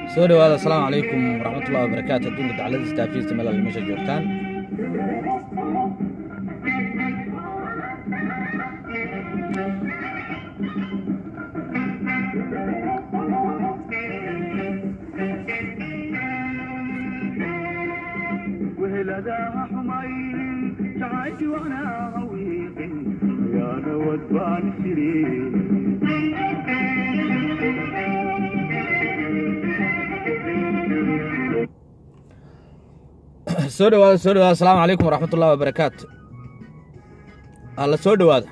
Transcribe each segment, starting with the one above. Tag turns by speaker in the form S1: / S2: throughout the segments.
S1: soo dhawaada assalaamu calaykum waraxmatullahi wabarakaatu adduunka dacladiisa taafiista meel alle meesha joogtaan
S2: وهلداها حمايل تعايش وانا غويق يا نود بان سرير
S1: soo dhawaada assalaamu calaykum waraxmatullahi wabarakaatu alla soo dhawaada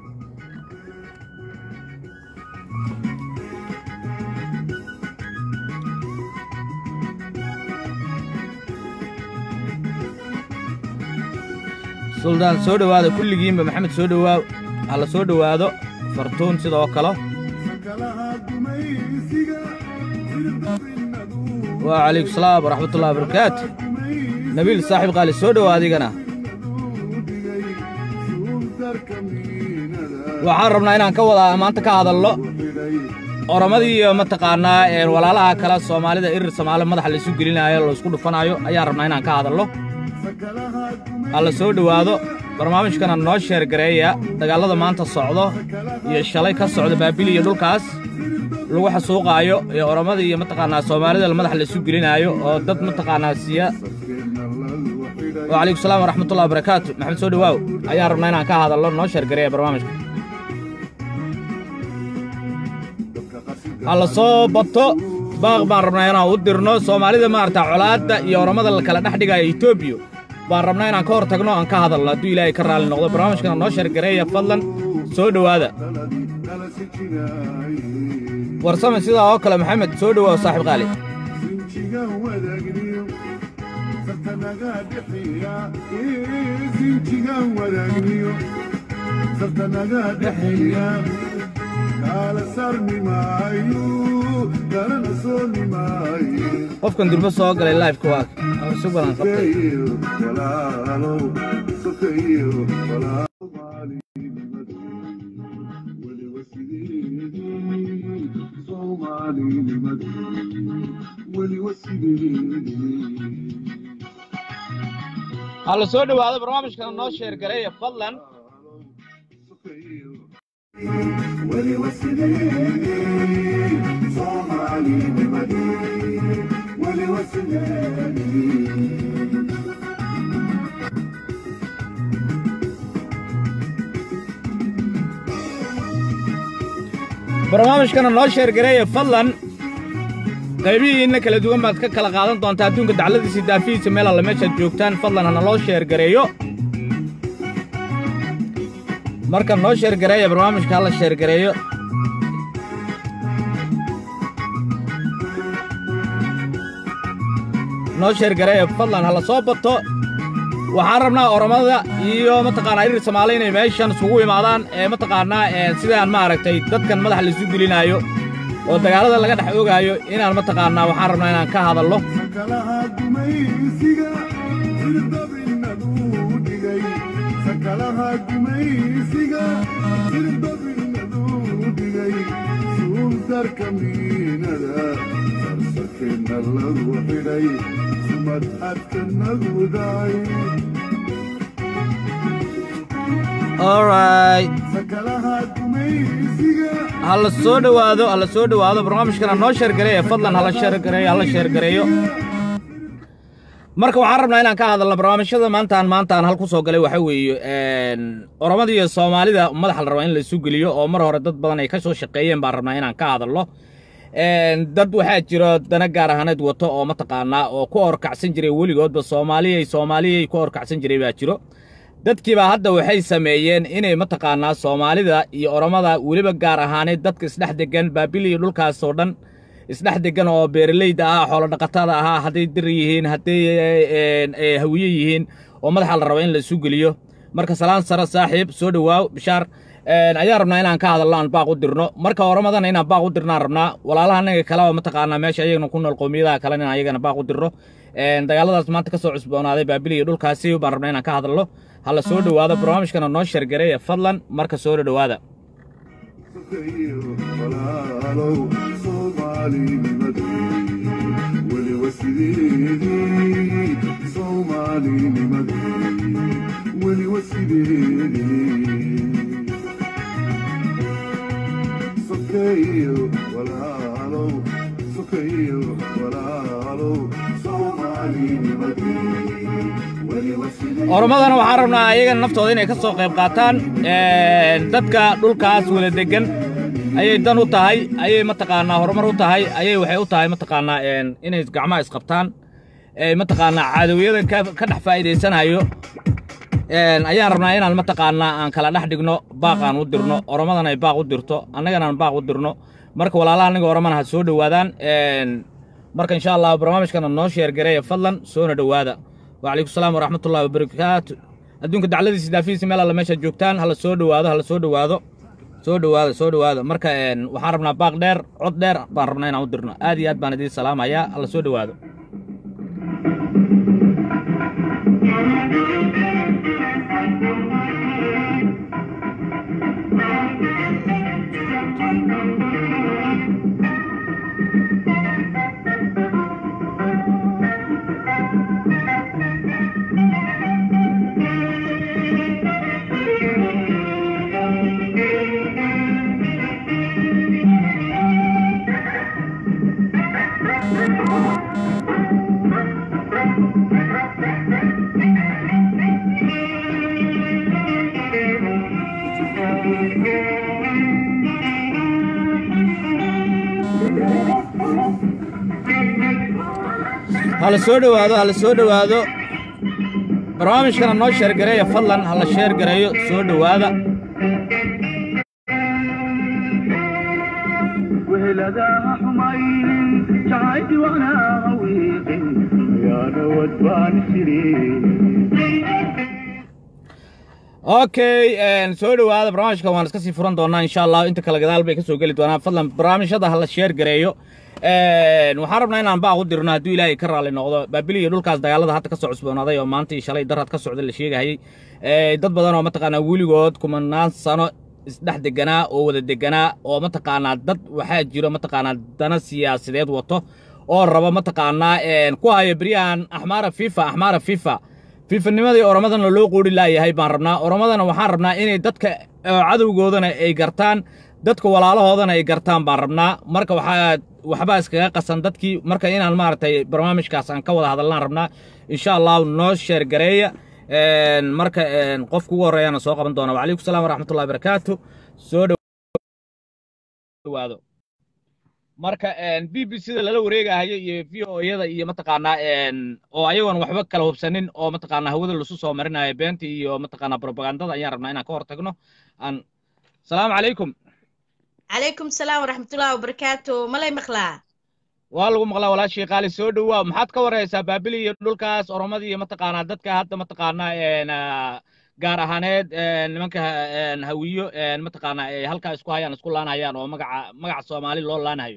S1: suldaan soo dhawaada kulligiinba maxamed soo dhawaaw alla soo dhawaado fartuun sidoo kale وعليكم السلام ورحمة الله وبركاته نبيل صاحب قال سودو هذيقنا وحرمنا إنا نكوضا ما أنت كهذا الله ورمضي متقانا ولا لها كلا الصومالي دا إر الصومالي مدح اللي سوق لنا يلا سكون فنايو أيا رمنا إنا كهذا الله الله سودو هذا برنامج كان نوشر قرية دقال الله ما أنت الصعودة يشالي كالصعودة بابيلي يدول كاس lagu xasuuqaayo ee oramada iyo mataqaanaa Soomaalida madax la isu gelinayo oo dad mataqaanaa siya wa alaykum salaam waraxmatullaahi wabarakaatu maxamed soo dhawaaw ayaa rabnaa inaan ka hadalno noo share gareeyo barnaamijka alla soo bato baaq baan rabnaa inaan u dirno Soomaalida maarta colaadda iyo oramada la kala dhaxdhigayo Itoobiya baan rabnaa inaan ka hortagno aan ka hadalno haddii Ilaahay ka raali noqdo barnaamijkana noo share gareeyo fadlan soo dhawaada ورسم سيدا أوكلا محمد سودو وصاحب غالي قف كنت بس أوكلا اللايف كواك سوبر نصبتي على سود وهذا برنامج كان نوشر قرية فضلا ولي وسيدي صومالي بمدي ولي وسيدي برنامج كان نوشر قرية فضلا قيبي إنك لدوما ما تكلا قادن طنطا دونك دعلة سيدافي سميل الله ماشى جوكتان فضلا أنا لو شير قريو مركب لو شير قريو برنامج كلا شير قريو لو شير قريو فضلا هلا صوبته وحرمنا أورمادا يوم متقانا إير سمالين ماشان سوقي معدان متقانا سيدان ما ركتي دتكن مدح اللي سوق لينايو ودغالada laga dhex ogaayo inaan ma taqaanaa waxaan rabnaa inaan ka hadalno all right هلا سود وهذا برنامج كنا نوشر قرية فضلا هلا شير قرية marka waxaan rabnaa inaan ka hadalno barnaamijyada maantaan halku soo galay waxa weeye oramada iyo Soomaalida madax la rabo in la isu geliyo oo mar hore dad badan ay ka soo shaqeeyeen baan rabnaa inaan ka hadalno dad waxa jira dana gaar ahaaneed wato oo ma taqaanaa oo ku orkacsan jiray weligoodba Soomaaliya ku orkacsan jiray baa jiro dadkiiba hadda waxay sameeyeen inay ma taqaanaa Soomaalida iyo oramada waliba gaar ahaaneed dadka isdhex degan Baabiliyo dhulkaas oo dhan isdhex degan oo beeraleyda ah xoolo dhaqatada ah haday dir yihiin haday hawiye yihiin oo madaxa la rabo in la isu geliyo marka salaan sare saaxiib soo dhawaaw bishaar ayaa rabnaa inaan ka hadalno aan baaq u dirno marka oramadana inaan baaq u dirnaan rabnaa walaalahanaga kala ma taqaanaa meesha ayagana ku nool qoomiyadaha kale in ayagana baaq u dirno dagaaladaas maanta ka soo cusboonaaday Baabiliyo dhulkaasi baan rabnaa inaan ka hadalno هلا سود وهذا برنامج كنا نوشر قرية فضلا مركز سود وهذا
S2: sideedii soomaalinimadii weliba sideedii sokeeyo walaalow sokeeyo walaalow soomaalinimadii weliba sideedii
S1: oromadana waxaan rabnaa ayagana naftooda inay ka soo qayb qaataan dadka dhulkaas wada degan ayay dan u tahay ayay mataqaanaa horumar u tahay ayay waxay u tahay mataqaanaa inay gacmaha isqabtaan mataqaanaa caadawiyada ka dhex faa'iidaysanayo ayaan rabnaa inaan mataqaanaa aan kala dhex dhigno baaqaan u dirno oromadana ay baaq u dirto annagana aan baaq u dirno marka walaalaha aniga oromana ha soo dhowaadaan marka insha allah barnaamijkana noo sheergareeya fadlan soona dhowaada وعليكم السلام ورحمة الله وبركاته أدونك دعلة سدافيس ملا لما يشجع جوكتان هلا سودو هذا مركا وحاربنا باق دير عد دير باربنا نعودرنا آدي آد باندي السلام يا هلا سودو هذا هلا سودو هذا برامج كان نو شير غريا فضلا هلا شير غريو سودو هذا
S2: وهلدا حمايل جايدي وانا غويق يا نود بان سيرين
S1: اوكي سودو هذا برامج كان وان اسكسي فران دونا ان شاء الله انت كلا غدال bay ka soo gali doonaan fadlan barnaamijyada halla share gareeyo waxaan rabnaa inaan baaq u dirno haddii ilaahay ka raali noqdo baabiliyo dhulkaas dagaalada hadda ka soo cusboonaaday oo maanta iyo shalay darad ka socda la sheegayay dad badan oo mataqaanaa weligood kumanaan sano isdhex deganaa oo wada deganaa oo mataqaanaa dad waxaa jiro mataqaanaa dana siyaasadeed wato oo raba mataqaanaa ku haya beriyahan axmaara fifa fiifanimadii oromadana loo qoori laayahay baan rabnaa oromadana waxaan rabnaa inay dadka cadowgoodana ay gartaan dadka walaalahoodana ay gartaan baan rabnaa marka waxba iskaga qasan dadkii marka inaan maartay barnaamijkaas aan ka wada hadalnaan rabnaa insha Allah noo share gareeya marka qofku ugu horeeyana soo qaban doona waalaikum salaam waraxmatullaahi wabarakaatu soo dhawaado marka BBC da lala wareegayo iyo VO-yada iyo mataqaanaa oo ayagoon waxba kala hubsanin oo mataqaanaa hawada lasu soo marinayo beenta iyo mataqaanaa propagandada ayaan rabnaa inaan ka hortagno aan salaamu calaykum
S3: عليكم السلام ورحمة الله وبركاته ملاي مخلا
S1: والله مغلا ولا شيء قال سودو محد كوريسا بابلي دولكاس اورمدي متقانا ددكا hadda mataqaana gaar ahaaneed nimanka hawiyo mataqaana halka isku hayaan isku laanayaan oo magaca Soomaali loo laanayo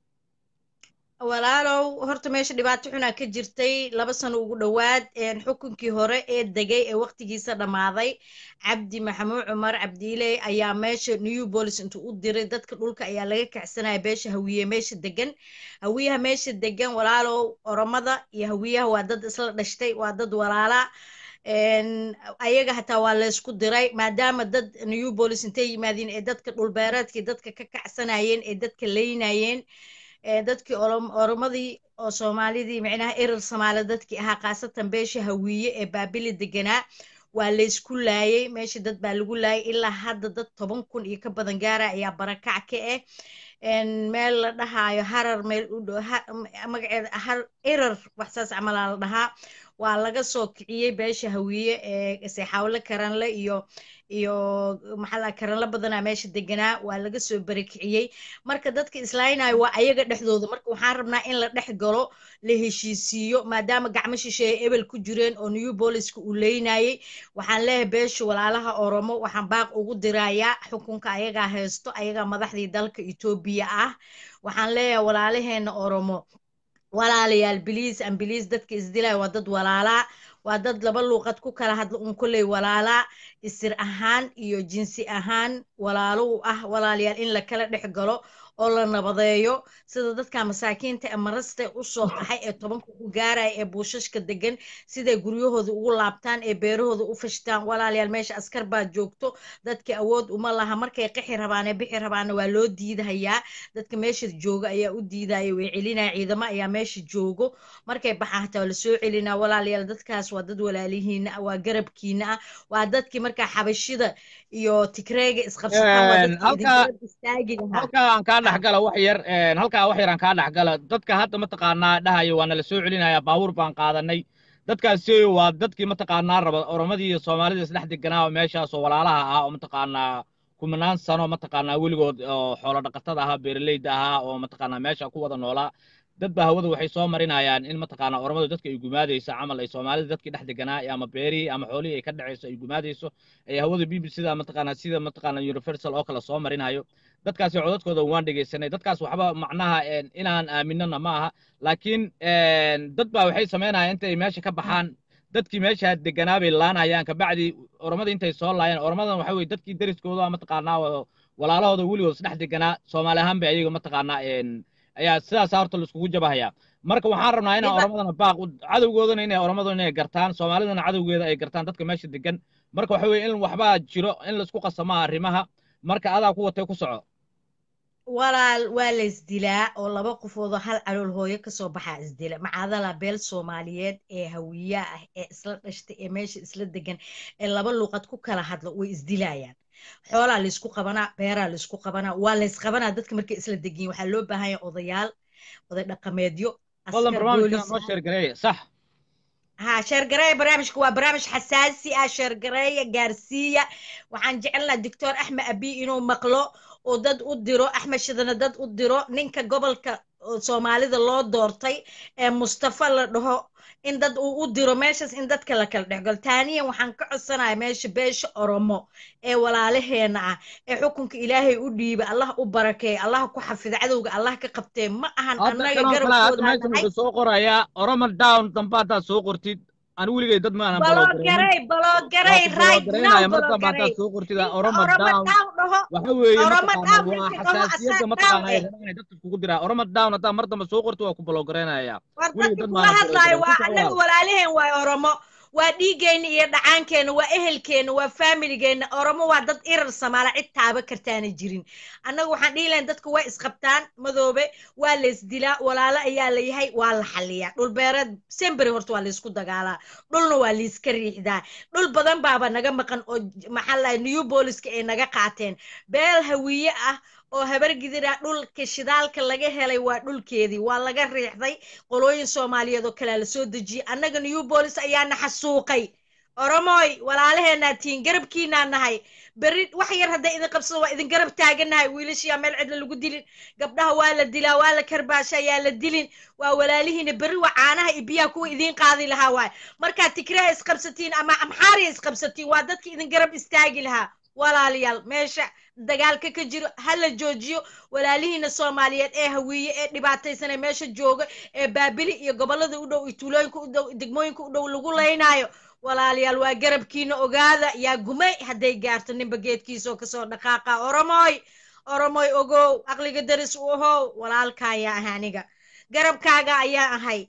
S3: walaalow horta meesha dhibaato xuna ka jirtay 2 sano ugu dhawaad xukunkii hore ee degay ee waqtigiisa dhamaaday cabdi maxamuud cumar cabdiile ayaa meesha new police intuu u diray dadka dhulka ayaa laga kacsanaya beesha hawiye meesha degan walaalow oromada iyo hawiyaha waa dad isla dhashtay waa dad walaala ayaga hataa waa la isku diray maadaama dad new police intay yimaadeen ee dadka dhulbeereedkii dadka ka kacsanayeen ee dadka leynayeen dadkii oromadii oo Soomaalidii macnaha erer Soomaali dadkii ahaa qaasatan beesha hawiye ee baabili deganaa waa la isku laayay meesha dad baa lagu laayay ilaa hadda dad 10,000 iyo ka badan gaara ayaa barakac ka meel la dhahayo harar meel u dhow magaceeda har erer waxsaas camal la dhahaa waa laga soo kiciyay beesha hawiye ee seexawle karanle iyo maxalla karanle badana meesha deganaa waa laga soo barakiciyay marka dadka islaaynayo waa ayaga dhexdooda marka waxaan rabnaa in la dhex galo la heshiisiyo maadaama gacmo shisheeye ebel ku jireen oo new police-ka uu leynayay waxaan leeyahay beesha walaalaha oromo waxaan baaq ugu dirayaa xukunka ayagaa haysto ayagaa madaxdii dalka Itoobiya ah waxaan leeyahay walaalaheena oromo walaalayaal biliis dadka isdilay waa dad walaala waa dad laba luuqad ku kala hadla kulay walaala isir ahaan iyo jinsi ahaan walaalo ah walaalayaal in la kala dhex galo oo la nabadeeyo sida dadka masaakiinta ee marasta u soo qaxay ee tobanka ku gaaraya ee buushashka degan siday guryahooda ugu laabtaan ee beerahooda u fashtaan walaalayaal meesha askar baa joogto dadka awood uma laha markay qixi rabaan ee bixi rabaanna waa loo diidahayaa dadka meesha jooga ayaa u diidaya way celinaya ciidamo ayaa meesha joogo markay baxaan hataa waa lasoo celinaa walaalayaal dadkaas waa dad walaalihiina ah waa garabkiina ah waa dadkii markaa xabashida iyo tigreega isqabsataan waa dadkii idin garab istaagi lahaa
S1: halkaa aan kaa dhexgala wax yar halkaa wax yar aan kaa dhexgala dadka hadda mataqaanaa dhahayo waana la soo celinayaa baabuur baan qaadanay dadkaasi waa dadkii mataqaanaa raba oromadii iyo soomaalida isdhex deganaa oo meeshaasoo walaalaha ah oo mataqaanaa kumanaan sano mataqaanaa weligood oo xoolo dhaqatada ahaa beeraleyda ahaa oo mataqaanaa meesha ku wada noolaa dad baa hawada waxay soo marinayaan in mataqaanaa oromadu dadka ay gumaadayso camal ay soomaalida dadkii dhex deganaa ama beerihii ama xoolihii ay ka dhacayso ay gumaadayso ay hawada bbcda mataqaanaa sida mataqaanaa universal oo kale soo marinayo dadkaasi codadkooda waan dhegaysanay dadkaas waxba macnaha inaan aaminana ma aha laakiin dad baa waxay samaynayaan intay meesha ka baxaan dadkii meesha deganaa bay laanayaan kabacdi oromada intay soo laayeen oromadan waxa weye dadkii dariskooda mataqaanaa walaalahooda weligood isdhex deganaa soomaali ahaan bay ayaga mataqaanaa ayaa sidaas horta la iskugu jabahayaa marka waxaan rabnaa inaan oromadana baaq cadowgoodana inay oromadu inay gartaan soomaalidana cadowgeeda ay gartaan dadka meesha degan marka waxa weye in waxbaa jiro in la isku qasamaa arrimaha marka adaa ku watay ku soco
S3: walaal waa la isdilaa oo laba qofoodoo hal calool hooyo kasoo baxaa isdila macadala beel soomaaliyeed ee hawiya ah ee isla dhashtay ee meesha isla degan ee laba luuqad ku kala hadlo way isdilayaan xoolaa laysku qabanaa beeraa laysku qabanaa waa laysqabanaa dadka markay isla degiin waxaa loo baahan yahay odayaal oday dhaqameedyo
S1: والله برنامج كان شير قريه صح
S3: ها شير قريه برامجك هو برامج حساسي شير قريه قارسيه وحن جعلنا الدكتور احمد ابي انه مقلو ودد وديرو احمد شدنا دد وديرو نينكا gobolka Soomaalida loo doortay ee Mustafa la dhaho in dad uu u diro meeshas in dadka la kala dhexgal taaniyan waxaan ka codsanayaa meesha beesha Oromo ee walaalaheena ah ee xukunka Ilaahay u dhiibay Allah u barakeeyo Allah ku xafido cadowga Allah ka qabtee ma ahan annaga garabkooda
S1: meesha soo qoraya Oromo down dambaada soo qortid أنا ولي جاي ضد ما أنا
S3: بلوجري رايت ناو
S1: بلوجري سوق قرتي أورما داون وحوي حساسية مطعنا هاي دكتور كقدرة أورما داون أتا مرة ما سوق قرتي وأكو بلوجرينا يا
S3: ولي ضد ما أنا وأنا ولا عليهم وأورما وديجين يدعان كان وأهل كان وفاميلي كان أورما وعدد إير السمارة عتابة كرتان جيرين أنا وحدي لين دتك واقس قبطان مذوبة والس دلا ولا لا ياللي هاي والحلية دول بيرد سيمبري هرت والس كودا قالا دول نواليس كريح دا دول بدن بابا نجا مكان محل نيو بوليس كأي نجا قاتين بيل هوية oo habar gidira dhulka shidaalka laga helay waa dhulkeedii waa laga riixday qolooyin Soomaaliyeed oo kala la soo dajiyay annaga new police ayaana xasuuqay Oromoy walaalaheena tiin garabkiina nahay bari wax yar hadda idin qabsado waa idin garab taaganahay wiilashiya meel cid lagu dilin gabdhaha waa la dilaa waa la karbaasha yaa la dilin waa walaalihiina bari wacaanaha ibiya kuwa idin qaadi lahaa waay marka tikraha isqabsatiin ama amxaari isqabsatiin waa dadkii idin garab istaagi lahaa walaalayaal meesha dagaalka ka jiro hala joojiyo walaalihiina Soomaaliyeed ee hawiye ee dhibaataysan meesha jooga ee baabili iyo gobolada u dhow tuulooyinka u dhow degmooyinka u dhow lagu leenayo walaalayaal waa garabkiina ogaada yaa gumay haday gaarto ninba geedkiisa oo ka soo dhaqaaqa Oromoy ogow aqliga daris u aho walaalkaya ahaniga garabkaaga ayaa ahay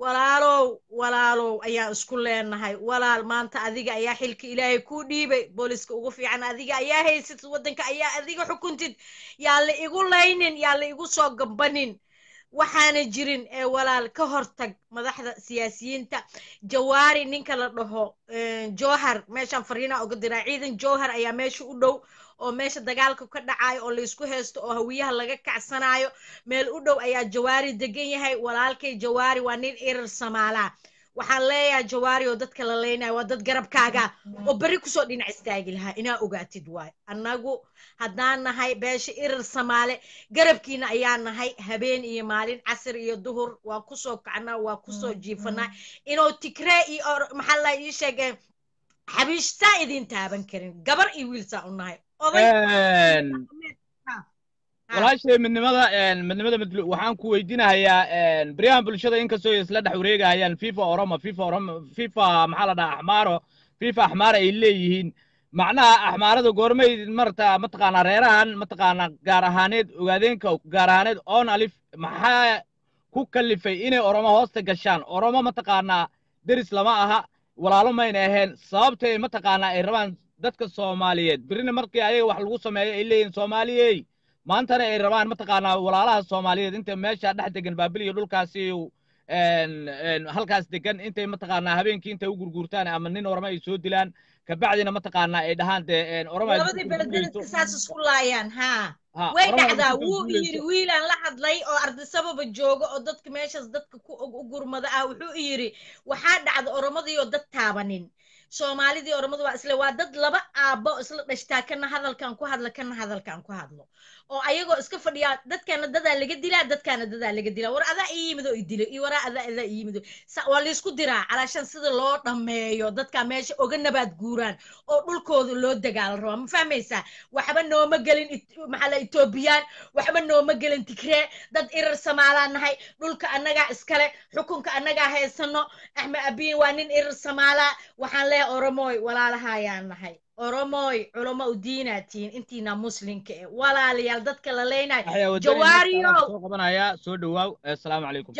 S3: walaalow ayaa isku leenahay walaal maanta adiga ayaa xilka Ilaahay ku dhiibay booliska ugu fiican adiga ayaa haysid wadanka ayaa adiga xukuntid yaa la igu leynin yaa la igu soo gambanin waxaana jirin ee walaal ka hortag madaxda siyaasiyiinta jawaari ninka la dhaho Jowhar meeshan fariina uga diraa ciidan Jowhar ayaa meesha u dhow oo meesha dagaalka ka dhacayo oo la isku heesto oo hawiyaha laga kacsanayo meel u dhow ayaa jawaari degan yahay walaalkay jawaari waa nin irir Soomaala waxaan leeyahay jawaari oo dadka la leenayo waa dad garabkaaga oo bari ku soo dhinac istaagi lahaa inaa ogaatid waay annagu haddaan nahay beesha irir Soomaale garabkiina ayaa nahay habeen iyo maalin casr iyo duhur waa ku soo kacnaa waa ku soo jiifanaa inoo tikree iyo maxaa la ii sheegay xabiishta idin taaban karin gabar iyo wiil saa u nahay
S1: walaashay midnimada waxaan ku weydiinayaa baryahan bulshada inkastoo isla dhex wareegayaan FIFA Oromo FIFA maxaa la dhahaa Axmaaro FIFA Axmaar ay leeyihiin macnaha axmaarada goormay marta mataqaanaa reerahan mataqaanaa gaar ahaaneed ogaadeenka gaar ahaaneed oon alif maxaa ku kallifay inay oromo hoosta gashaan oromo mataqaanaa deris lama aha walaalo mayna ahayn sababtay mataqaanaa ay rabaan dadka soomaaliyeed birina markii ayaga wax lagu sameeyo ay leeyihin soomaaliyey maantana ay rabaan mataqaanaa walaalaha soomaaliyeed inta meesha dhex degan baabil iyo dhulkaasi halkaas degan intay mataqaanaa habeenkii intay u gurguurtaan ama nin oroma ay soo dilaan kabacdina mataqaanaa ay dhahaan dee oroma
S3: labadii beledbeledka saas isku laayaan haa way dhacdaa wuu yidhi wiilaan la hadlay oo ardisababa jooga oo dadka meeshaas dadka u gurmada ah wuxuu yidhi waxaa dhacda oromadii oo dad taabanin soomaalidii oromadu waa isle waa dad laba aabbo isla dhashtaa kana hadalkan ku hadla kana hadalkan ku hadlo oo ayagoo iska fadhiyaa dadkaana dadaa laga dilaa dadkaana dadaa laga dilaa war adaa ii yimido i dilo iyo waraa adaa ii yimido waa laysku diraa calaashan sida loo dhammeeyo dadka meesha oga nabaad guuraan oo dhulkooda loo dagaal rabaa ma fahmaysaa waxba nooma gelin maxaa la etoobiyaan waxba nooma gelin tigree dad irar samaalaa nahay dhulka annagaa iskale xukunka annagaa haysano axmed abiin waa nin irar samaalaa waxaan leeyahay oromoy walaalahayaan nahay oromoy culamo u diinaatiin intiina muslimka eh walaalayaal dadka la leenayo jawaariyo
S1: soo qabanaya soo dhawaaw assalaamu calaykum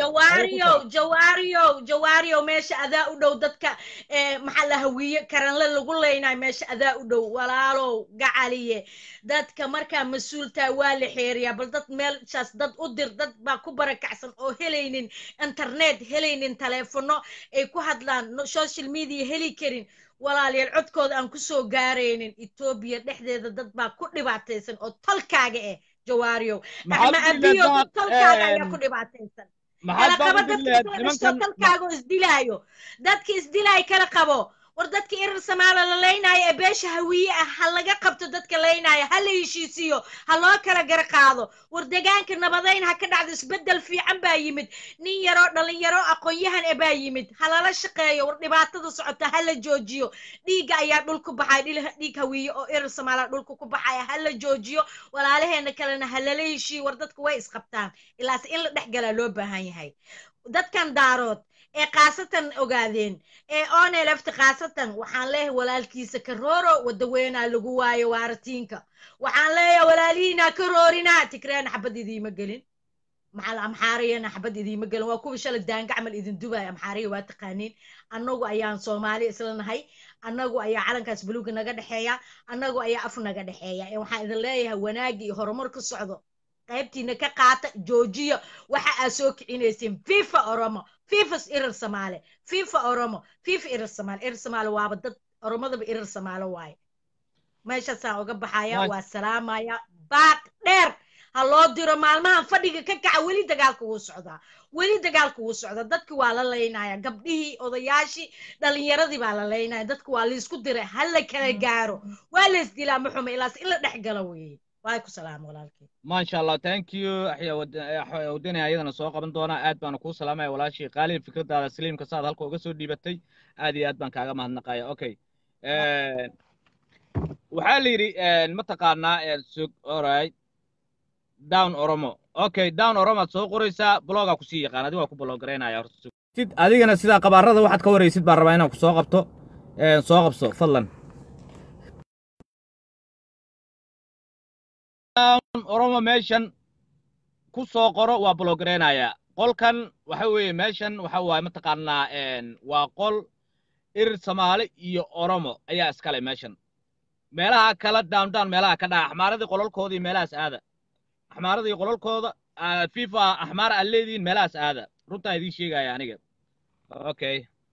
S3: jawaariyo meesha adaa u dhow dadka maxaa la hawiye karanle lagu leenayo meesha adaa u dhow walaalow gacaliye dadka markaa mas-uultaa waa la xeeriyaa bal dad meelshaas dad u dir dad baa ku barakacsan oo helaynin internet helaynin taleefono ay ku hadlaan social media heli karin walaalayaal codkooda aan ku soo gaaraynin etoobiya dhexdeeda dad baa ku dhibaataysan oo talkaaga eh jawaariyow axma abiyo dad talkaaga ayaa ku dhibaataysan kala qabo dadka dhasho talkaaga oo isdilaayo dadka isdilaayo kala qabo war dadka irar samaala la leynaayo ee beesha hawiye ah ha laga qabto dadka leynaayo ha la heshiisiyo ha loo kala gar qaado war deegaanka nabadayn ha ka dhacdo isbeddel fiican baa yimid nin yaroo dhalinyaro aqoon-yahan e baa yimid ha lala shaqeeyo war dhibaatada socota ha la joojiyo dhiigga ayaa dhulku baxay dhiig hawiye oo irar samaala dhulka ku baxaya ha la joojiyo walaalaheena kalena ha lala heshiiyo war dadku way isqabtaan ilaas in la dhex galaa loo baahan yahay dadkan daarood ee qaasatan ogaadeen ee oonay lafta qaasatan waxaan leeyahay walaalkiisa ka rooro wadaweynaa lagu waayo waaratiinka waxaan leeyahay walaalihiinaa ka roorinaa tigreena xabad idiima gelin maxal amxaariyana xabad idiima gelin waa kuwa shalay daangacmal idin dubaya amxaariya waa taqaaniin annagu ayaan soomaali isla nahay annagu ayaa calankaas buluuga naga dhexeeya annagu ayaa af naga dhexeeya waxaan idin leeyahay wanaagii iyo horumar ka socdo qaybtiina ka qaata joojiya waxa aad soo kicinayseen fifa oromo fifas irar samaale fifa oromo fifa irar samaale waaba dad oromadaba irar samaale waaye meeshaasaan uga baxaya waa salaamaya baaq dheer ha loo diro maalmahan fadhiga ka kaca weli dagaalka wuu socdaa dadki waa la leynaya gabdhihii odayaashii dhalinyaradii baa la leynaya dadki waa laysku diray ha la kala gaaro waa lays dilaa maxuma ilaas in la dhex galo weeye waaku salaam walaalkii
S1: maasha allah thank you wadani ayadana soo qaban doonaa aad baanu kuu salaamaya walaashii qaali fikradaada saliimka saad halka uga soo dhiibatay aad iyo aad baan kaaga mahadnaqaya okay waxaa la yidhi mataqaanaa alright down oromo okay down oromo aad soo qoraysaa blogaa kusii yaqaan adiga waa ku blogaraynaya horta adigana sidaa qabaarada waxaad ka waraysid baan rabaa inaan ku soo qabto soo qabso fadlan oromo meeshan ku soo qoro waa blogaraynaya qolkan waxa weeye meeshan waxa waaye mataqaanaa waa qol irir samaali iyo oromo ayaa iskale meeshan meelaha kala downtown meelaha ka dhaca axmaaradii qolalkoodii meelahaas aada axmaaradii qolalkooda fifa axmaar aad leedihiin meelahaas aada runtaa idiin sheegaya aniga okay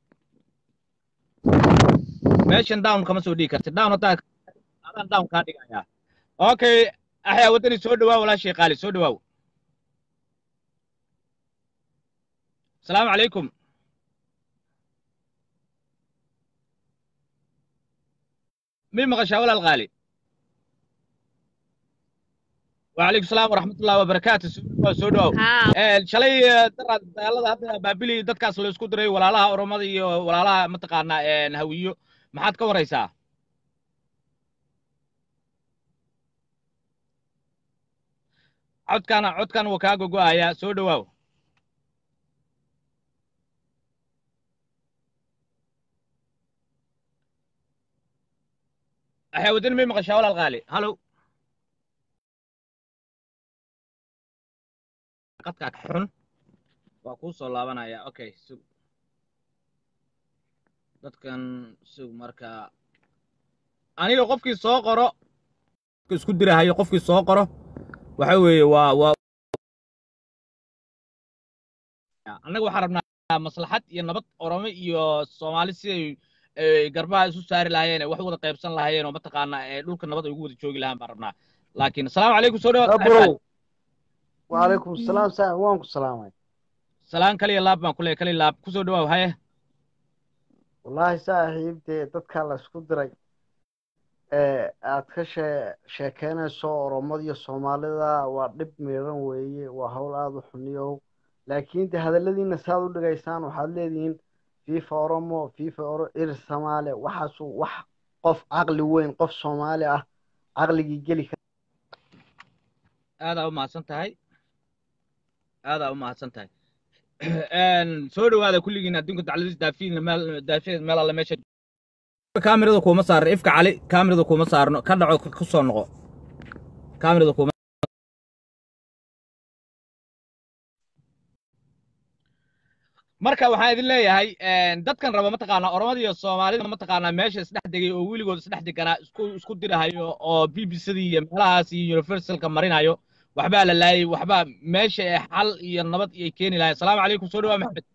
S1: meeshan down kama soo dhigi kartid down hataa adaan down kaa dhigaya okay axyaa waddani soo dhawaaw walaashay qaali soo dhawaaw asalaamu calaykum mi maqashaa walaal qaali وعليكم السلام ورحمة الله وبركاته سو دواو شلي درا دالada hadda baabili dadkaas la isku diray walaalaha oromada iyo walaalaha mataqaana hawiyo maxaad ka waraysaa codkan waa kaaga go'aya soo dhawaaw أحاول ما مقشة ولا الغالي هلو قد حن وأقول صلابنا يا أوكي سوق dadkan sug marka aniga qofkii soo qoro isku dirahayo qofkii soo qoro waxa weeye waa annaga waxaan rabnaa maslaxad iyo nabad Oromo iyo Soomaali si ay garbaha isu saari lahaayeen wax wada qaybsan lahaayeen oo mataqaana dhulka nabad ay ugu wada joogi lahaan baan rabnaa laakiin assalaamu calaykum soo dhawaad
S4: wa calaykum asalaam saaxiib waan ku salaamay
S1: salaan kaliya laab baan kulay kaliya laab ku soo dhawaad haye
S4: wallahi saaxiibtee dadka la isku diray aad ka sheekeynayso Oromada iyo Soomaalida waa dhib miran weeye waa hawl aad u xuniyo laakiin hadaladiina saad u dhigaysaan waxaad leedihiin FIFA Oromo FIFA Soomaali waxaas wax qof aqli weyn qof Soomaali ah aqligii geli
S1: aad u mahadsan tahay soo dhawaada kulligiin adduunka dacladiis daafiyeen meel alla meesha kaamirada kuma saarno ifka cali kaamirada kuma saarno ka dhaco ku soo noqo kaamirada kuma marka waxaan idin leeyahay dadkan raba mataqaanaa Oromada iyo Soomaalida mataqaanaa meesha isdhex degay oo wiligood isdhex deganaa isku dirahayo oo BBC-da iyo meelahaas iyo Universalka marinayo waxba la laayay waxba meesha xal iyo nabad ay keeni lahayd salaamu calaykum soo dhawaad maxmed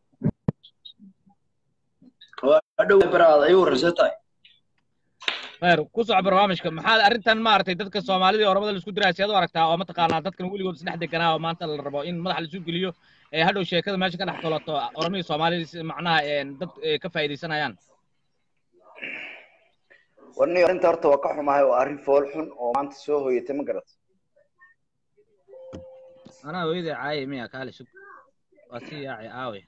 S5: waa dhow baraad ayuu rasatay
S1: khayr ku soo barnaamijka maxaa arrintan maartay dadka Soomaalida iyo Oromada la isku diray sidoo aragtaa oo mataqaanaa dadkan wiligood isdhex deganaa oo maanta la rabo in madax la isu geliyo hadhow sheekada meesha ka dhex tolato Oromada iyo Soomaalida macnaha dad ka faa'iideysanayaan
S5: warni arrinta horta waa ka xumahay oo arrin fool xun oo maanta soo hooyatay ma garat
S1: أنا وإذا عاي ميا كالي شو واسيا عاوي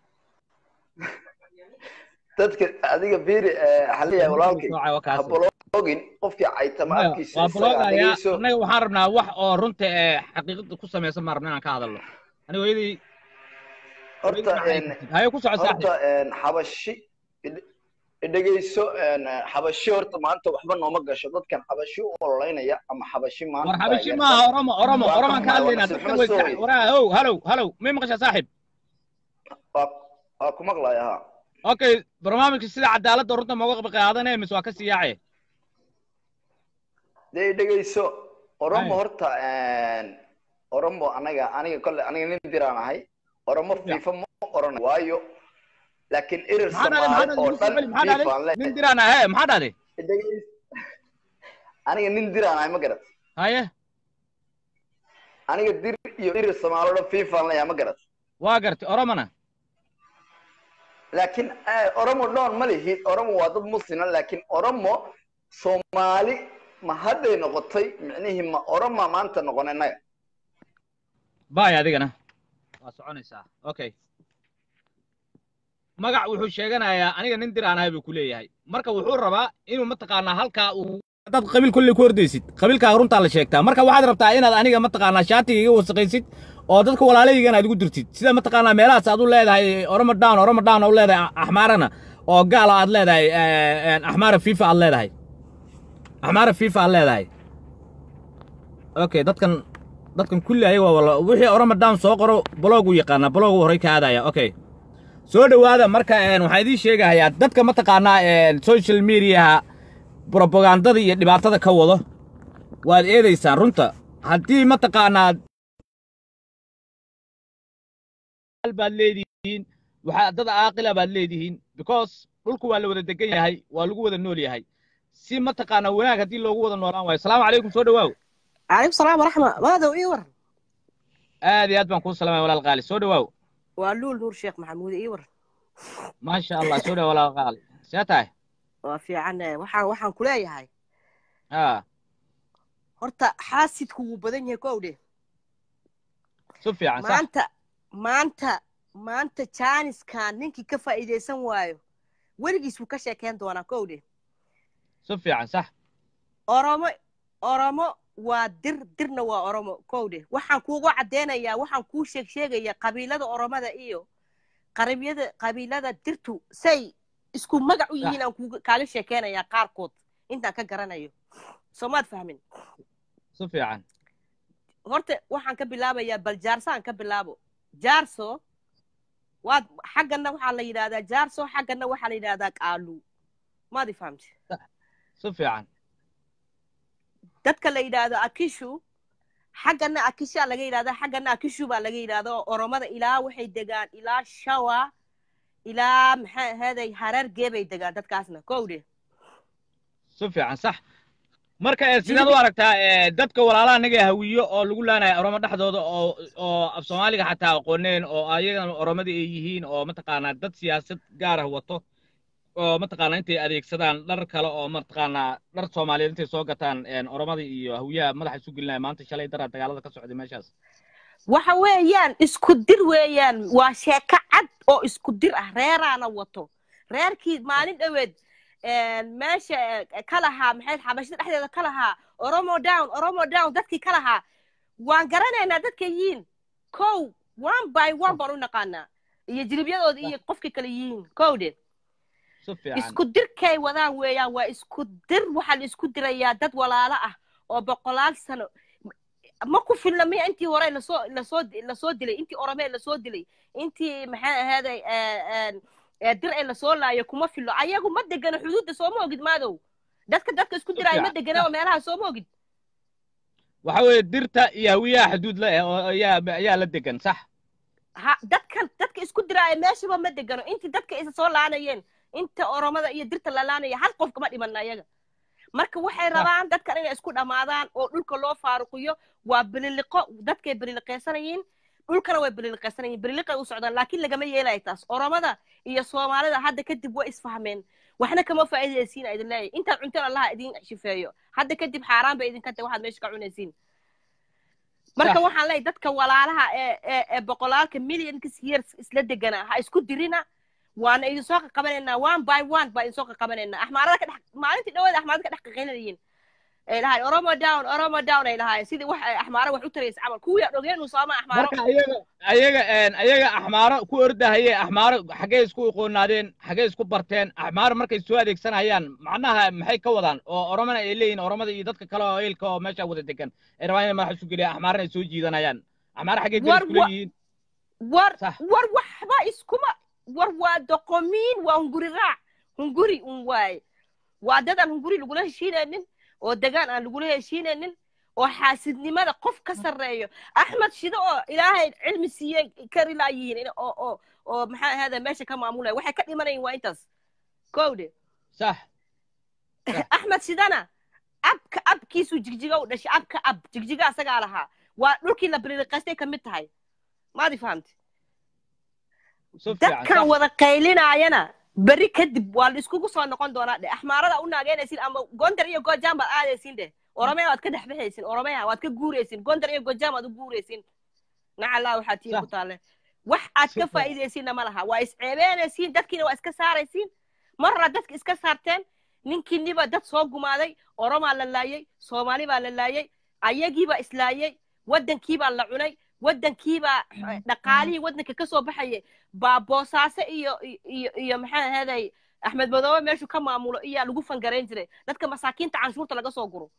S5: dadka adiga beeri xaliya walaalkay habloogin qofkii aytama afkiisa
S1: anaga waxaan rabnaa wax oo runta xaqiiqada ku sameeysan marna inaan ka hadalno aniga weydii
S5: horta
S1: hayo ku socod saaxiib
S5: horta xabashi dhageyso xabashi horta maanta waxba nooma gasho dadkan xabashi u ololeynaya ama xabashi maanta
S1: war xabashi ma oromo ka hadlayna dadkan way waraa halo ma maqashaa saaxiib
S5: waa ku maqlaaya ha
S1: okay barnaamijka sida cadaaladda runta ma uga qaadanay mise waa ka siyaacay
S5: dhageyso Oromo horta Oromo aniga nin diraan ahay Oromo FIFA ma oran waayo laakiin Soomaali oo dhan
S1: nin diraan ahay maxaa dhacday
S5: aniga nin diraan ahay ma garat
S1: haye
S5: aniga dir iyo Soomaali oo FIFA la ma garat
S1: waa gartay Oromana
S5: laakiin Oromo doon ma lihid Oromo waa dad muslim laakiin Oromo Soomaali ma hadday noqotay micnihi ma Oromo maanta noqonayna
S1: baay adigana waa soconaysaa okay magac wuxuu sheeganayaa aniga nin dir aan ahay buu ku leeyahay marka wuxuu rabaa inuu mataqaanaa halka uu dad qabiil kulli ku ordaysid qabiilka runta la sheegtaa marka waxaad rabtaa inaad aniga mataqaanaa shaatiga iga wasaqaysid oo dadka walaalaygan aad ugu dirtid sida mataqaanaa meelahaas aad u leedahay Oromo down oo leedahay Axmaarana oo gaala aad leedahay Axmaara FIFA aad leedahay Axmaara FIFA aad leedahay okay dadkan kulli ayaga wala wixii Oromo down soo qoro blog u yaqaana blog horay ka aadaya okay soo dhawaada marka waxaan idin sheegayaa dadka mataqaanaa social media propagandada iyo dhibaatada ka wado waad eedaysaan runta haddii mataqaanaa baad leedihiin waxa dad aaqila baad leedihiin because dhulku waa la wada degan yahay waa lagu wada nool yahay si mataqaanaa wanaag haddii loogu wada noolaan waayo salaamu calaykum soo dhawaaw
S6: calaykum salaam waraxma maadow ii war
S1: aad iyo aad baan kuu salaamay walaal qaali soo dhawaaw
S6: waa luul nuur sheekh maxamuud ii war
S1: maasha allah soo dhawaw walaal qaali see tahay
S6: waa fiican waxaan ku leeyahay horta xaasidku wuu badan yahay kow dhe
S1: si fiican sax
S6: maanta jaaniskan ninkii ka faa'iideysan waayo weligiis wuu ka sheekeyn doonaa kow dhe
S1: si fiican sax
S6: oromo waa dirna waa Oromo kow dhe waxaan kuugu cadeynayaa waxaan kuu sheegayaa qabiilada Oromada iyo qabiilada dirtu say isku magac u yihiin aan kaaga sheekeynayaa qaarkood intaan ka garanayo soomaad fahmin
S1: si fiican
S6: horta waxaan ka bilaabayaa bal jaarsaan ka bilaabo jaarso waad xaggana waxaa la yidhahdaa jaarso xaggana waxaa la yidhahdaa qaalu maadi fahamti
S1: si fiican
S6: dadka la yidhaahdo akishu xaggana akishaa laga yidhahdaa xaggana akishu baa laga yidhahda oo oromada ilaa waxay degaan ilaa shawa ilaa maxay ahaday harargee bay degaan dadkaasna kowdhe
S1: si fiican sax marka sidaad u aragtaa dadka walaalaha naga hawiyo oo lagu laanayo oromo dhexdooda oo af soomaaliga xataa aqooneen oo ayagana oromada ay yihiin oo mataqaanaa dad siyaasad gaar ah wato oo mataqaanaa intay adeegsadaan dhar kale oo mataqaanaa dhar soomaaliyeed intay soo gataan oromada iyo hawiyaha madaxa isu gelinaya maanta shalay daraa dagaalada ka socday meeshaas
S6: waxa weeyaan isku dir weeyaan waa sheeko cad oo isku dir ah reeraana wato reerkii maalin dhaweed meesha ka lahaa maxay xabashada dhexdeeda ka lahaa oromo down dadkii ka lahaa waan garanaynaa dadka yihiin kow one by one baan u naqaanaa iyo jilibyadooda iyo qofkii kale yihiin kowdhe isku dirkay wadaan weeyaan waa isku dir waxaa la isku dirayaa dad walaalo ah oo boqolaal sano ma ku filna miya intii hore lasoo dilay intii oromee lasoo dilay intii maxay ahaaday dir ay lasoo laayo kuma filo ayagu ma degano xuduudda sooma ogid maadow dadka isku diraayo ma degano oo meelaha sooma ogid
S1: waxa weeye dirta iyo hawiyaha xuduud la oo ayaa la degan sax
S6: dadka isku diraayo meeshaba ma degano intii dadka isa soo laanayeen inta oromada iyo dirta la laanaya hal qof kama dhiman ayaga marka waxay rabaan dadkan inay isku dhamaadaan oo dhulka loo faaruqiyo waa bililiqo dadkay bililiqaysanayeen dhulkana way bililiqaysanayeen bililiqay u socdaan laakiin lagama yeelayo taas oromada iyo soomaalida hadda kadib way isfahmeen waxna kama faa'iidaysiin idin leeyahay intaad cunteen allaha idin shifeeyo hadda kadib xaaraan bay idinka tahay waxaad meesha ka cunaysiin marka waxaan leeyahay dadka walaalaha ee boqolaalka millionkas years isla degana ha isku dirina waana idin soo qabanaynaa one by one baa idin soo qabanaynaa axmaarada ka dhex maalintii dhawaada axmaarada ka dhex qaqaynayeen ay lahaay oromo down ay lahaay sidii wax axmaaro wax u taraysa camal kuwii dhogeenu sooma axmaaro
S1: marka ayaga axmaaro ku ordahaye axmaaro xagee isku aqoonaadeen xagee isku barteen axmaaro markay soo adeegsanayaan macnaha maxay ka wadaan oo oromana ay leeyihiin oromada iyo dadka kale oo eelka oo meesha wada degan ay rabaan inay madaxa isu geliyaan axmaarana ay soo jiidanayaan axmaaro xagee dad isku leeyihiin
S6: war waxba iskuma war waa doqomiin waa hunguri raac hunguri waaye waa dad aan hunguri lagula heshiinaynin oo degaan aan lagula heshiinaynin oo xaasidnimada qof ka sarreeyo axmed shido oo ilaahay cilmi siiyey kari laayihiin oo maxaa ahada meesha ka maamulaya waxay ka dhimanayeen waa intaas kowde
S1: sax
S6: axmed shidana abkiisuu jigjiga u dhashay jigjiga asagaa lahaa waa dhulkii la bililiqaystay ka mid tahay maadi fahamti dadkan wada qaylinaayana beri kadib waa la iskugu soo noqon doonaa dhe axmaarada u naageynaysin ama gondar iyo gojaam baad aadaysin dheh oromea waad ka dhex bixaysin oromea waad ka guuraysin gondar iyo gojaam aad u guuraysin nacalaa waxaad tiin ku taale wax aad ka faa'iidaysinna ma laha waa isceebeynaysiin dadkiina waa iska saaraysiin marra dadka iska saarteen ninkiiniba dad soo gumaaday oromaa la laayay soomaali baa la laayay ayagiibaa islaayay waddankiibaa la cunay waddankiibaa dhaqaalihii waddanka ka soo baxayay baa boosaaso iyo maxaa ahaday axmed madoobe meeshuu ka maamulo iyaa lagu fangarayn jiray dadka masaakiinta canshuurta laga soo guro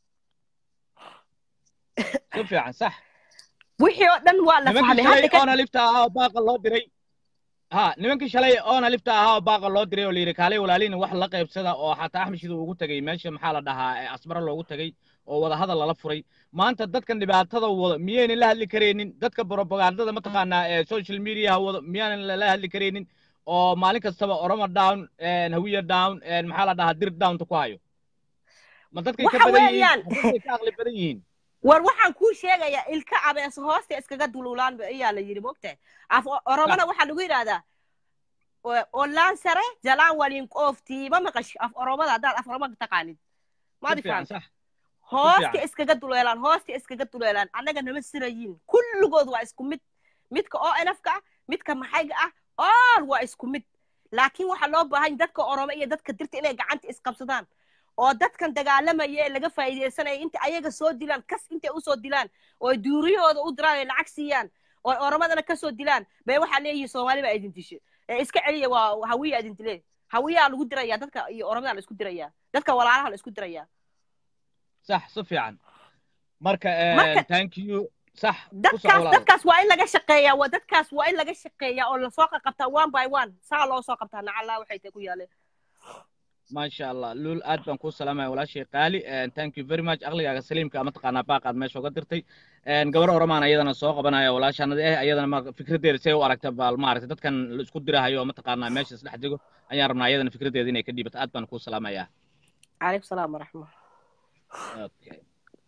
S1: si fiican sax
S6: wixii oo dhan waa la fahmay
S1: oona lifta ahaa oo baaqa loo diray nimankii shalay oona lifta ahaa oo baaqa loo diray oo la yidhi kaalay walaaliin wax la qaybsada oo xataa axmed shida ugu tagay meesha maxaa la dhahaa asmara loogu tagay oo wada hadal lala furay maanta dadkan dhibaatada wada miyaynan la hadli karaynin dadka propagandada mataqaanaa ee social media wada miyaanan la hadli karaynin oo maalin kastaba oromo down hawiya down maxaa la dhahaa dir downta ku hayo ma dadkay ka badan yihiin dadkay ka aqli badan yihiin
S6: war waxaan kuu sheegayaa ilka abeeso hoosta iskaga dululaan ayaa la yidhi mogtahay oromona waxaa lagu yidhahdaa olaan sare jalaan walin qooftii ma maqash af oromada haddaad af oromo taqaanid maadi fahamta hoosta iskaga duleelaan annaga nama sirayiin kulligood waa isku mid midka oo enafka ah midka maxayga ah all waa isku mid laakiin waxaa loo baahan dadka oromo iyo dadka dirta inay gacanta isqabsadaan oo dadkan dagaalamaya ee laga faa'iidaysanaya inta ayaga soo dilaan kas intay u soo dilaan oo duuriyahooda u diraan lacag siiyaan oo oromadana ka soo dilaan bay waxaa leeyihiin soomaali baa idin dishay iska celiya waa hawiya idin dilee hawiyaa lagu dirayaa dadka iyo oromada la isku dirayaa dadka walaalaha la isku dirayaa
S1: صح صفي عن مركا
S6: marka
S1: thank you صح كوسع ولا
S6: dadkaas waa in laga shaqeeyaa waa dadkaas waa in laga shaqeeyaa oo la soo qabtaa one by one saa loo soo qabtaa nacala waxay tahay ku yaaleen
S1: ما شاء الله لول آد بان كو سلامة ولا شيء قالي thank you very much أغلى سليم كأمت قانا باقد ما شو قدرتي قبر أورمان أيضا سوق بنا ولا شان ده أيضا ما فكرة دير سيو أركتب بالمعركة ده كان سكود درها يوم أمت قانا ماشي سلاح ديجو أنا رمنا أيضا فكرة دير ديني كدي بتآد بان كو سلامة يا
S6: عليكم السلام ورحمة
S1: أوكي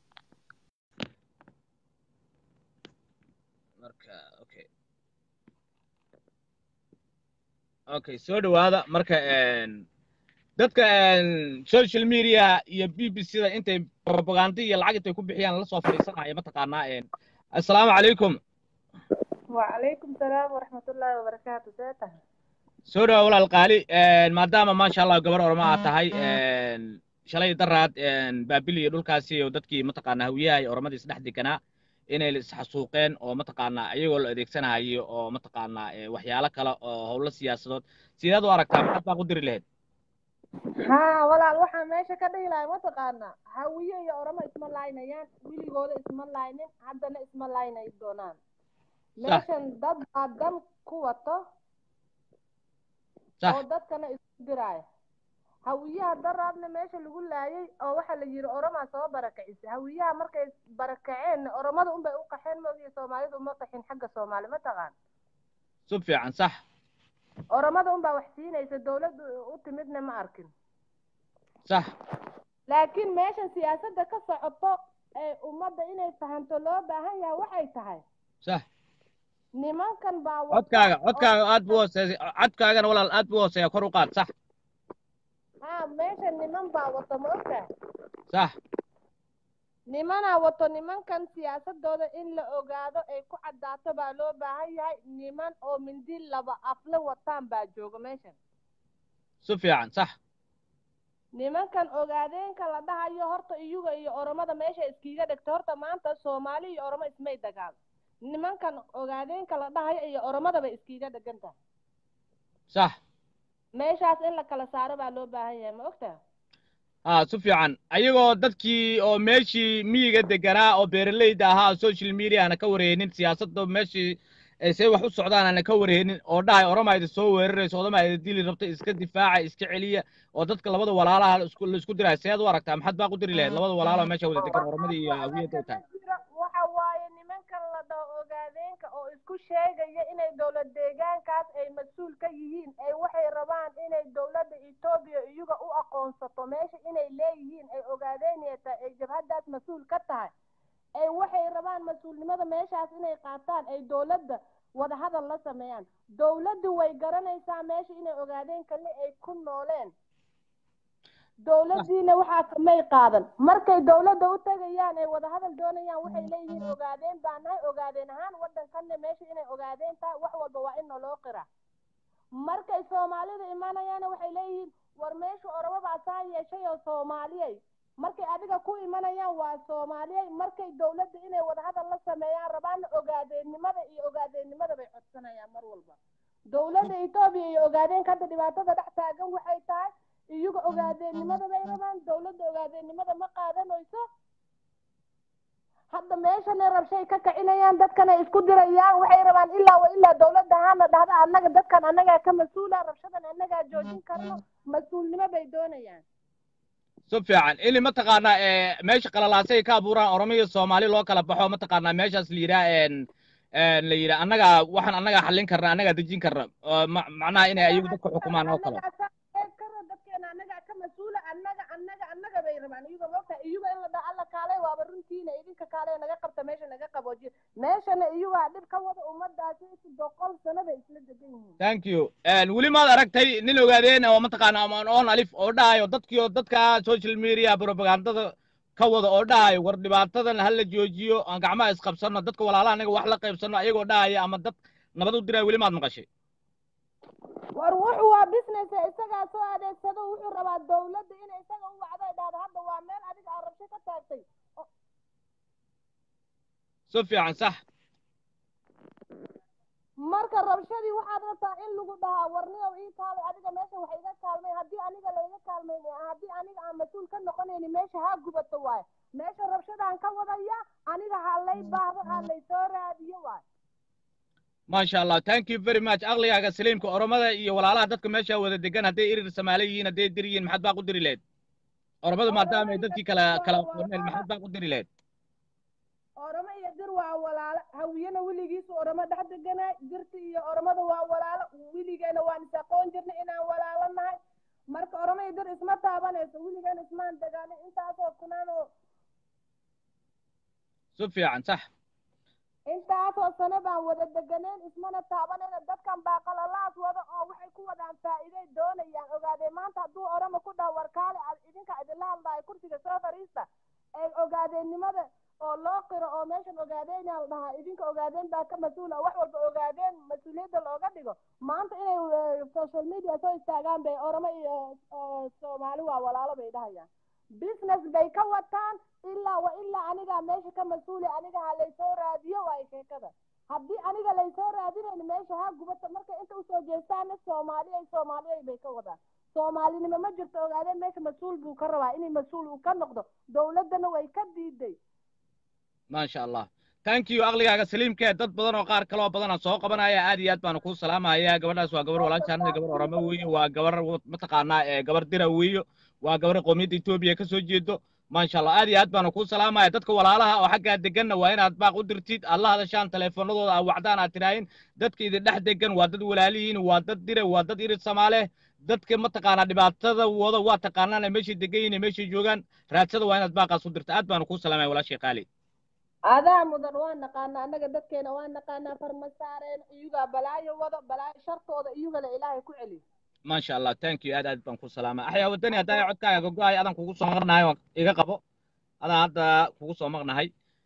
S1: مركا أوكي أوكي سودو هذا مركا dadka social media iyo BBC-da intay propaganda iyo lacag intay ku bixiyaan la soo fariisanaya ma taqaanaa assalaamu calaykum
S7: wa calaykum salaam waraxmatullaahi wabarakaatu seeta
S1: soo dhawaad walaal qaali maadaama maasha Allah gabar orma aad tahay shalay daraad baabil iyo dhulkaasi iyo dadkii ma taqaanaa hawiyaha iyo ormadii saddex deganaa inay is xasuuqeen oo ma taqaanaa ayagoo la adeegsanayo oo ma taqaanaa waxyaalo kale oo howlo siyaasadood sidaad u aragtaa maxaad baa ku diri lahayd
S7: haa walaal waxaan meesha ka dhihi lahay mataqaanaa hawiye iyo oramo isma laynayaan wiligooda isma laynin haddana isma laynay doonaan meeshan dad baa dan ku wato oo dadkana isku diraya hawiyaha daraadna meesha lagu laayay oo waxa la yiri oramaa soo barakacisay hawiyaha markay barakaceen oramada unbay u qaxeen moogiyo soomaalida uma qaxin xagga soomaali mataqaan
S1: si fiican sax
S7: oramada unbaa wax siinaysa dawladdu u timidna ma arkin
S1: صح
S7: laakiin meeshan siyaasadda ka socoto ee ummadda inay fahanto loo baahan yahay waxay tahay
S1: صح
S7: nimankan baa
S1: codkaaga aad buu hooseeya codkaagana walaal aad buu hooseeya kor u qaad sax
S7: haa meeshan niman baa wato ma ogtahay
S1: صح
S7: nimanaa wato nimankan siyaasadooda in la ogaado ay ku caddaato baa loo baahan yahay niman oo mindi laba afle wataan baa jooga meeshan
S1: si fiican sax
S7: nimankan ogaadeenka la dhahayo horta iyuga iyo oromada meesha iskiiga dhigto horta maanta soomaali iyo oromo ismay dagaal nimankan ogaadeenka la dhahayo iyo oromadaba iskiiga dhigan tahay
S1: صح
S7: meeshaas in la kala saaro baa loo baahan yahay ma ogtahay
S1: si fiican ayagoo dadkii oo meeshii miyiga deganaa oo beeralayda ahaa social media ana ka wareynin siyaasadda meeshii say wax u socdaan ana ka wareynin oo dhahay oromayda soo weerarayso odamayda dili rabta iska difaaca iska celiya oo dadka labada walaalaha la isku diray seed u aragtaa maxaad baa ku diri lahayd labada walaalo meesha wada degan oromadii iyo hawiyada tahay
S7: waxa waaye nimankan la dhaho ogaadeenka oo isku sheegaya inay dowlad deegaankaas ay mas-uul ka yihiin ay waxay rabaan inay dowladda Itoobiya iyaga u aqoonsato meesha inay leeyihiin ay ogaadeenayta ay jabhadaas mas-uul ka tahay ay waxay rabaan mas-uulnimada meeshaas inay qaataan ay dowladda wada hadal la sameeyaan dowladdu way garanaysaa meesha inay ogaadeen kale ay ku nooleen dowladdiina waxaa kamay qaadan markay dowladda u tagayaan ay wada hadal doonayaan waxay leeyihiin ogaadeen baan nahay ogaadeen ahaan waddankanna meesha inay ogaadeen tahay wax walba waa in naloo qira markay soomaalida imanayaan waxay leeyihiin war meesha oromo baa saa yeeshay oo soomaaliyay markay adiga ku imanayaan waa soomaaliyay markay dowladda inay wada hadal la sameeyaan rabaan ogaadeennimada iyo ogaadeennimada bay codsanayaan mar walba dowladda Itoobiya iyo ogaadeen hadda dhibaatada dhex taagan waxay tahay iyaga ogaadeennimada bay rabaan dowladda ogaadeennimada ma qaadanayso hadda meeshana rabshay ka kicinayaan dadkana isku dirayaan waxay rabaan ilaa dowladda ahaana dhahda annaga dadkan annagaa ka mas-uula rabshadan annagaa joojin karno mas-uulnimo bay doonayaan
S1: si fiican ili ma taqaanaa meesha qalalaasay ka abuuraan oromo iyo soomaali loo kala baxo ma taqaanaa meeshaas la yidhaa annaga waxaan annagaa xallin karna annagaa dejin karna macnaha inay ayagu dadka xukumaan oo kale
S7: dadkeena annagaa ka mas-uula annaga bay rabaan iyaga moogta iyaga in la dhaha alla kaalay waaba runtiina idinka kaalay naga qabta meesha naga qaboojiyo meeshana iyagaa dhib ka wada ummadaasi 100 sano bay isla degan yihiin
S1: thank you weli maad aragtay nin ogaadeen oo mataqaana amaan oon alif oo dhahayo dadkii dadka social media propagandada ka wada oo dhahayo war dhibaatadan ha la joojiyo aan gacmaha isqabsano dadka walaalaha anaga wax la qaybsano ayagoo dhahaya ama dad nabad u diray weli maad maqashay
S7: war wuxuu waa business isagaa soo adeegsado wuxuu rabaa dowladda inay isaga u wacdo ay dhahdo hadda waa meel adiga aan rabsho ka taagtay
S1: si fiican sax
S7: marka rabshadii waxaad rabtaa in lagu dhahaa warniyow ii kaalay adiga meesha wax iga kaalmay haddii aniga layga kaalmayna haddii aniga aan mas-uul ka noqonayni meesha haa gubato waaye laysoo raadiyo waay
S1: ما شاء الله thank you very much aqligaaga saliimka oromada iyo walaalaha dadka meesha wada degan hadday irir Soomaali yihiin hadday dir yihiin maxaad baa ku diri leed oromada maadaama ay dadkii kala qorneen maxaad baa ku diri leed
S7: oromo iyo dir waa walaalo hawiyana weligiisu oromo dhex deganay dirta iyo oromada waa walaalo weligeena waan is aqoon jirnay inaan walaalo nahay marka oromo iyo dir isma taabanayso weligeena ismaan dagaalin intaasoo kunaanoo
S1: si fiican sax
S7: intaasoo sano baan wada deganeen ismana taabanayna dadkan baa qalalaas wada oo waxay ku wadaan faa'iiday doonayaan ogaadee maanta hadduu oromo ku dhaho warkaale idinka idinla hadlaayo kursiga soo fariista ee ogaadeennimada oo loo qiro oo meeshan ogaadeenyaa la dhahaa idinka ogaadeen baa ka mas-uula wax walba ogaadeen mas-uuliyadda looga dhigo maanta inay social media soo istaagaan bay oromo iyo soomaali waa walaalo bay dhahayaan business bay ka wataan ilaa anigaa meesha ka mas-uuli aniga ha laysoo raadiyo waay sheekada haddii aniga laysoo raadinayn meesha ha gubata marka inta usoo jeestaana soomaaliyay bay ka wadaan soomaalinimo ma jirto ogaadeen meesha mas-uul buu ka rabaa inay mas-uul uu ka noqdo dowladdana way ka diiday
S1: ما شاء الله thank you aqligaaga saliimka dad badan oo qaar kale oo badan soo qabanaya aad iyo aad baan ku salaamayaa gabadhaas waa gabar walaashaan gabar oramo weeye waa gabar mataqaanaa gabar dira weeyo waa gabar qoomiyadda Itoobiya ka soo jeedo ما شاء الله aad iyo aad baan ku salaamayaa dadka walaalaha oo xagga deganna waa inaad baaq u dirtid Allah hadashaan telefoonadooda aad wacdaan aad tiraayin dadka idin dhex degan waa dad walaalihiin waa dad dire waa dad irid Soomaali dadka mataqaanaa dhibaatada wada waa taqaanaan meeshii degan yihiin meeshii joogan raadsada waa inaad baaqaas u dirtid aad baan ku salaamayaa walaashii qaali
S7: adaa mudan waan naqaanaa annaga dadkeena waan naqaanaa farmasaareen iyugaa balaayo wada balaayo shartooda iyugana ilaahay ku celi
S1: ما شاء الله thank you aad baan ku salaama axyaa wadani hadaa codkaaga gogoay adan kugu soo maqnahay iga qabo adan hadda kugu soo maqnahay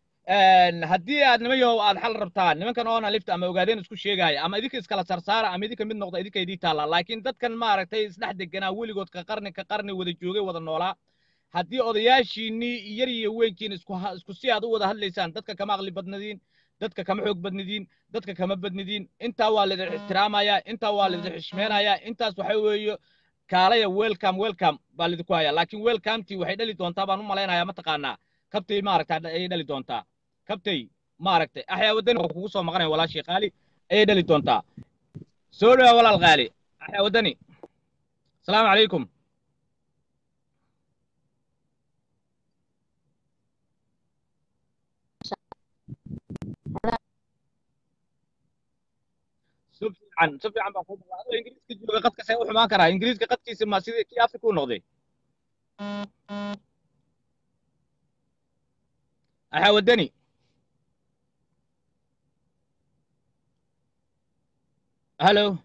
S1: haddii aad nimayo aad xal rabtaan nimankan oona lifta ama ogaadeen isku sheegaya ama idinka iskala sarsaara ama idinka mid noqda idinka idii taala laakiin dadkan maaragtay isdhex deganaa weligood ka qarni wada joogay wada noolaa haddii odayaashiinii yar iyo weynkiin isku si aad u wada hadlaysaan dadka kama aqli badnadiin dadka kama xoog badnadiin dadka kama badnadiin intaa waa laidin ixtiraamayaa intaa waa laidin xishmeenayaa intaas waxa weeye kaalaya welcome baa lidinku hayaa laakiin welcometii waxay dhali doontaa baan u malaynayaa mataqaanaa kabtay maaragtay ayay dhali doontaa kabtay maaragtay axyaa wadani oo kugu soo maqanaya walaashii qaali ayay dhali doontaa soo dhawaa walaal qaali axyaa wadani asalaamu calaykum سفيعا بقول هذا إنجليز كجوا قد كسر وحما كرا إنجليز قد كيس ما سيد كي أفريقيا نقضي أحاودني هلو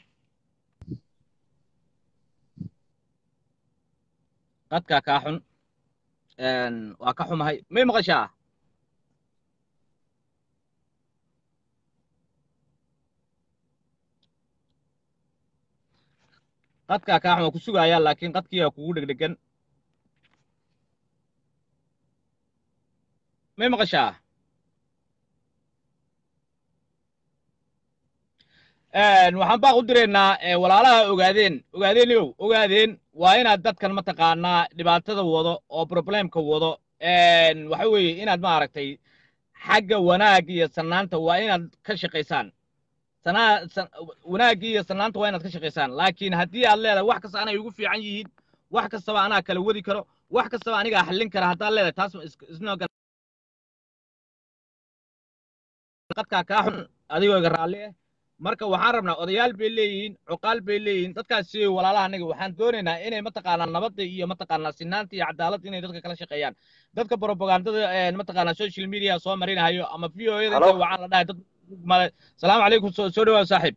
S1: قد كاحن وكحم هاي ما مغشاه qadka ka xuma ku sugaya laakiin qadkiya kugu dhigdhigan ma maqashaa waxaan baa u direynaa walaalaha ogaadeen waa inaad dadkan mataqaanaa dhibaatada wado oo problemka wado waxa weeye inaad maaragtay xagga wanaag iyo sanaanta waa inaad ka shaqaysaan wanaagii iyo sanaanta waa inaad ka shaqaysaan laakiin haddii aad leedahay wax kasta anay ugu fiican yihiin wax kastaba anaa kala wadi karo wax kastaba anigaa xallin kara haddaad leedahay taas qadkaa kaa xun adigoo iga raalli ah marka waxaan rabnaa odayaal bay leeyihiin cuqaal bay leeyihiin dadkaasi walaalaha anaga waxaan doonaynaa inay mataqaanaa nabadda iyo mataqaanaa sinaanta iyo cadaaladda inay dadka kala shaqeeyaan dadka propagandada mataqaanaa social media soo marinayo ama VO-yada inta waxaan la dhahay dad السلام عليكم سوري يا صاحب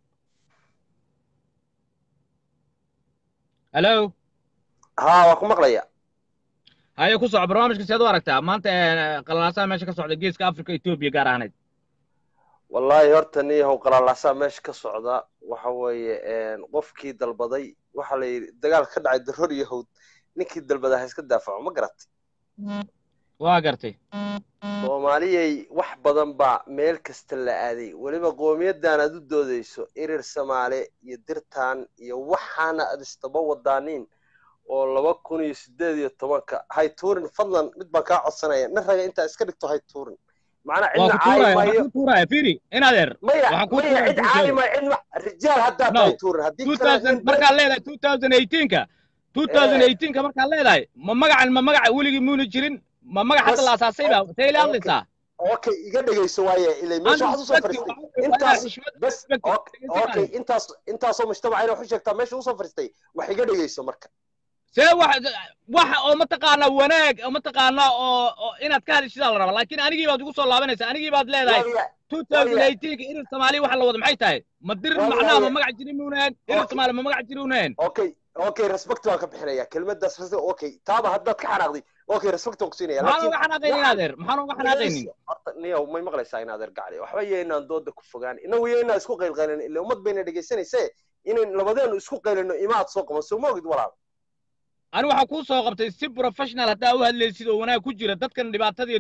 S1: الو
S8: ها واكو مقليا
S1: هاي ku soo barnaamijka sidoo aragtaa maanta qalalaasaa meesha ka socda geeska Afrika Ethiopia gaar ahaan
S8: wallahi horta niyahow qalalaasaa meesha ka socda waxa weeye qofkii dalbaday waxa la dagaal ka dhacay daror yahuud ninkii dalbaday iska daafaco ma garatay
S1: waa gartay
S8: Soomaaliyay wax badan ba meel kasta la aaday waliba qowmiyadan aad u doodayso irir Soomaali iyo dirtaan iyo waxaana aad istaba wadaanin oo 2018 hay tuurin fadlan mid baan ka codsanaya nin raga inta iska dhigto hay tuurin macnaa
S1: waa
S8: cidna
S1: ku tuuraya
S8: caayi
S1: waxaan
S8: maayo
S1: ku tuuraya fiiri in adeer
S8: maya
S1: waxaan ku
S8: maya
S1: tuuraya
S8: cid
S1: kuu
S8: caayi
S1: sheego
S8: maayo cid rijaal haddaad
S1: no
S8: tahay tuurin haddii kale
S1: 2000
S8: nin
S1: markaad leedahay 2018ka 2018ka markaad leedahay ma magaca weligii muuna jirin ma magac hadda la
S8: bas
S1: asaasay baa tay la
S8: okay
S1: hadlaysaa
S8: okay iga dhegayso waaye ilay meesha waxaad usoo fariistay intaas bas okay intaasoo mujtamacayna wax u sheegtaa meesha usoo fariistay wax iga dhegayso marka
S1: see wax oo mataqaanaa wanaag oo mataqaanaa oo inaad ka hadishidaa la rabaa laakiin anigii baad ugu soo laabanaysaa anigii baad leedahay 2018ka irir soomaali waxa la wada maxay tahay ma dirir macnaha ma magac jirin muunaan irir soomaali ma magac jirin muunaan
S8: okay respect waan ka bixinaya kelmaddaas okay taaba haddaad ka xanaaqday okay respect waan ku siinaya
S1: maxaan uga xanaaqaynin adeer maxaan uga xanaaqaynin
S8: niyow may maqlaysaa in adeer gacli waxba iyo inaan dooda ku fogaan inagu iyo inaan isku qaylqaylin ila ummad bayna dhegaysanayse inayn labadeenu isku qaylino imaad soo qaban soo ma ogid walaal
S1: ani waxaa kuu soo qabtay si professional haddaa u hadlaysid oo wanaag ku jira dadkan dhibaatada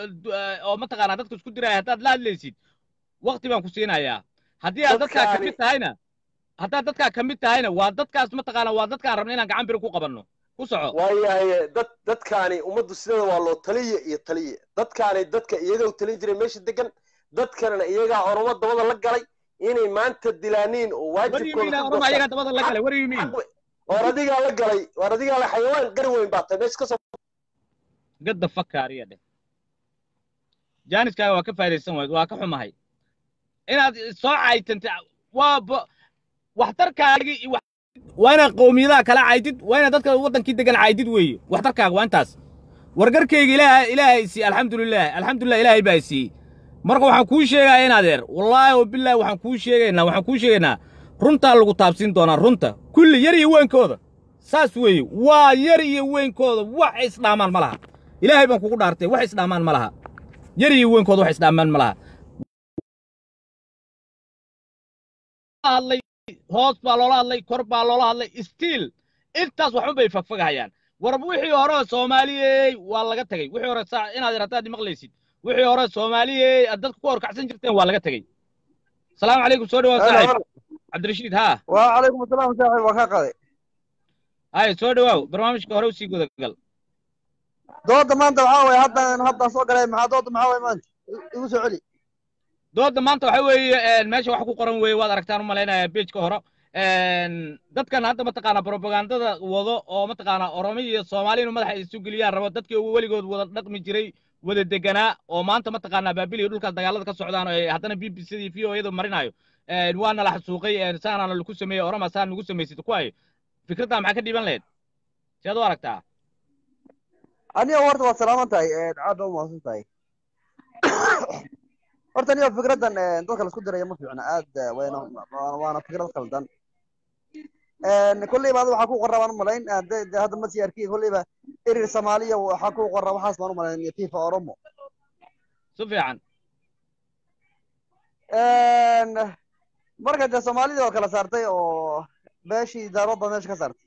S1: oo mataqaanaa dadka isku diraya haddaad la hadlaysid waqti baan ku siinayaa haddii aad dadkaa ka mid tahayna haddaad dadkaa ka mid tahayna waa dadkaas mataqaanaa waa dadkaan rabna inaan gacan biri ku qabanno ku soco
S8: waayahay dadkaani ummaddu sidada waa loo taliye iyo taliye dadkaani dadka iyaga u talin jiray meesha degan dadkanana iyagaa oromo dabada la galay inay maanta dilaaniin oo waajibkooda
S1: ayagaa dabada la galay wariyimiin
S8: war adigaa la galay war adigaa la xayawaan gar weyn baa tahay meesha ka soo
S1: gadda fakaariya dheh jaaniskaaga waa ka faa'idaysan wayd waa ka xumahay inaad soo caytanta waa waxtarkaagii waa inaad qowmiyadaha kala caydid waa inaad dadka waddankii degan caydid weeye waxtarkaaga waa intaas wargarkayga ilaahay sii alxamdulilah ilaahay baa siiyey marka waxaan kuu sheegaa in adeer wallaahi wabilaahi waxaan kuu sheegaynaa runtaa lagu taabsiin doonaa runta kulli yar iyo weynkooda saas weeye waa yar iyo weynkooda wax isdhaamaan ma laha ilaahay baan kugu dhaartay wax isdhaamaan ma laha yar iyo weynkooda wax isdhaamaan ma laha hadlay hoos baa loola hadlay kor baa loola hadlay stiil intaas waxun bay fagfagahayaan warba wixii hore soomaaliyey waa laga tegey wixii hore inaad haddaad maqlaysid wixii hore soomaaliyey aad dadka ku horkacsan jirteen waa laga tegey asalaamu calaykum soo dhawaad saaxiib cabdirashiid haa
S9: وعليكم السلام صاحب وكاقدي
S1: هاي soo dhawaaw barnaamijka hore u sii guda gal
S9: dooda maanta waxa way hadda soo galay maxaa dooda maxaa way maanta igu soo celi
S1: dooda maanta waxa weeye meesha wax ku qoran weeye waad aragtaan u malaynayaa page-ka hore dadkan hadda mataqaanaa propagandada wado oo mataqaanaa oromo iyo soomaali inuu madaxa isu geliyaan rabo dadkii weligood wada dhaqmi jiray wada deganaa oo maanta mataqaanaa baabil iyo dhulkaas dagaalada ka socdaan oo haddana BBC iyo VO-yada marinayo waana la xasuuqay saanaana lagu sameeyey orama saan lagu samaysid ku hayo fikraddaa maxaa ka dhiiban lahayd si aad u aragtaa
S9: aniga horta waad salaaman tahay aad u mahadsan tahay horta aniga fikraddan dadka la isku diraya ma fiicna aad waana fikrad khaldan kolleyba ada waxaa ku qorra baan u malayn hadda ma sii arkay kolleyba erir soomaaliya waxaa ku qorra waxaas baan u malayn fifa oromo
S1: si fiican
S9: marka dee soomaalidii oo kala saartay oo beeshii daarood baa meesha ka saartay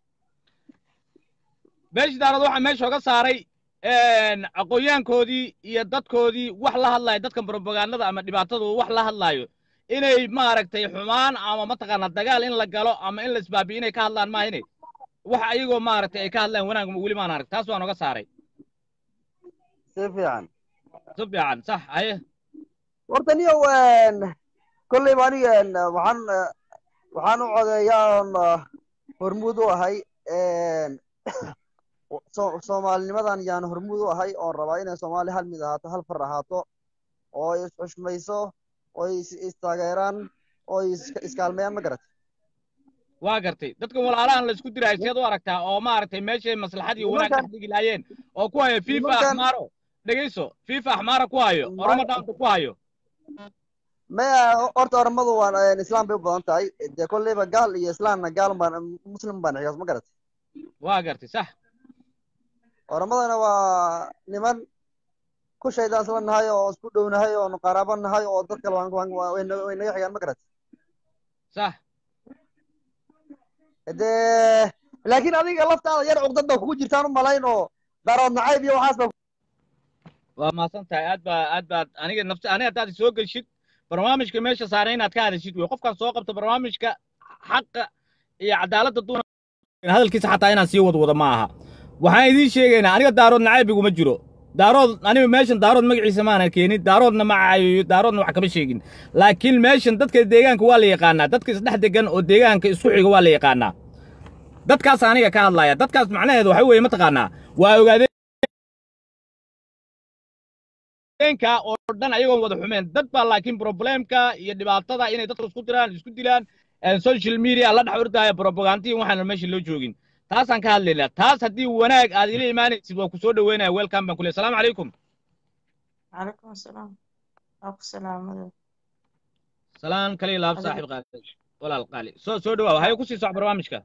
S1: beeshii daarood waxaa meesha oga saaray aqoonyaankoodii iyo dadkoodii wax la hadlayo dadkan propagandada ama dhibaatadu wax la hadlaayo inay maaragtay xumaan ama mataqaanaa dagaal in la galo ama in la isbaabiyo inay ka hadlaan maahine wax ayagoo maaragtay ay ka hadlaan wanaag weli maan arag taas waan oga saaray
S9: si fiican
S1: sax haye
S9: horta niyo kolleyba aniga waxaan u codeeyaa hormuud u ahay soomaalinimadan yaan hormuud u ahay oon rabaa inay soomaali hal mid ahaato hal far ahaato oo isxushmayso oo istaageeraan oo iskaalmeeyaan ma garatay
S1: waa gartay dadkan walaalahan la isku diraayo seed u aragtaa oo maaragtay meeshay maslaxad iyo wanaag ka dhigi lahaayeen oo ku hayo fifa axmaaro dhegayso fifa axmaara ku hayo oromo dhaanta ku hayo
S9: maya horta oromadu waa islaam bay u badan tahay dee kolleyba gaal iyo islaamna gaal baan muslim baan xigaas ma garatay
S1: waa gartay sax
S9: oromadana waa niman ku shaydaan isla nahay oo isku dhownahay oo qaraabo nahay oo dadka way naga xigaan ma garatay
S1: sax
S9: dee laakiin adiga laftaada yar cugdad baa kugu jirtaan u malayn oo daarood nacayb iyo waxaas baa
S1: waa maasan tahay aad baad aniga haddaad soo geshid barnaamijka meesha saaran inaad ka hadashid wey qofkaan soo qabta barnaamijka xaqa iyo cadaaladda hadalkiisa xataa inaan sii wadwado ma aha waxaan idiin sheegaynaa aniga daarood nacayb iguma jiro daarood anigu meeshan daarood magaciisa maana keenin daaroodna ma caayo daaroodna wax kama sheegin laakiin meeshan dadka deegaanka waa la yaqaanaa dadka isdhex degan oo deegaanka isku xiga waa la yaqaanaa dadkaas aniga ka hadlaya dadkaas macnaheedu waxa weeye ma taqaanaa waa ogaadeenka oo dhan ayagoon wada xumeen dad baa laakiin problemka iyo dhibaatada inay dadku isku diraan isku dilaan social media la dhex ordaya propaganda waxaan meesha loo joogin taasaan ka hadlaynaa taas haddii wanaag aad ila imaanaysid waa ku soo dhaweynaya welcome baan ku leeyahay assalaamu calaykum
S10: عليكم السلام أبو السلام
S1: salaan kale laab saaxiib qaali walaal qaali soo dhawaa waxay ku sii soc barnaamijka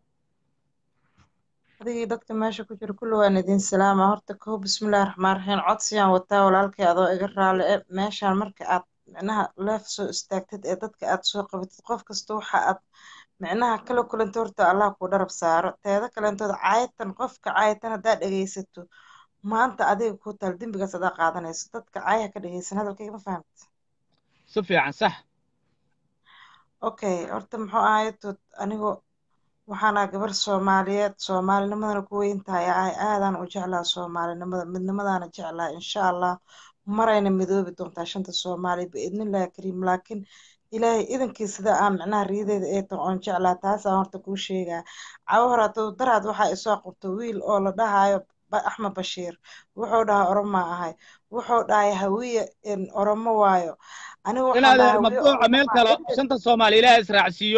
S10: هذه دتك ماشي كجر كل واندين سلامة هرتك هو بسم الله الرحمن الرحيم عطسيان وتا ولالك أدو إجر على ماشي مركا معناها لافسو استاكتد دتك أتسو قبت قف كستوحة معناها كل انت هرتا الله كودرب سارة تهذا كل انت عايتن قفك عايتن داد إجيستو ما أنت أديك كوتا الدين بقى صداقة عادنا يسدتك عايها كده يسن هذا الكيف ما فهمت
S1: صفي عن صح
S10: أوكي هرتا محو عايتو أنيقو waxaana gabar Soomaaliyeed Soomaalinimadana ku weyn tahay aadan u jeclaa Soomaalinimada midnimadaana jeclaa insha Allah marayna midoobi doontaa shanta Soomaali biidnillaahi kariim laakiin ilaahay idankiisa sida aan macnaha riideeda ee tan oon jeclaa taas aan horta kuu sheegaa cawo horato daraad waxaa isoo qabto wiil oo la dhahayo Axmed Bashiir wuxuu dhahaa Oromo ahay wuxuu dhahay hawiye in Oromo waayo anigu waxaan dhahay
S1: mabduuca meel kale shanta Soomaali ilaahay israacsiyo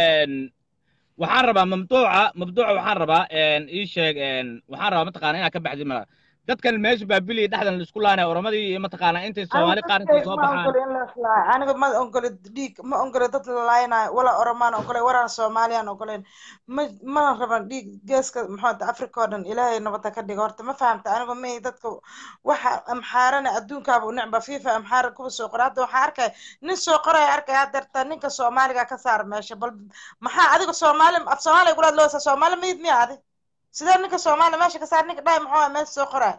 S1: waxaan rabaa mabduuca waxaan rabaa ii sheeg waxaan rabaa mataqaana inaad ka baxdi mara dadkan meesha baabili dhexdan la isku laanay oromadii iyo mataqaana intay Soomaali qaar intay soo baxaan
S10: aniga ma ogolid dhiig ma ogolid dad la laaynaay wala oromaan ogolay waraan Soomaaliyan ogoleen ma raban dhiig geeska maxaa Afrika oo dhan ilaahay nabada ka dhigo horta ma fahamta aniga ma dadka waxa amxaarana adduunkaaba u necba FIFA amxaar ku soo qoraada waxa arkay nin soo qoray arkay hadarta ninka Soomaaliga ka saar meesha bal maxaa adiga Soomaali af Soomaali gulaad loo Soomaali mid miyaade sidee ninka Soomaali meesha ka saar ninka dhaay maxaa meesha soo qoray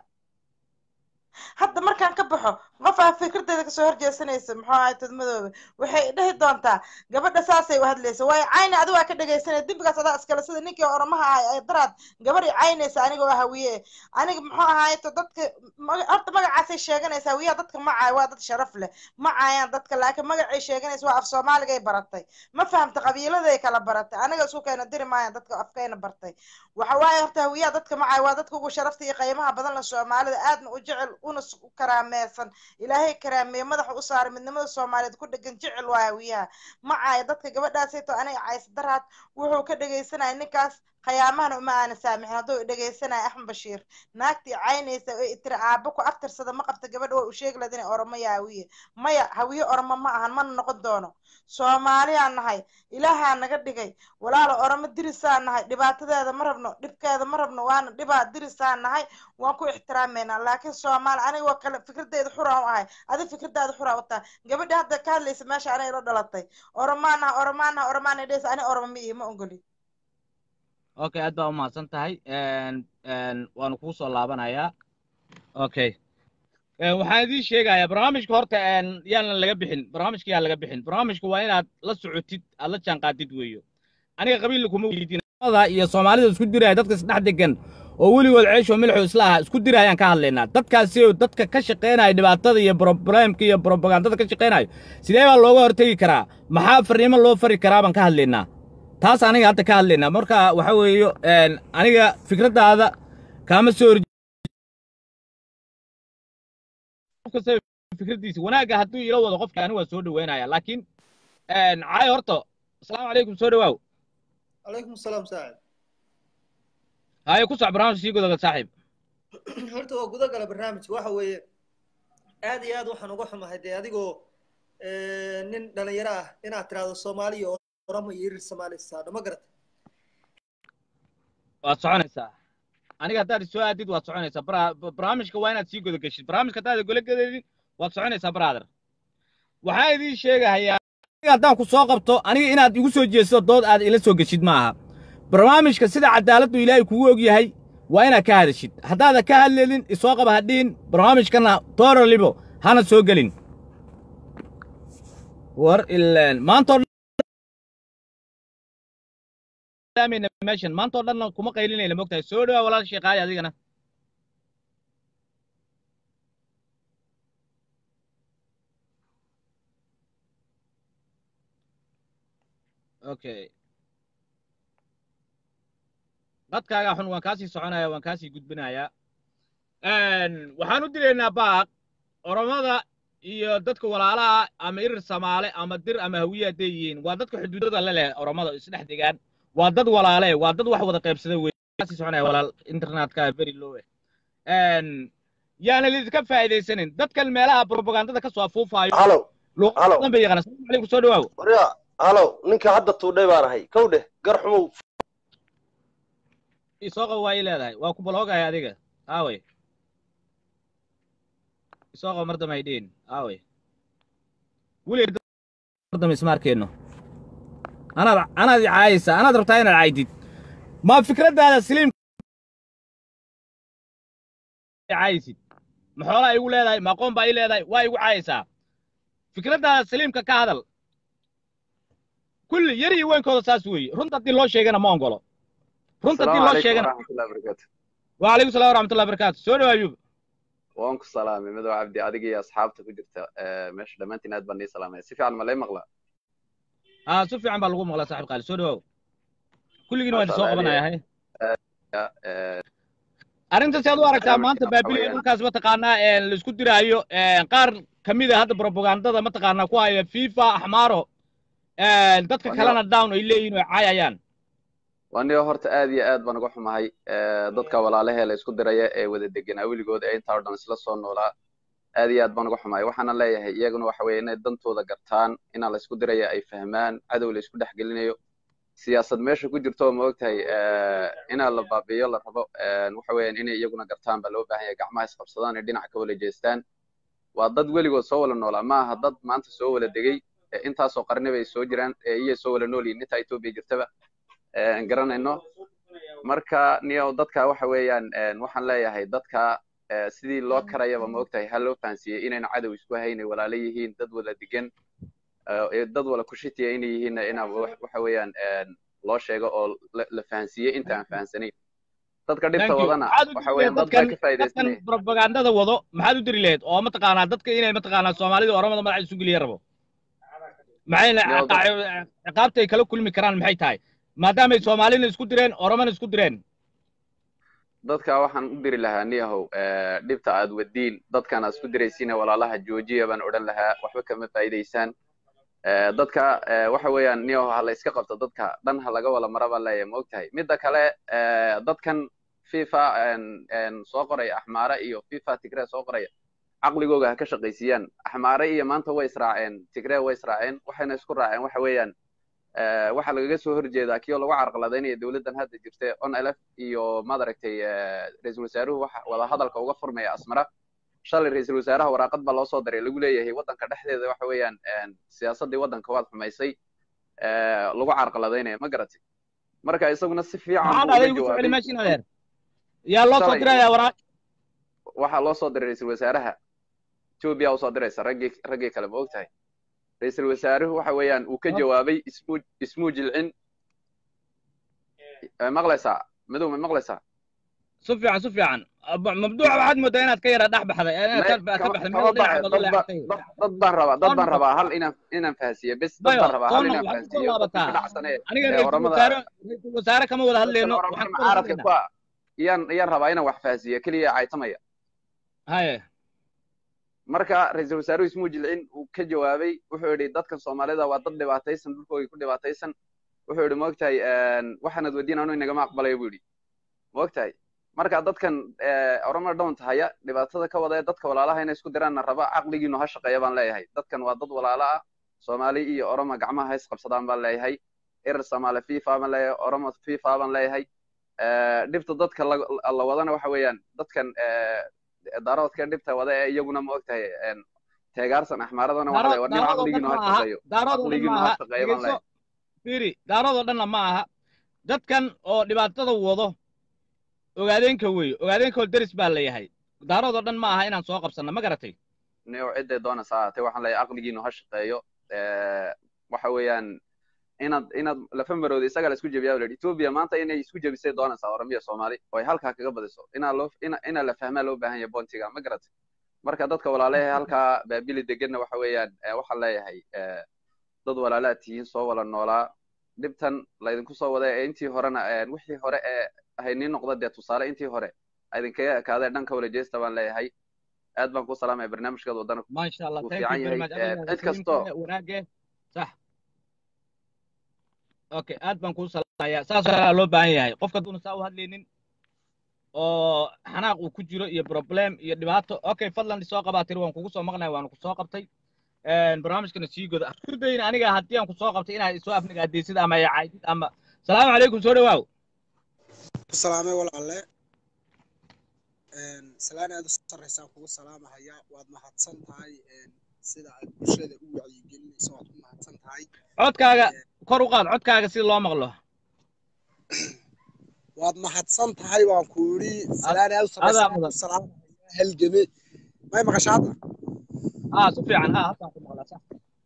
S10: hadda markaan ka baxo qof aan fikirteeda ka soo horjeesanaysa maxaa ahayd madoobe waxay dhahi doontaa gabadha saasay u hadlaysa way cayna adigu waa ka dhageysanay dimbigaas adaa iskale sida ninkii Oromaha ahay ay daraad gabadhi caynaysa aniga waa hawiye aniga maxaa ahayd dadka horta magacaasay sheeganaysa hawiya dadka ma caay waa dad sharaf leh ma caayaan dadka laakiin magacay sheeganaysa waa af Soomaaliga ay baratay ma fahamta qabiiladay kala baratay aniga isku keenay diri maayaan dadka afkayna bartay waxa waaye horta hawiya dadka ma caay waa dadka ugu sharafta iyo qiimaha badan la Soomaalida aadna u jecel una karaameesan ilaahay karaamee madaxa u saaray midnimada Soomaaliyeed ku dhagan jecel waawiya ma caay dadka gabadhaasayto aniga cays daraad wuxuu ka dhageysanay ninkaas qiyaamahan uma aan saamixin haduu dhageysanay Axmed Bashiir naagtii caynaysa oo itira aaba ku aftirsada ma qabta gabadha oo u sheeg ladin Oromo yaawiye maya hawiye Oromo ma ahan man noqon doono Soomaaliyaan nahay ilaaha naga dhigay walaalo Oromo dirisaan nahay dhibaatadeeda ma rabno dhibkeeda ma rabno waana dhibaa dirisaan nahay waan ku ixtiraameynaa laakiin Soomaali aniga waa kala fikirdeeda xuraan ahay adi fikirdaada xuraan wata gabadha hadda ka hadlaysa meesha aniga la dhalatay Oromaana dhees ani Oromo ma ogoli
S1: okay aad baa u mahadsan tahay waanu kuu soo laabanayaa okay waxaan idin sheegayaa barnaamijka horta yaanan laga bixin barnaamijka yaa laga bixin barnaamijku waa inaad la socotid aad la jaanqaadid weeyo aniga qabiil kuma weydiinada iyo Soomaalida isku diraya dadka isdhex degan oo weligood ceesho milixo islaaha isku dirayaan ka hadlaynaa dadkaasi oo dadka ka shaqeynaya dhibaatada iyo problemka iyo propagandada ka shaqeynayo sidee baa looga hortagi karaa maxaa fariimo loo fari karaa baan ka hadlaynaa taas aniga hadda ka hadlaynaa marka waxa weeyo aniga fikradaada kaama soo fikradiisa wanaaga hadduu ila wado qofka aniga waa soo dhaweynaya laakiin caay horta assalaamu calaykum soo dhawaaw
S11: calaykum salaam saaxib
S1: haye ku soc barnaamij sii gudagal saaxiib
S11: horta waa gudagala barnaamijka waxa weeye aad iyo aad waxaan uga xumahay dee adigoo nin dhalinyaro ah inaad tiraahdo Soomaaliya oo Oromo iyo Irir Soomaali saadho ma garata
S1: waad soconaysaa aniga haddaad soo aadid waad soconaysaa barnaamijka waa inaad sii gudagashid barnaamijka haddaad gola gadeedid waad soconaysaa brother waxaan idiin sheegahayaa aniga haddaan ku soo qabto aniga inaad igu soo jeesto dood aad ila soo geshid ma aha barnaamijka sida cadaaladdu ilaahay kugu og yahay waa inaad ka hadashid haddaadan ka hadleelin isoo qaba hadhiin barnaamijkana tooralibo hana soo gelin war ilaan maantoo maantoo dhanna kuma qaylinayna mogtahay soo dhawaa walaal sheekaayo adigana okay dadkaaga xun waan kaasii soconaya waan kaasii gudbinayaa waxaan u dilaynaa baaq oromada iyo dadka walaalaha ama irir samaale ama dir ama hawiye hadday yihiin waa dadka xuduudada la leh oromada isdhex degaan waa dad walaale waa dad wax wada qaybsada wey kaasii soconaya walaal internetka very low yaana lidinka faa'iidaysanin dadkan meelaha propagandada ka soo afuufaayo
S8: halo
S1: luuqadan bay yaqaan assalaamu calaykum soo dhawaaw
S8: warya halo ninka hadda tuudhay baan ahay kow dheh gar xumow
S1: isoo qabo waa ii leedahay waa ku baloogaya adiga aaway isoo qabo mar dambe ay dhihin aaway weligeed mar dambe isma arkeenno anaad caayaysa anaad rabtaa inaad caydid ma fikraddaada siliim caayaysid ma xoolaa igu leedahay ma aqoon baa ii leedahay waa igu caayaysaa fikraddaada siliimka ka hadal kulli yar iyo weynkooda saas weeye runta haddii loo sheegana ma ongolo runta haddii loo sheegana وعليكم السلام ورحمة الله وبركاته سوري أيوب
S12: وانكو سلامي مدو عبدي أدقي أصحابتك وجرت مش دمانتي ناد بني سلامي سيفي على ملاي مغلا
S1: سوفي عم بلغو مغلا صاحب قال سوري واو كل جنوة سوق بنا يا هاي أرنت سيادو أركتا ما أنت بابلي مكاس متقانا الاسكو درايو قار كميدة هذا بروباغاندا ده متقانا كواي فيفا أحمارو دادك كلانا داون إليين وعايان
S12: وأنا هرت آدي آد بنقول حماي ضدك ولا عليها لا يسكت دراية وده دقنا أول جود أي تاردن سلسون ولا آدي آد بنقول حماي وحنا لا يجون وحوينا دنتو ذا قرطان إن على يسكت دراية أي فهمان عدو اللي يسكت حقلنا يو سياسة ماشي كجرتوا موقت هاي إن الله بابي يلا ربوا وحوين إن يجون قرطان بلو بهاي جماعة سبصدان الدين حكوا لجيستان وضد ولي وصول النولا ما هضد ما أنت سوول الدقي أنت سوقرني بيسوجران هي سوول النولي نتايتو بيجرتبه garanayno marka niyo dadka waxa weeyaan waxaan leeyahay dadka sidii loo karayaba ma ogtahay hal loo faansiiyay inayna cadow isku haynay walaalo yihiin dad wala degan dad wala ku shitiya inay yihiin ina waxa weeyaan loo sheego oo la faansiiyay inta aan faansanay dadka dhibta wadana waxa weeyaan dadka ka faa'iideysanay
S1: propagandada wado maxaad u diri leed oo ma taqaanaa dadka inay ma taqaanaa Soomaalida Oromada magac isu geliya rabo maxayna ciqaabtay kala kulmi karaan maxay tahay maadaama ay Soomaalina isku direen Oromana isku direen
S12: dadka waxaan u diri lahaa niyahow dhibta aad wadiin dadkana isku diraysiina walaalaha joojiya baan odhan lahaa waxba kama faa'iideysaan dadka waxa weeyaan niyahow hala iska qabto dadka dhan ha laga wala maraba leeyahay ma ogtahay midda kale dadkan FIFA soo qoray Axmaara iyo FIFA Tigray soo qoray aqligooga ha ka shaqeysiyaan Axmaara iyo maanta way israaceen Tigray way israaceen waxayna isku raaceen waxa weeyaan waxa lagaga soo horjeedaa kiyo lagu carqaladeynaya dawladdan hadda jirtay on elf iyo madaragtay ra'iisul wasaaruhu waxa wada hadalka uga furmaya Asmara shalay ra'iisul wasaaraha waraaqad baa loo soo diray lagu leeyahay wadanka dhexdeeda waxa weeyaan siyaasadii wadanka waad xumaysay lagu carqaladeynaya ma garatay marka isaguna si fiican buu u jawaabay
S1: yaa loo soo diray waraaq
S12: waxa loo soo diray ra'iisul wasaaraha Ethiopia oo soo diraysa ragii kale ma ogtahay ra'iisul wasaaruhu waxa weeyaan uu ka jawaabay ismu jilcin maqlaysa madow maqlaysa
S1: سفيان مبدوع واحد مدة أنا تكير أدح بحذا أنا تبع
S12: ضد برا هل إنا فاسية بس ضد برا هل إنا فاسية
S1: أنا قلت وسارة كم ولا هل لأنه
S12: عارف كوا يان ربا إنا وح فاسية كلية عيتمية
S1: هاي
S12: marka ra'iisul wasaaruhu ismu jilcin uu ka jawaabay wuxuu yiri dadka Soomaalida waa dad dhibaataysan dhulkooda ku dhibaataysan wuxuu yiri moogtahay waxaanad wadiinano inaga ma aqbalay buu yiri moogtahay marka dadkan Oromo doon tahaya dhibaatada ka wada dadka walaalaha inay isku diraan raba aqligiinu ha shaqeeyo baan leeyahay dadkan waa dad walaala ah Soomaali iyo Oromo gacmaha is qabsadaan baan leeyahay irir Soomaali FIFA baan leeyahay Oromo FIFA baan leeyahay dhibta dadka la wadana waxa weeyaan dadkan daaroodka dhibta wada ee iyaguna ma ogtahay teegaarsan Axmaaradana waxa ay wadnimo aqligiinu ha shaqeeyo aqligiinu ha shaqeeyo baan leeyahay
S1: fiiri daaroodoo dhanna ma aha dadkan oo dhibaatada wado ogaadeenka weey ogaadeenka daris baa leeyahay daaroodoo dhan ma aha inaan soo qabsano ma garatay
S12: neew cidda doona saatay waxaan leeyahay aqligiinu ha shaqeeyo waxa weeyaan inaad la famaroodo isaga la isku jabiyaa walaal Ethiopia maanta inay isku jabisay doonaysaa Oromiya Soomaali oo halka kaga badiso ina la fahmaa loo baahan yahay bontiga ma garatay marka dadka walaalaha halka baabili degan waxa weeyaan waxa leeyahay dad walaalaha tihiin soo wala noolaa dhibtan laydinku soo waday ee intii horena wixii hore ee haynin noqda dee tusaale intii hore idinkaga ekaadee dhanka wala jeesta baan leeyahay aad baan ku salaamaya barnaamijkeeda wadana
S1: ما شاء الله
S12: wuu
S1: thank you
S12: fiican
S1: very
S12: yahay
S1: much aqliga
S12: cid kastoo
S1: saliimka wanaagge صح okay aad baan kuu salaamayaa saas ayaa loo baahan yahay qofka haduuna saa u hadlaynin oo xanaaq uu ku jiro iyo problem iyo dhibaato okay fadlan soo qabaa tiri waan kugu soo maqnay waan ku soo qabtay barnaamijkana sii goda isku dayin aniga haddii aan ku soo qabtay inaad isoo afniga adeesid ama ay caydid ama salaamu calaykum soo dhawaaw
S13: salaamay walaalle salaan aad u sarreysaan kugu salaamahaya waad mahadsan tahay sida aad bulshada u wacyigelinayso waad ku mahadsan tahay
S1: codkaaga kor u qaad codkaaga si loo maqlo
S13: waad mahadsan tahay waan ku yidhi salaan aad u sarreysaan kugu salaamahaya halgame may maqashaa hadda
S1: si fiican haddaan ku maqlaa sax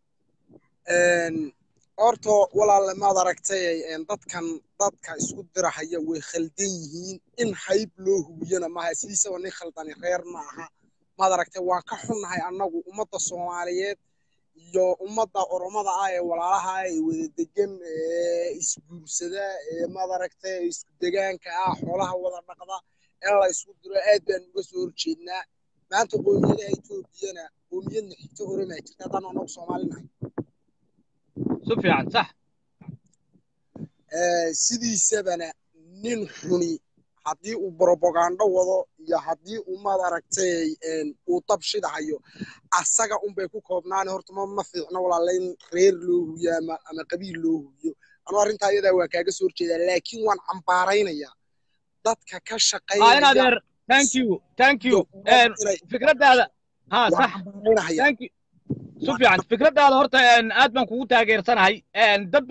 S13: horto walaalle maad aragtay dadka isku dirahaya way khaldan yihiin in hayb loo hubiyana maaha sidiisaba nin khaldani reer ma aha maad aragtay waan ka xunnahay annagu ummadda soomaaliyeed iyo ummadda oromada ah ee walaalaha ah ee wada degan ee isguursada ee maad aragtay isku degaanka ah xoolaha wada dhaqda in la isku diro aad baan uga soo horjeednaa maanta qoomiyadaha etoobiyana qoomiyadna xigta oromaa jirta haddaan annagu soomaali nahay
S1: si fiican sax
S13: sidiisabana nin xuni haddii uu propaganda wado iyo haddii uu maad aragtay uu dab shidahayo asaga unbay ku koobnaan horta ma fiicno walaala in reer loo hubiyo ama qabiil loo hubiyo anuu arrintaa iyadaa waan kaaga soo horjeedaa laakiin waan cambaaraynayaa dadka ka shaqaynaya
S1: thank you fikradaada صح thank you سفيان فكرة هذا هرت آدم كوتا تاجر سنة دد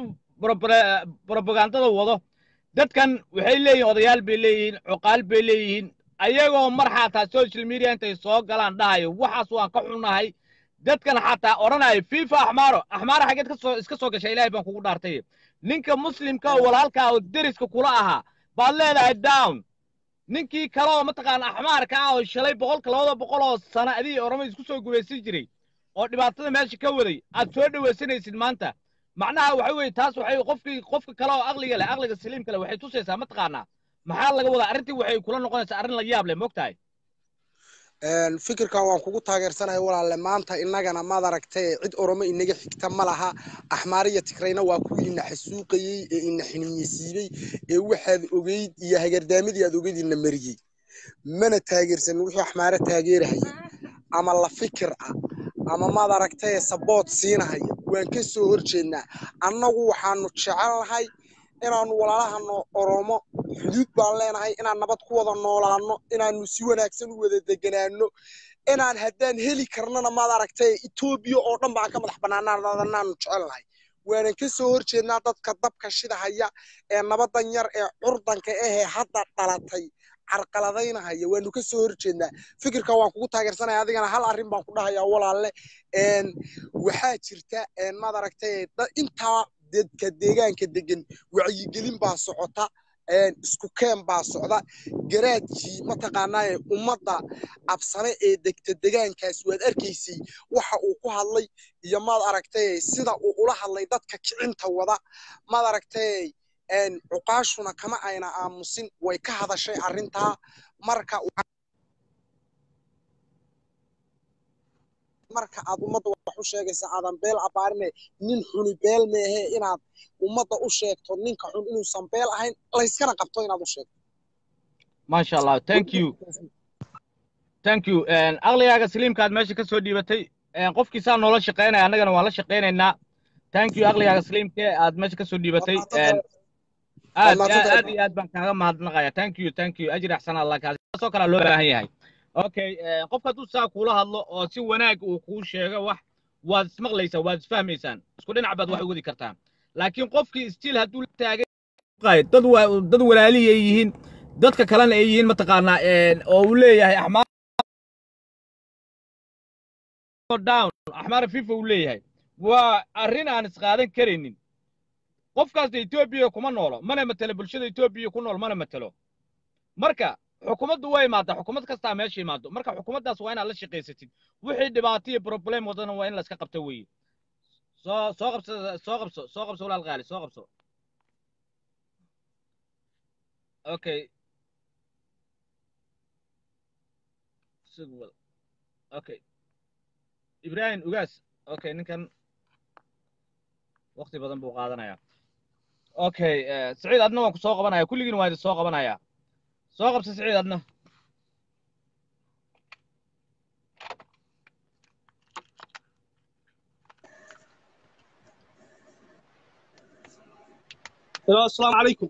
S1: بروباغندا وضع دد كان وحيلي وضيال بيلين عقال بيلين أيها مرحلة السوشيال ميديا أنت يسوق قلنا ده وحصوا كحولنا هاي دد كان حتى أورنا فيفا أحمر حاجات كسو كشيء لا يبان كودا رتيه نينك مسلم كا ولا كا ودرس كلها بالله داون نينكي كلام متقن أحمر كا وشلي بقول كلام بقول سنة دي أورما يسكسو جويسي جري oo dhibaatada meesha ka waday aad soo dhaweysanaysid maanta macnaha waxa weeye taas waxay qofka kale oo aqliga leh aqliga saliimka leh waxay tusaysaa ma taqaanaa maxaa laga wadaa arrintii waxay kula noqonaysaa arrin la yaab leh moogtahay
S13: fikirkan waan kugu taageersanahay walaalle maanta innagana maad aragtay cid oromo inaga xigta ma laha axmaariya tigrayna waa kuwii ina xasuuqayey ee ina xininyesiibey ee waxaad ogeyd iyo hagardaamadii aad ogeyd ina mariyey mana taageersan wixii axmaare taageerahaya ama la fikir ah ama maad aragtay saboot siinahaya waan ka soo horjeednaa annagu waxaanu jecelnahay inaanu walaalahano oromo xuduud baan leenahay inaan nabad ku wada noolaano inaanu si wanaagsan u wada deganaano inaan haddaan heli karnana maad aragtay etoobiya oo dhan baan ka madax bannaanaanaanu jecelnahay waanan ka soo horjeednaa dadka dabka shidahaya ee nabadan yar ee curdanka ahee hadda dhalatay carqaladaynahaya waanu ka soo horjeednaa fikirka waan kugu taageersanaya adigana hal arrin baan ku dhahayaa walaalle waxaa jirta maad aragtay intaa dadka deegaanka degan wacyigelin baa socota isku keen baa socda garaadkii mataqaanaa ummadda absane ee degta deegaankaas waad arkaysay waxa uu ku hadlay iyo maad aragtay sida uu ula hadlay dadka kicinta wada maad aragtay cuqaashuna kama ayna aamusin way ka hadashay arrintaa marka aad ummadda wax u sheegaysa aadan beel abaarine nin xuni beel meehe inaad ummadda u sheegto ninka xun inuusan beel ahayn layskana qabto inaad u sheegto
S1: maasha allah thank you aqligaaga saliimkaad meesha ka soo dhiibatay qofkiisaa noola shaqaynaya annagana waan la shaqaynaynaa thank you aqligaaga saliimkee aad meesha ka soo dhiibatay aad iyo aad baan kaaga mahadnaqaya thank you ajir axsan allah kaasoo kalaa loo baahan yahay okay qofka hadduu saa kuula hadlo oo si wanaag uu kuu sheego wax waad ismaqlaysaa waad isfahmaysaan isku dhinac baad wax u wadi kartaa laakiin qofkii stiil hadduu la taagay dad walaalihi ay yihiin dadka kalena ay yihiin mataqaanaa oo uu leeyahay axmaar fifa uu leeyahay waa arrin aan isqaadan karaynin qofkaasna etoobiya kuma noolo mana matelo bulshada etoobiya ku nool mana matelo marka xukuumaddu way imaadaa xukuumad kastaa meesha imaado marka xukuumaddaas waa inaad la shaqaysatid wixii dhibaato iyo problem wadana waa in la iska qabto weeye soo qabso walaal qaali soo qabso اوكي سجل اوكي ابراهيم اوغاس اوكي ninkan waqti badan buu qaadanaya okay Saciid adna waan ku soo qabanaya kulligiin waan soo qabanaya soo qabsa Saciid adna
S14: السلام عليكم.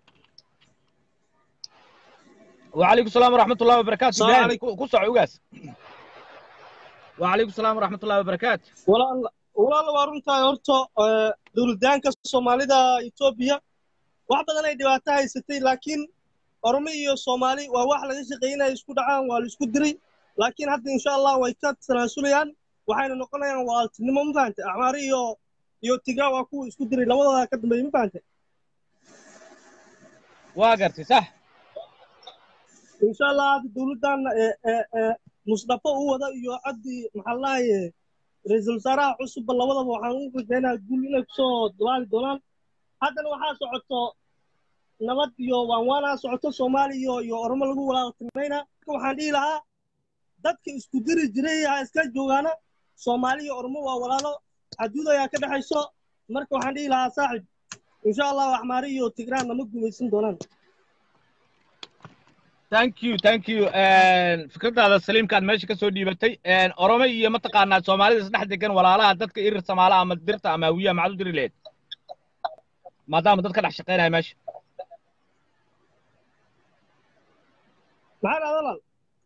S1: وعليكم السلام ورحمة الله وبركاته.
S14: السلام عليكم.
S1: كوسع عوجاس. وعليكم السلام ورحمة الله وبركاته.
S14: والله وارنتا horta dowladaanka Soomaalida Itoobiya wax badan ay dhibaato haysatay laakiin Oromo iyo Soomaali waa wax laga shaqeynaa isku dhacaan waa la isku diray laakiin hadda insha Allah way ka tanaasuliyaan waxayna noqonayaan waaltinimo ma fahamtay Axmaar iyo Tigra waa ku isku diray labadooda ka dambeeyay ma fahamtay
S1: waa gartay sax
S14: إن شاء الله دولتان مصطفى هو ذا يعدي محلاي رئيس الوزراء عصب الله وضع وحنوك هنا يقول لنا كسو دولار هذا الواحد صعدته نبض يو وانا صعدته سومالي يو أرمل هو ولا تمينا وحندي لها دتك إسكودير جري إسكال جوانا سومالي أرمل ولا لا حدودا يا كده حيسو مركو حندي لها صاحب إن شاء الله أحماري يو تجران نمك بيسن دولار
S1: thank you fikradaada saliimkaad meesha ka soo dhiibatay Oromo iyo ma taqaanaa Soomaalida saddex degan walaalaha dadka irir Soomaaliya ama dirta ama wiya macdu diri leed maadaama dadka dhex shaqeynaya meesha
S14: maxaa walaal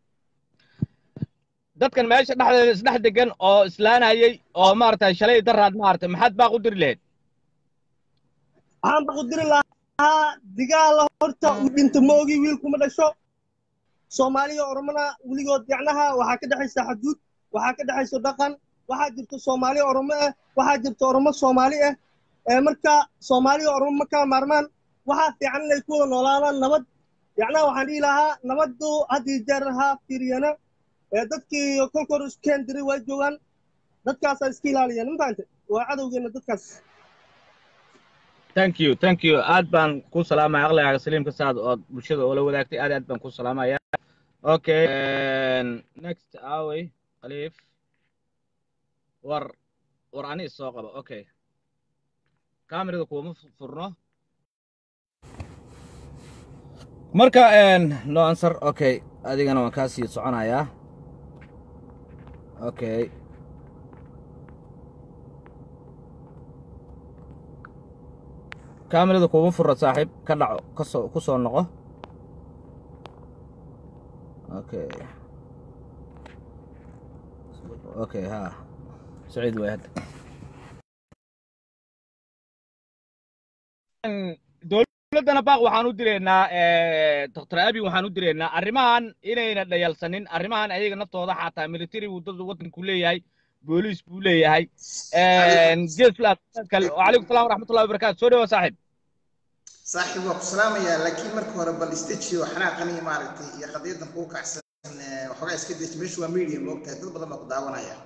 S1: dadkan meesha dhexdeeda saddex degan oo islaanayay oo maartay shalay daraad maartay maxaad baaq u diri leed
S14: waxaan baaq u diri lahaa digaal horta u dhinta moogi wiilkuma dhasho Soomaaliya Oromona wiligood yacnaha waxa ka dhaxaysa xaduud waxa ka dhaxaysa dhaqan waxa jirto Soomaaliya Oromo ah waxa jirto Oromo Soomaali ah marka Soomaaliya Oromo ma kala maarmaan waxa fiican inay ku noolaadaan nabad yacnaha waxaan dhihi lahaa nabaddu haddii jeerha fiiriyana dadkii kolkor iskeen diray way joogaan dadkaas ay iska ilaaliyaan ma fahamtay waa cadowgeena dadkaas
S1: thank you aad baan ku salaamay aqliga saliimka saad oo bulshada oo la wadaagtay aad baan ku salaamaya okay next away Khalif war ani soo qabo okay kaamirada kuma furno marka no answer okay adigana waan ka sii soconayaa okay كاميرا كوما فرة صاحب كدعو كسو نقو اوكي ها سعيد واحد dowladana baaq waxaan u direynaa Dr. Abi waxaan u direynaa arrimahan inayna dhayalsanin arrimahan ayaga naftooda xataa military wadada wadanku leeyahay بوليس بولي هاي جيس لا وعليكم السلام ورحمة الله وبركاته سوري وصاحب
S15: صاحب وسلام يا لكن مركو رب الاستيتشي وحنا قني مارتي يا قضية نقوك أحسن وحنا اسكدت مش وميديا موقتها تضبط ما قداونا يا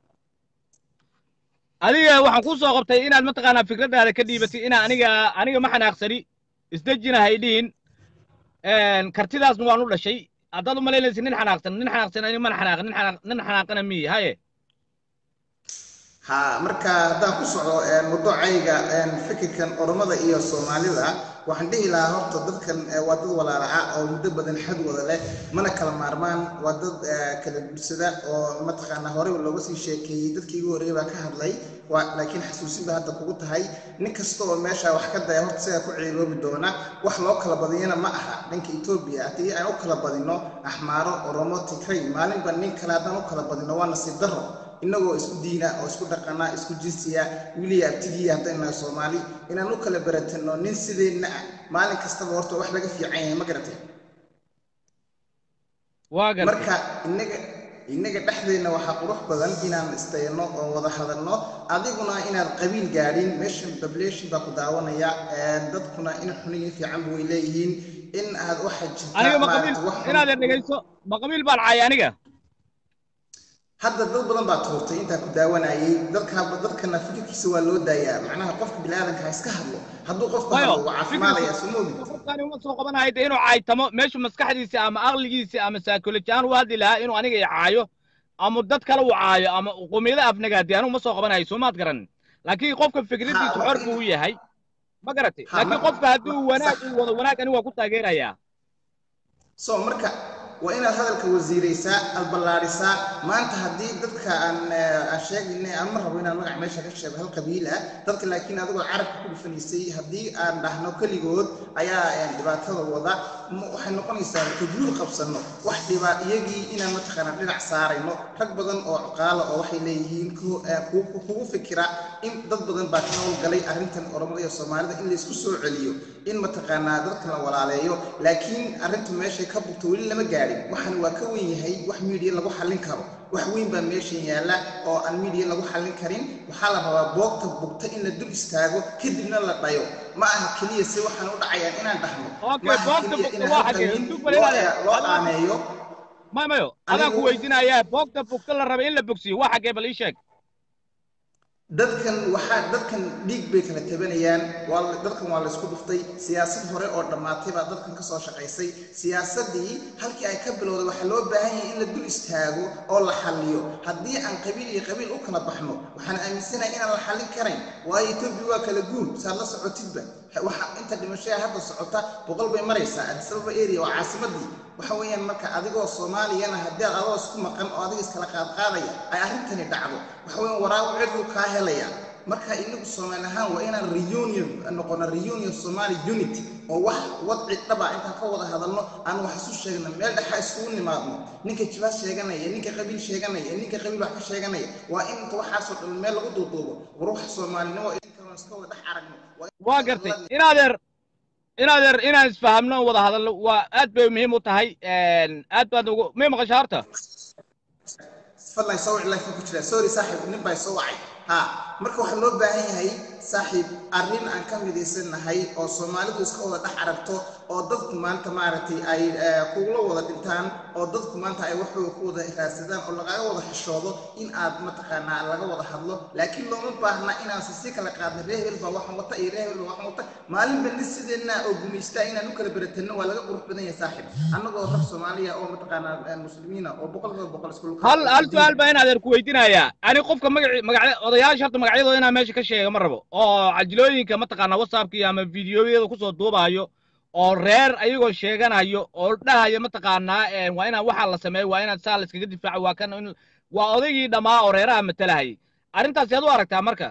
S1: أنا waxaan ku soo qabtay inaad ma taqaanaa fikradaada ka dhiibatay ina aniga ma xanaaqsani isdajina haydin kartidaas waan u dhashay haddaad u malaynaysid nin xanaaqsan aniga ma xanaaqan nin xanaaqana mi haye
S15: ها مركا هذا كسر موضوعيga fikirkan Oromada iyo Soomaalida waxaan dhihi lahaa horta dadkan waa dad walaalaha oo muddo badan xad wada leh mana kala maarmaan waa dad kala bulshada oo ma taqaanaa hore looga sii sheekeeyay dadkii ugu horeeyay ka hadlay laakiin xasuusinta hadda kugu tahay nin kasta oo meesha wax ka daya horta sida ku ciiloobi doona wax loo kala badiyana ma aha dhanka Itoobiya haddii aan u kala badino Axmaaro Oromo Tigray maalinba nin kala haddaan u kala badino waa nasiib darro inagoo isku diina oo isku dhaqana isku jinsiya wiliya abtigiya hadana Soomaali inaan u kala baratano nin sideena maalin kasta horta wax laga fiican yahay ma garatay
S1: waagan
S15: marka inaga dhaxdeena waxa qurux badan inaan isteeyno oo wada hadalno adiguna inaad qabiil gaadhin meeshan population ba ku daawanaya dadkuna in xuniyo fiican way leeyihiin in aad waxa jirta
S1: aniga ma qabiil inaad dhageyso ma qabiil baan caay aniga
S15: hadda dad badan baa tuurtay intaa ku daawanayay dadkana fikirkiisa waa loo daayaa macnaha qofka bini'aadanka ha iska hadlo hadduu qofku hadlo waa caafimaadaya sumoodi
S1: qofkani uma soo qabanaya de inuu caaytamo meeshu maskaxdiisa ama aqligiisa ama psychology ahaan u hadli lahaa inuu aniga i caayo ama dad kale uu caayo ama qomiyada afnagaadi anigu ma soo qabanayo soomaad garan laakiin qofka fikradiisu xor buu yahay ma garatay laakiin qofka hadduu wanaag uu wado wanaag anigu waa ku taageerayaa
S15: so marka waa inaad hadalka wasiiraysaa aad ballaarisaa maanta haddii dadka aan sheegaynay aan ma rabo inaan magac meesha ka sheego hal qabiil ah dadka laakiin adigoo carabka ku dhufanaysay haddii aan dhahno keligood ayaa dhibaatada wada waxay noqonaysaa kaguul qabsanno wax dhibaa iyagii inaan mataqaanaa dhinac saarayno rag badan oo cuqaala oo waxay leeyihiin kugu fikira in dad badan baa ka howlgalay arrintan oromada iyo soomaalida in laysku soo celiyo in mataqaanaa dadka la walaaleeyo laakiin arrintu meeshay ka bugto weli lama gaadhin waxaan waa ka weyn yahay wax media lagu xallin karo wax weyn baa meeshan yaalla oo aan media lagu xallin karin waxaa la rabaa boogta bugta in la dul istaago kadibna la dhayo ma aha keliya si waxaan u dhacayaan inaan dhahno loo aaneeyo
S1: mayo adaan ku weydiinayaa boogta bugta la raba in la bogsiyo waa xagee bal ii sheeg
S15: dadkan dhiig bay kala tabanayaan dadkan waa laysku dhuftay siyaasad hore oo dhammaatay baa dadkan ka soo shaqaysay siyaasaddii halkii ay ka bilowday waxaa loo baahan yahay in la dul istaago oo la xalliyo haddii aan qabiil iyo qabiil u kala baxno waxaan aaminsanahay inaan la xallin karayn waayo etoobiya waa kala guul saad la socotidba waxa inta dhimashaya hadda socota 100 bay maraysaa Addis Ababa area waa caasimadii waxa weeyaan marka adigoo Soomaaliyana haddii aad adoo isku maqan oo adiga iskala qaadaya ay arrintani dhacdo waxa weeyaan waraawo cidlu ka helaya marka inagu Soomaali ahaan waa inaan reunion Somali unity oo wax wadci dhaba inta ka wada hadalno aan wax isu sheegno meel dhexe isku nimaadno ninka jibaas sheeganaya ninka qabiil sheeganaya ninka qabiil wax ka sheeganaya waa in inta waxa soo dhan meel lagu duuduubo ruux Soomaalinimo idinka iska wada dhex aragno
S1: waa gartay inaan isfahamno wada hadalno waa aad bay muhiim u tahay aad baad ugu ma maqashay harta
S15: fadlan soo wicilay ku jira sorry saaxiib nin bay soo wacay marka waxa loo baahan yahay saaxiib arrin aan ka midaysanahay oo Soomaalidu iska wada dhex aragto oo dadku maanta maaragtay ay kugula wada dhintaan oo dadku maanta ay wax ku wada raadsadaan oo laga wada xishoodo in aad mataqaanaa laga wada hadlo laakiin looma baahna inaan si kala qaadno reehel baa waxaan wata iyo reehel waxaan wata maalin baan sideena oo gumeystaa inaan u kala baratano waa laga qurux badan yahay saaxiib annagoo rab Soomaaliya oo mataqaanaa muslimiina oo boqol isku
S1: hal su'aal baa inaad ku weydiinayaa ani qofka magaca odayaasha hadda magacyadooda inaan meesha ka sheego ma rabo oo cajilooyinka mataqaanaa WhatsApp-ka ama fiidiyowyada ku soo duubayo oo reer ayagoo sheeganayo oo dhahayo mataqaanaa waa inaan waxa la sameeyo waa inaan saal iskaga difaaco waa kan waa odaygii dhamaa oo reeraha matalahay arrintaas aad u aragtaa marka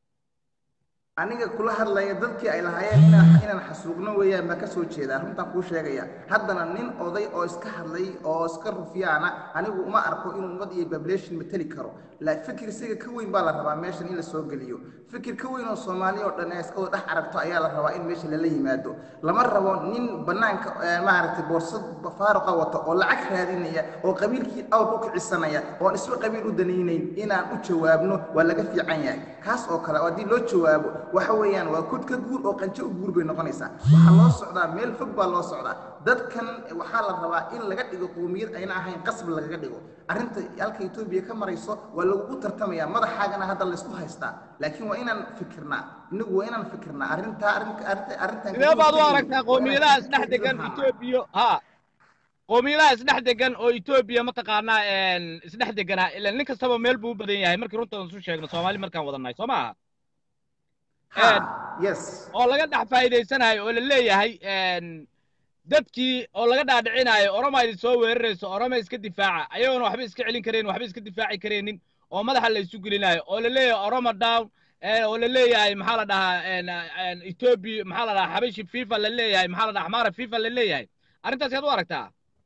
S15: aniga kula hadlaya dadkii ay lahaayeen inaan xasuuqno weeyaan ma ka soo jeedaa runta ku sheegaya haddana nin oday oo iska hadlay oo iska rufiyaana anigu uma arko inuu ummad iyo population matali karo la fikirsiga ka weyn baa la rabaa meeshan in la soo geliyo fikir ka weyn oo Soomaaliya oo dhan iska wada dhex aragto ayaa la rabaa in meesha la yimaado lama rabo nin banaanka maaragtay boorsad faaruqa wata oo lacag raadinaya oo qabiilkii awr ku kicinaya oo isla qabiil u danaynayn inaan u jawaabno waa laga fiican yahay kaas oo kale hadii loo jawaabo waxa weeyaan waa kud ka guur oo qanjo u guur bay noqonaysaa waxa loo socdaa meel fog baa loo socdaa dadkan waxa la rabaa in laga dhigo qoomiyad ayna ahayn qasb laga dhigo arrinta halka Itoobiya ka marayso waa lagu tartamaya madaxaagana hadda la isku haystaa laakiin waa inaan fikirnaa inagu waa inaan fikirnaa arrintan
S1: sidee baad u aragtaa qoomiyadaha isdhex degan Itoobiya qoomiyadaha isdhex degan oo Itoobiya mataqaanaa isdhex deganaa ilaa nin kastaba meel buu u badan yahay markii runta isu sheegno Soomaali markaan wadanay Soomaa
S15: yes
S1: oo laga dhex faa'iideysanayo oo la leeyahay dadkii oo laga dhaadhicinayo Oromo ay soo weerarayso Oromo iska difaaca ayagoona waxba iska celin kareen waxba iska difaaci kareenin oo madaxa la isu gelinayo oo la leeyahay Oromo down oo la leeyahay maxaa la dhahaa Ethiopia maxaa la dhahaa Habashi FIFA la leeyahay maxaa la dhahaa Ahmara FIFA la leeyahay arrintaas aad u aragtaa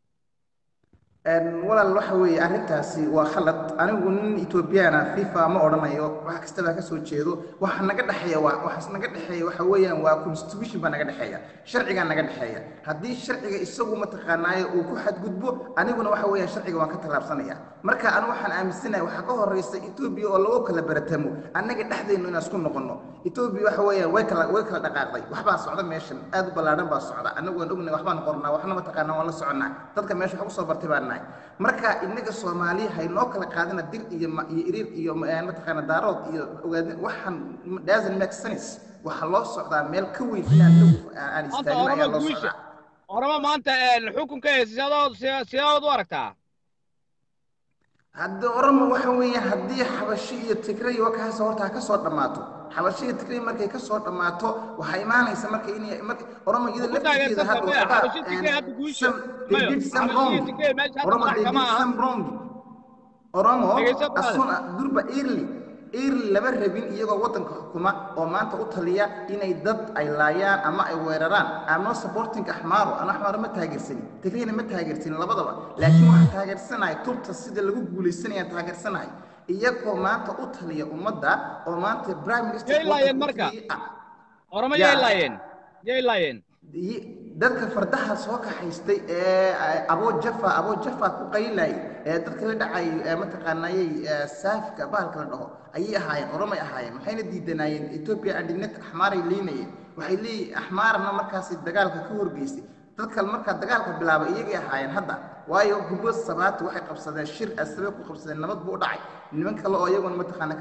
S15: walaal waxa weeye arrintaasi waa khalad anigu nin Ethiopiana FIFA ma oranayo wax kasta ka soo jeedo waxa naga dhaxeeya waxa weeyaan waa constitution ba naga dhaxeeya sharciga naga dhaxeeya haddii sharciga isagu ma taqaanaayo uu ku xadgudbo aniguna waxa weeyaan sharciga waan ka talaabsanaya marka anigu waxaan aaminsanahay waxa ka horeysa Ethiopia oo lagu kala baratamo annaga dhaxdeenu inaan isku noqono Ethiopia waxa weeyaan way kala dhaqaaqday waxba socda meeshan aad u balaaran baa socda anagu waan ognahay waxbaan qornaa waxna ma taqaanaa waan la soconaa dadka meesha waxa ku soo bartay baan nahay marka inaga Soomaaliya hay noo kala qaadana dir iyo iriir iyo mataqaana daarood iyo ogaadin waxan doesn't make sense waxa loo socdaa meel ka weyn aan istaagin ayaa loo socdaa
S1: orama maanta xukunka siyaasad u aragtaa
S15: hadda orama waxa weeyaan haddii xabashi iyo tigray wakaas horta ka soo dhamaato xabashi iyo tigray markay ka soo dhamaato waxa imaanaysa marka in orama iyada lafteeda hadda orama asuna durba early laba rabin iyagoo wadanka xukuma oo maanta u taliya inay dad ay laayaan ama ay weeraraan ama supporting ahmaro ma taageersan tigreena ma taageersan labadaba laakiin waxa taageersanahay tubta sida lagu guuleysanaya taageersanahay iyagoo maanta u taliya ummadda oo maanta prime minister
S1: marka orama yeelaayeen
S15: dadka fardaha soo kaxaystay ee Abu Jaffa ku qaylay ee dadka la dhacay mataqaanayay saafka bahalka la dhaho ayay ahaayeen oromay ahaayeen maxayna diidanayeen Ethiopia andinat ahmaaray leeynayeen waxay leeyihiin ahmaarna markaas dagaalka ka horgeysay dadka marka dagaalka bilaabay iyagii ahaayeen hadda waayo hubad sabaat waxay qabsadeen shir asbaab ku qabsadeen nabad buu dhacay niman kale oo iyaguna mataqaana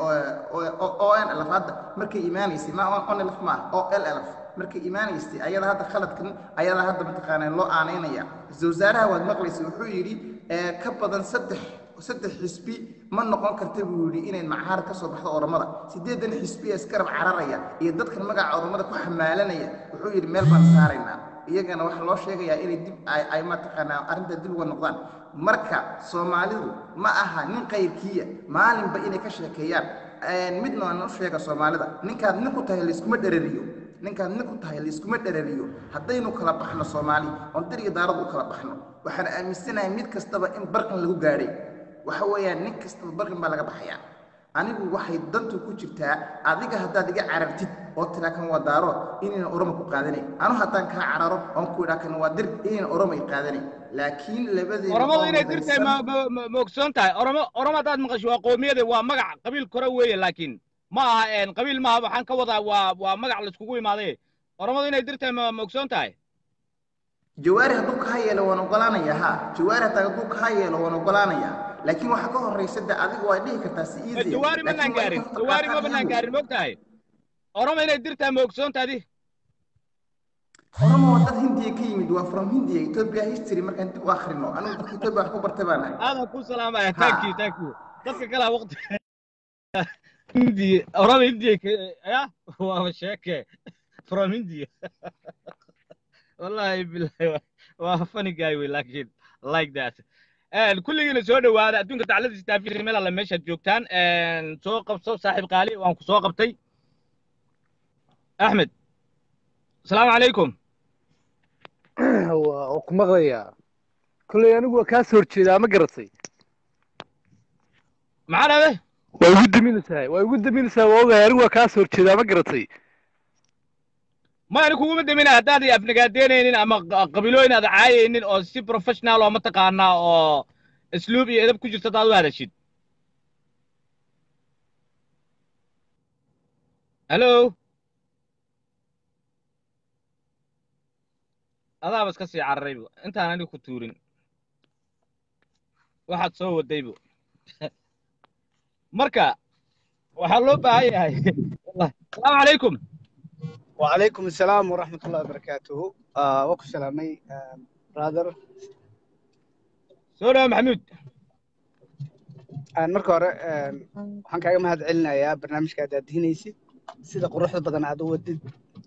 S15: oo hadda markay iimaanaysay ma OLF markay iimaanaysay ayada hadda khaladkan ayada hadda mataqaana loo aaneynaya wasaaraha waad maqlaysay wuxuu yiri ka badan saddex xisbi ma noqon karta buu yiri inay macaar ka soo baxdo oromada 8 xisbi iskarab cararaya iyo dadkan magaca oromada ku xamaalanaya wuxuu yiri meel baan saaraynaa iyagana waxa loo sheegayaa inay dib ay mataqaana arinta dib uga noqdaan marka Soomaalidu ma aha nin qayrkiya maalinba inay ka sheekeeyaan midna aan u sheega Soomaalida ninkaad ninku tahay la iskuma dhereriyo haddaynu kala baxno Soomaali oo diriga daarad u kala baxno waxaan aaminsanahay mid kastaba in barqan lagu gaaray waxa weeyaan nin kastaba barqan baa laga baxayaa anigu waxay dantu ku jirtaa adiga haddaad iga carartid oo tira kan waa daaro inaan oroma ku qaadanay anu haddaan ka cararo oo ku ira kan waa dir inaan oroma ay qaadanay laakiin labadii
S1: oromada inay dirtay ma ogsoon tahay oroma hadaad maqasho waa qoomiyada waa magac qabiil kore weeye laakiin ma aha qabiil maaha waxaan ka wadaa waa magac la iskugu imaaday oromada inay dirtay ma ogsoon tahay
S15: jawaari hadduu ka yeelo waan ogolaanayaa jawaari hadduu ka yeelo waan ogolaanayaa laakiin waxa ka horeysa adigu way dhihi kartaa si easy
S1: jawaari ma gaarin mogtahay oroma inay dirtaa ma ogsoon taadi
S15: oroma waa dad hindiya ka yimid waa from India Ethiopia history markaan dib u akhrino anigu dadka Ethiopia wax ku bartay baan ahay
S1: aad ku salaamaya thank you dadka kala waqti India oroma India ya waa sheeke from India wallahi billahi waa funny guy we like that kulligiina soo dhawaada adduunka tacladiisa taafir meel alla meesha joogtaan soo qabso saaxiib qaali waan ku soo qabtay Ahmed السلام عليكم
S16: وكم مغليا كل يوم كاس هرتشي ما قرصي
S1: معنا به
S16: ويود مينساي والله يا كاس هرتشي ما قرصي
S1: ما أنا كوما دمينا هدادي أفنقادين أما قبيلوين هذا عايين أو سي بروفيشنال أو متقانا أو أسلوبي إذا بكو جرت تدادو هذا الشيء هلو هذا بس كسي عرّيبو أنت أنا كتورين واحد صوّد ديبو مركا وحلو بهاي والله السلام عليكم
S17: وعليكم السلام ورحمة الله وبركاته وكو سلامي برادر
S1: سلام محمود
S17: marka hore waxaan kaaga mahad celinayaa barnaamijka aad diinaysid sida quruxda badan aad u wadid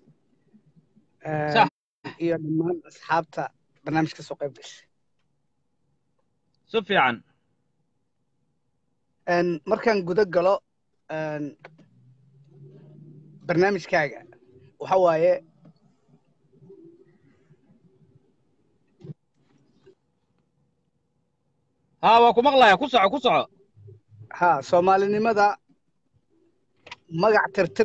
S17: iyo dhammaan asxaabta barnaamijka soo qayb gashay
S1: si fiican
S17: markaan guda galo barnaamijkaaga waxa waaye
S1: waa ku maqlayaa ku soco
S17: soomaalinimada magac tirtir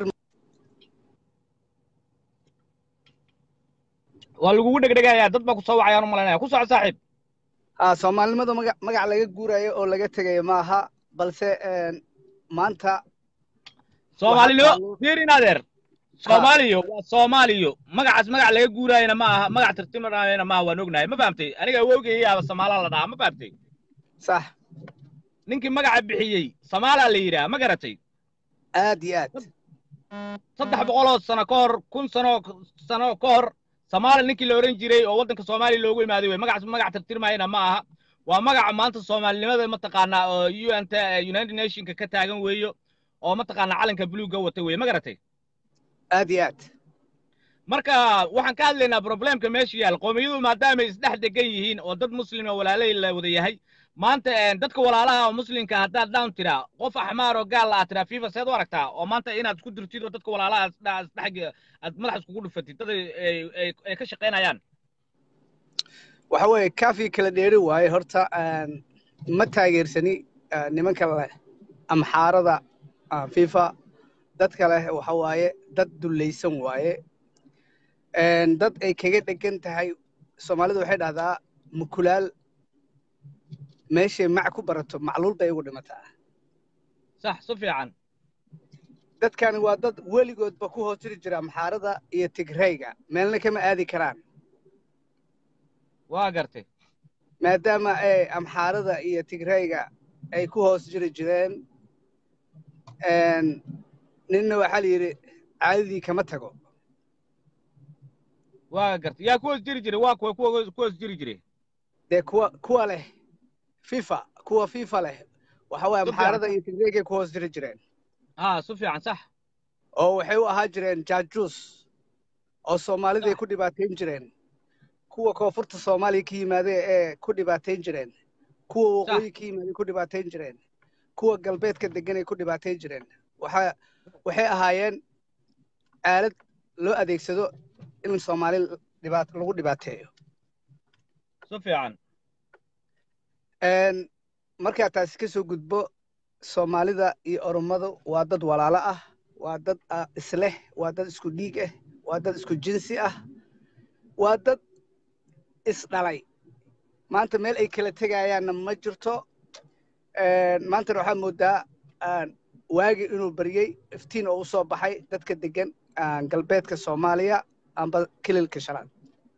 S1: waa lagugu dhegdhegayaa dad baa ku soo wacayaan u malaynaya ku soco saaxiib
S17: soomaalinimada magac laga guurayo oo laga tegayo maaha balse maanta
S1: soomaalinimo fiirin adeer soomaaliyo waa soomaaliyo magacaas magac laga guuraayana ma aha magac tartimanayana ma aha waan ognahay ma fahamtay aniga awowgeeyaaba samaala la dhahaa ma fahamtay
S17: sax
S1: ninkii magaca bixiyey samaalaa la yidhaha ma garatay
S17: aad iyo aad
S1: 300 sano ka hor 1000 sano ka hor samaali ninkii la oran jiray oo waddanka soomaaliya loogu imaaday wey magacaas magac tartimayana ma aha waa magaca maanta soomaalinimada mataqaanaa oo United Nationska ka taagan weeyo oo mataqaanaa calanka buluuga wata wey ma garatay
S17: aad iyo aad
S1: marka waxaan ka hadlaynaa problemka meesha yaal qoomiyadu maadaama ay isdhex degan yihiin oo dad muslim oo walaalay la wada yahay maanta dadka walaalaha oo muslimka haddaad down tiraa qof axmaar oo gaal ah tiraa fifa seed u aragtaa oo maanta inaad isku dirtid oo dadka walaalaha isdhex aad madax iskugu dhufatid dad ay ka shaqaynayaan
S17: waxa weeye kaafi kala dheeri waaye horta ma taageersani nimanka leh amxaarada fifa dadka leh waxa waaye dad dulaysan waaye dad ay kaga dhegan tahay soomaalidu waxay dhahdaa mukulaal meeshay mac ku barato macluul bay ugu dhimataa
S1: sax si fiican
S17: dadkani waa dad weligoodba ku hoos jiri jira amxaarada iyo tigrayga meelna kama aadi karaan
S1: waa gartay
S17: maadaama ay amxaarada iyo tigrayga ay ku hoos jiri jireen ninna waxaa la yidhi caadadii kama tago
S1: waa gartay yaa ku hoos jiri jiray waa kuwa ku hoos jiri jiray
S17: dee kuwa leh fifa kuwa fifa leh waxa waaye amxaarada iyo tigreegay ku hoos jiri jireen
S1: si fiican sax
S17: oo waxay u ahaa jireen jaajuus oo soomaaliday ku dhibaatayn jireen kuwa koonfurta soomaaliya ka yimaadee ee ku dhibaatayn jireen kuwa waqooyi ka yimaadee ku dhibaatayn jireen kuwa galbeedka deganay ku dhibaatayn jireen waxay ahaayeen aalad loo adeegsado in soomaali lagu dhibaateeyo
S1: si fiican
S17: markaa taasi ka soo gudbo soomaalida iyo oromadu waa dad walaalo ah waa dad isleh waa dad isku dhiig ah waa dad isku jinsi ah waa dad isdhalay maanta meel ay kala tegayaanna ma jirto maantana waxaa moodaa waagi inuu baryey iftiin oo u soo baxay dadka degan galbeedka soomaaliya amba kililka shanaad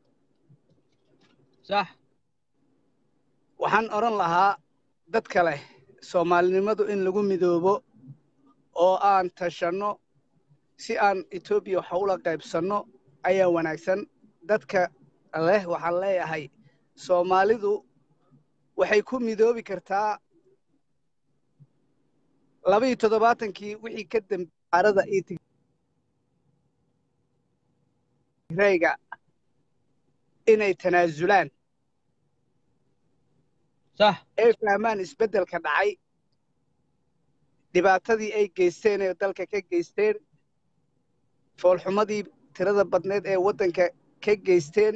S1: sax
S17: waxaan odhan lahaa dadka leh soomaalinimadu in lagu midoobo oo aan tashanno si aan etoobiya wax ula qaybsanno ayaa wanaagsan dadka leh waxaan leeyahay soomaalidu waxay ku midoobi kartaa 72 wixii ka dambeeyay arada iyo tigrayga inay tanaasulaan
S1: صح
S17: ay fahmaan isbeddelka dhacay dhibaatadii ay geysteen ee dalka ka geysteen foolxumadii tirada badneed ee waddanka ka geysteen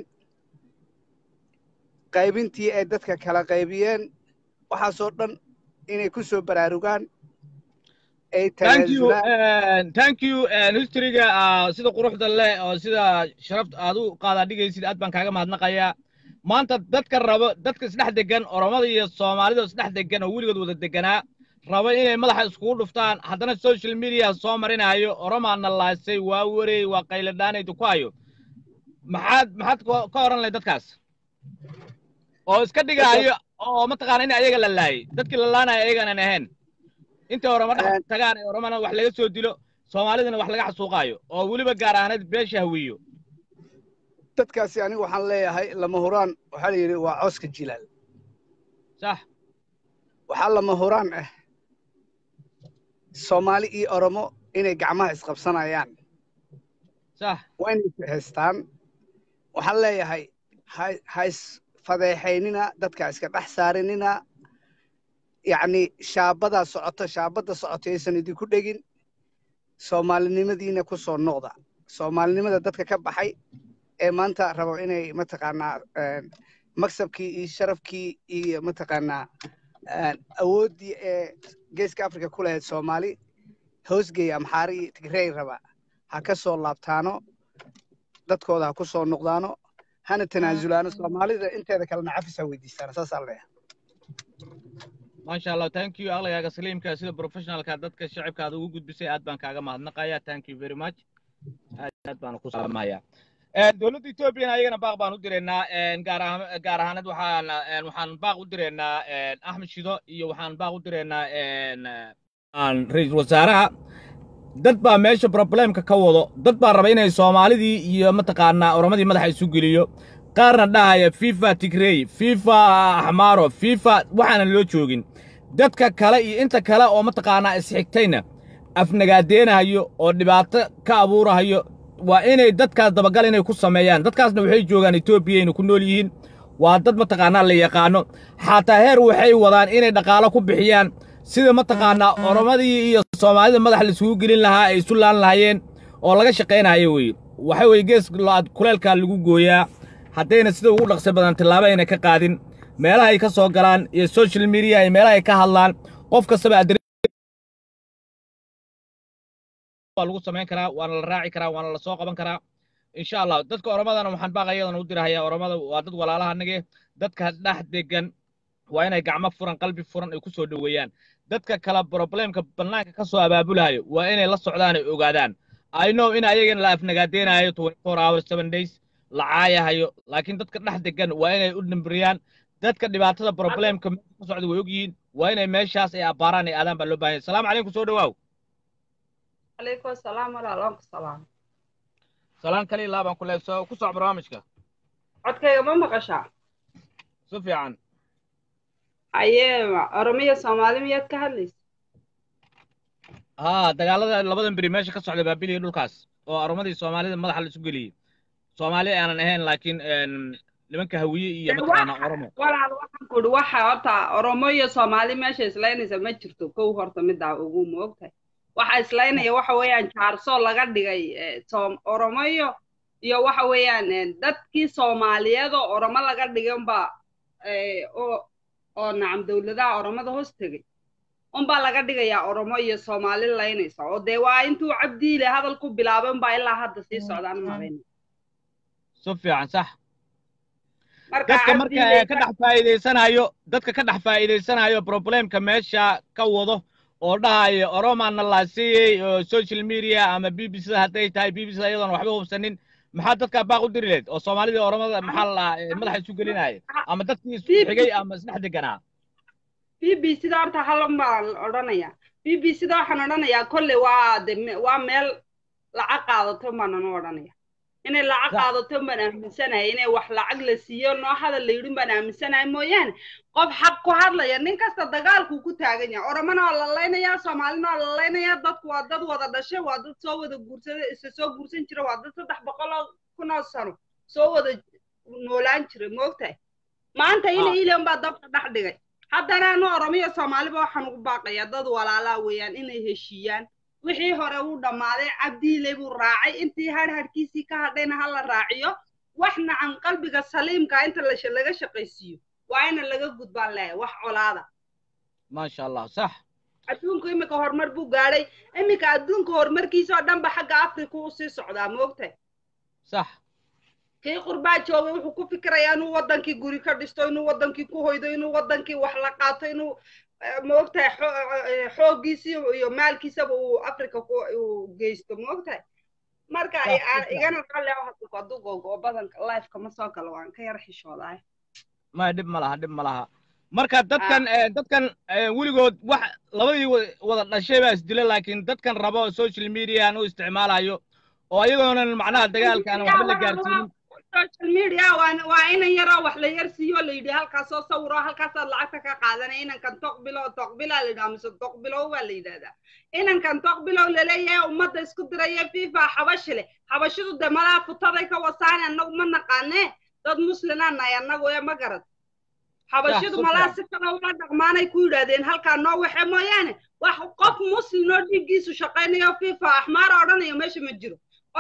S17: qaybintii ay dadka kala qaybiyeen waxaasoo dhan inay ku soo baraarugaan ay
S1: thank you historyga sida quruxda leh oo sida sharafta aad u qaadaa dhigaysid aad baan kaaga mahadnaqayaa maanta dadka rabo dadka isdhex degan oromada iyo soomaalida isdhex degan oo weligood wada deganaa rabo inay madaxa iskugu dhuftaan haddana social media soo marinayo oromaana laasay waa wareey waa qayladhaanaydu ku hayo maxaad ka oran lahayd dadkaas oo iska dhigaayo oo mataqaana in ayaga la laayay dadkii la laanaya ayagaanan ahayn inta oroma dhex tagaan ee oromana wax laga soo dilo soomaalidana wax laga xasuuqaayo oo weliba gaar ahaaneed beesha hawiyo
S17: dadkaasi anigu waxaan leeyahay lama huraan waxaa la yidhi waa cooska jilaal
S1: sax
S17: waxaa lama huraan ah soomaali iyo oromo inay gacmaha isqabsanayaan
S1: sax
S17: waa inay ishaystaan waxaan leeyahay ha isfadeexaynina dadka iska dhex saarinina yacni shaabada socoto aysan idinku dhegin soomaalinimadiina ku soo noqda soomaalinimada dadka ka baxay ee maanta rabo inay mataqaanaa maksabkii iyo sharafkii iyo mataqaanaa awooddii ee geeska africa ku lahayd soomaali hoosgeeya amxaari iyo tigrey raba ha ka soo laabtaano dadkooda ha ku soo noqdaano hana tanaasulaano soomaalida inteeda kalena cafis ha weydiistaano saasaan leeyahay
S1: maasha allah thank you aqligaaga saliimka sida professionalka dadka shacabka aad ugu gudbisay aad baan kaaga mahadnaqayaa thank you very much aad baan ku salaamayaa dowladda Ethiopia ayagana baaq baan u direynaa gaar ahaanad waxaan baaq u direynaa Axmed Shido iyo waxaan baaq u direynaa ra'iisul wasaaraha dad baa meesha problemka ka wado dad baa raba inay Soomaalidii iyo mataqaanaa oromadii madaxa isu geliyo qaarna dhahaya FIFA Tigray FIFA Ahmaro FIFA waxaan loo joogin dadka kale iyo inta kale oo mataqaanaa isxigtayna afnagaadenayo oo dhibaato ka abuurayo waa inay dadkaas dabagal inay ku sameeyaan dadkaasna waxay joogaan Ethiopia inay ku nool yihiin waa dad mataqaanaa la yaqaano xataa heer waxay wadaan inay dhaqaale ku bixiyaan sida mataqaanaa oromadii iyo Soomaalida madax la isugu gelin lahaa ay isu laan lahaayeen oo laga shaqeynayo waxa way gees kuleelka lagu gooyaa haddayna sida ugu dhaqso badan tilaabo ayna ka qaadin meelaha ay ka soo galaan iyo social media ay meelaha ay ka hadlaan qof kastaba waa lagu samayn karaa waana la raaci karaa waana la soo qaban karaa insha Allah dadka oromadana waxaan baaqayadan u dirahayaa oromada waa dad walaalaha anage dadka dhex degan waa inay gacmo furan qalbi furan ay ku soo dhaweeyaan dadka kala problemka banaanka ka soo abaabulayo waa inay la socdaan ay ogaadaan I know in ayagana la afnagaadenayo 24 hours 7 days la caayahayo laakiin dadka dhex degan waa inay u dhimbriyaan dadka dhibaatada problemka ka socda way ogyihiin waa inay meeshaas ay abaaraan ay aadaan baa loo baahan yahay salaamu calaykum soo dhawaaw
S18: عليكم السلام ورحمة الله
S1: سلام كلي لا بان كله سو كسر برامجك
S18: عدك ما مقشع
S1: سفيان
S18: أيه أرمية سومالي ميت كهليس
S1: dagaalada labadan bari meesha ka socda baabiliyo dhulkaas oo aromadii Soomaalida madaxa la isu geliyay Soomaali aanan ahayn laakiin nimanka hawiye iyo mataqaana oromo
S18: walaal waxaan ku waxa horta oromo iyo Soomaali meesha islaynaysa ma jirto kow horta mid ugu moogtay waxa islaynaya waxa weeyaan jaarso laga dhigay oromo iyo waxa weeyaan dadkii Soomaaliyeed oo oromo laga dhiganba oo nacam dawladaha oromada hoos tagay baa laga dhigayaa oromo iyo Soomaali laynaysa oo de waa intuu Cabdiile hadal ku bilaaban baa ilaa hadda sii socdaan maadeen
S1: Sufyaan sax dadka marka ka dhex faa'iideysanayo problemka meesha ka wado oo dhahayo oromana la siiyay social media ama BBC haday tahay BBC ayadan waxba hubsanin maxaa dadka baaq u dirileed oo Soomaalida oromada maxaa la madaxa isu gelinay ama dadkii isu xigay ama isdhex deganaa
S18: BBC da horta halan baan odhanaya BBC da waxaan odhanayaa kolle waa meel lacag qaadato baan odhanaya inay lacag qaadato baan aaminsanahay inay wax lacag la siiyo noo hadal la yidhin baan aaminsanahay mooyaane qof xaq ku hadlaya nin kasta dagaalku ku taagan yahay oromana waa la leynayaa Soomaalina waa la leynayaa dadku waa dad wada dhashay waa dad soo wada guursaday soo guursan jira waa dad 300 sano soo wada noolaan jira moogtahay maanta ilaan baa dabka dhex dhigay haddana oromiyo Soomaaliba waxaan ugu baaqayaa dad walaala weeyaan inay heshiiyaan wixii hore uu dhamaaday Cabdiile buu raacay intii harkiisii ka hadhayna hal la raaciyo waxna aan qalbiga saliimka inta laga shaqaysiyo waa in laga gudbaan leeyahay wax colaada
S1: ma sha Allah sax
S18: adduunku imika horumar buu gaaray imika adduunku horumarkiisa oo dhanba xagga Afrika uu sii socdaa moogtay
S1: sax
S18: kii qurbaa joogay wuxuu ku fikirayaa inuu wadankii guri ka dhisto inuu wadankii ku hoydo inuu wadankii wax la qaato inuu moogtay xoogiisii iyo maalkiisaba uu Afrika ku geysto moogtay marka igana qale waxa ku duugo badanka life kama soo galo waan ka yar xishooday
S1: ma dib malaha marka dadkan wiligood wax labadii wada dhashay baa isdilay laakiin dadkan rabo social media aan u isticmaalayo oo ayagoona macnaha dagaalkan wax la gaarsiin
S18: social media waa in yara wax la yarsiyo la yidhi halkaas soo sawiro halkaas lacagta ka qaadanay inankan toqbilo la yidhaahdo toqbilo waa la yidhaahdaa inankan toqbilo la leeyahay ummadda isku diraya FIFA xabashidu damala futaday ka wasaan annagu ma naqaane dad muslimaan ay annagu ma garad xabashidu malaa si kale uga dhaqmaanay ku yidhaahdeen halkaa noo waxe mooyaane wax qof muslim oo dhigiisu shaqaynayo FIFA Ahmar odhanayo meesha ma jiro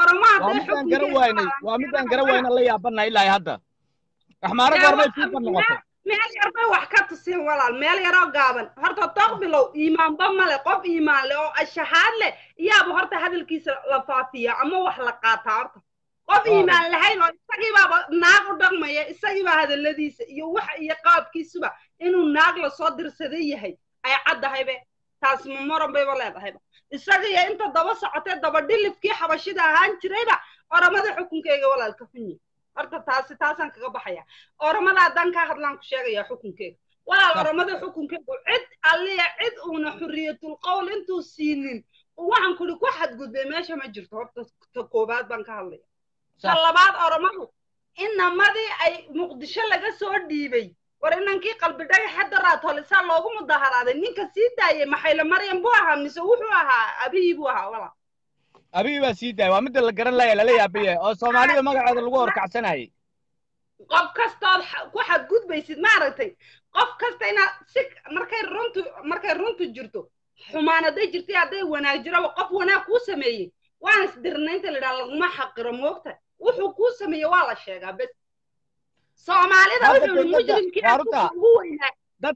S1: waa midaan garan wayna la yaabana ilaa hadda Ahmar goormay FIFA noqotay
S18: meel yar bay wax ka tuseen walaal meel yar oo gaaban horta toqbilow iimaanba male qof iimaan leh oo ashahaad leh iyaaba horta hadalkiisa la faafiya ama wax la qaataa horta qof iimaan lahayn oo isagii baa naag u dhaqmaya isagii baa hadaladiisa iyo wax iyo qaabkiisuba inuu naag la soo dirsaday yahay ay caddahay taas ma moran bay leedahay isaga iyo inta daba socotee daba dhilifkii xabashida ahaan jirayba oromada xukunkeyga walaalka xunyi horta taasaan kaga baxaya oromada haddaan ka hadlaan ku sheegaya xukunkeyga walaal oromada xukunkeygu cid alliya cid uuna xurriyatul qowl intuu siinin waxaan kuli ku xadgudbay meesha ma jirto horta ta koobaad baan ka hadlaya ta labaad oromadu inamadii ay muqdisho laga soo dhiibay war inankii qalbi dhagaxa daraatolisaa loogu mudaharaaday ninka sii daayay maxayla maryam buu ahaa mise wuxuu ahaa abiyi buu ahaa walaal
S1: abiyi baa sii daayay waa midda la garan laaya lala yaabaye oo soomaalida magaceeda lagu horkacsanayay
S18: qof kastood ku xadgudbaysid maaragtay qof kasta inaad si markay runtu jirto xumaan hadday jirtay hadday wanaag jiraba qof wanaag kuu sameeyey waana isdirnaynta la yidhaha laguma xaqiro moogta wuxuu kuu sameeyey waa la sheegaa bes soomaalida wuxuu yidhi mujrimkii ugu weynaa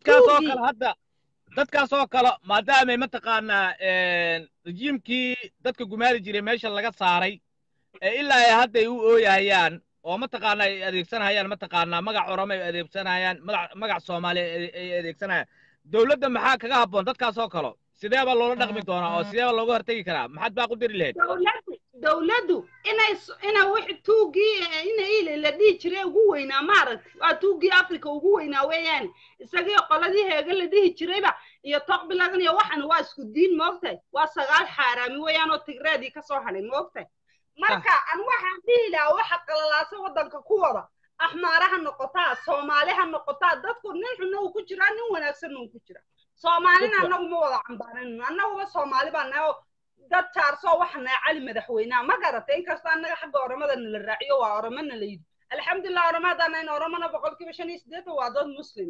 S1: dadkaas oo kale maadaamay mataqaanaa rejiimkii dadka gumaadi jiray meesha laga saaray ilaa ay hadda ay u ooyahayaan oo mataqaanaa ay adeegsanayaan mataqaanaa magac orome ay adeegsanayaan magac soomaali ay adeegsanayaan dowladda maxaa kaga habboon dadkaas oo kale sidee baa loola dhaqmi doonaa oo sidee baa looga hortegi karaa maxaad baa ku diri lahayd
S18: dowladdu ina wixii tuugii ina ile la dhihi jiray ugu weynaa maaragtay waa tuugii africa ugu weynaa weeyaan isagii qoladii heega la dhihi jirayba iyo toqbiladan iyo waxan waa isku diin moogtahay waa sagaal xaaraami weeyaan oo tigreedii ka soo hadhay moogtahay marka an waxaan dhihi lahaa waxa qalalaasa waddanka ku wada axmaaraha noqotaa soomaaliha noqotaa dadku nin xunna uu ku jiraa nin wanaagsanna uu ku jiraa soomaalina annagu ma wada cambaanin annaguba soomaali baa nahay oo dad jaarsoo waxa nahay cali madaxweynaha ma garatay inkastoo annaga xagga oromada nala raaciyo waa oromana la yidhi alxamdulilah oromadana in oromana 85% waa dad muslim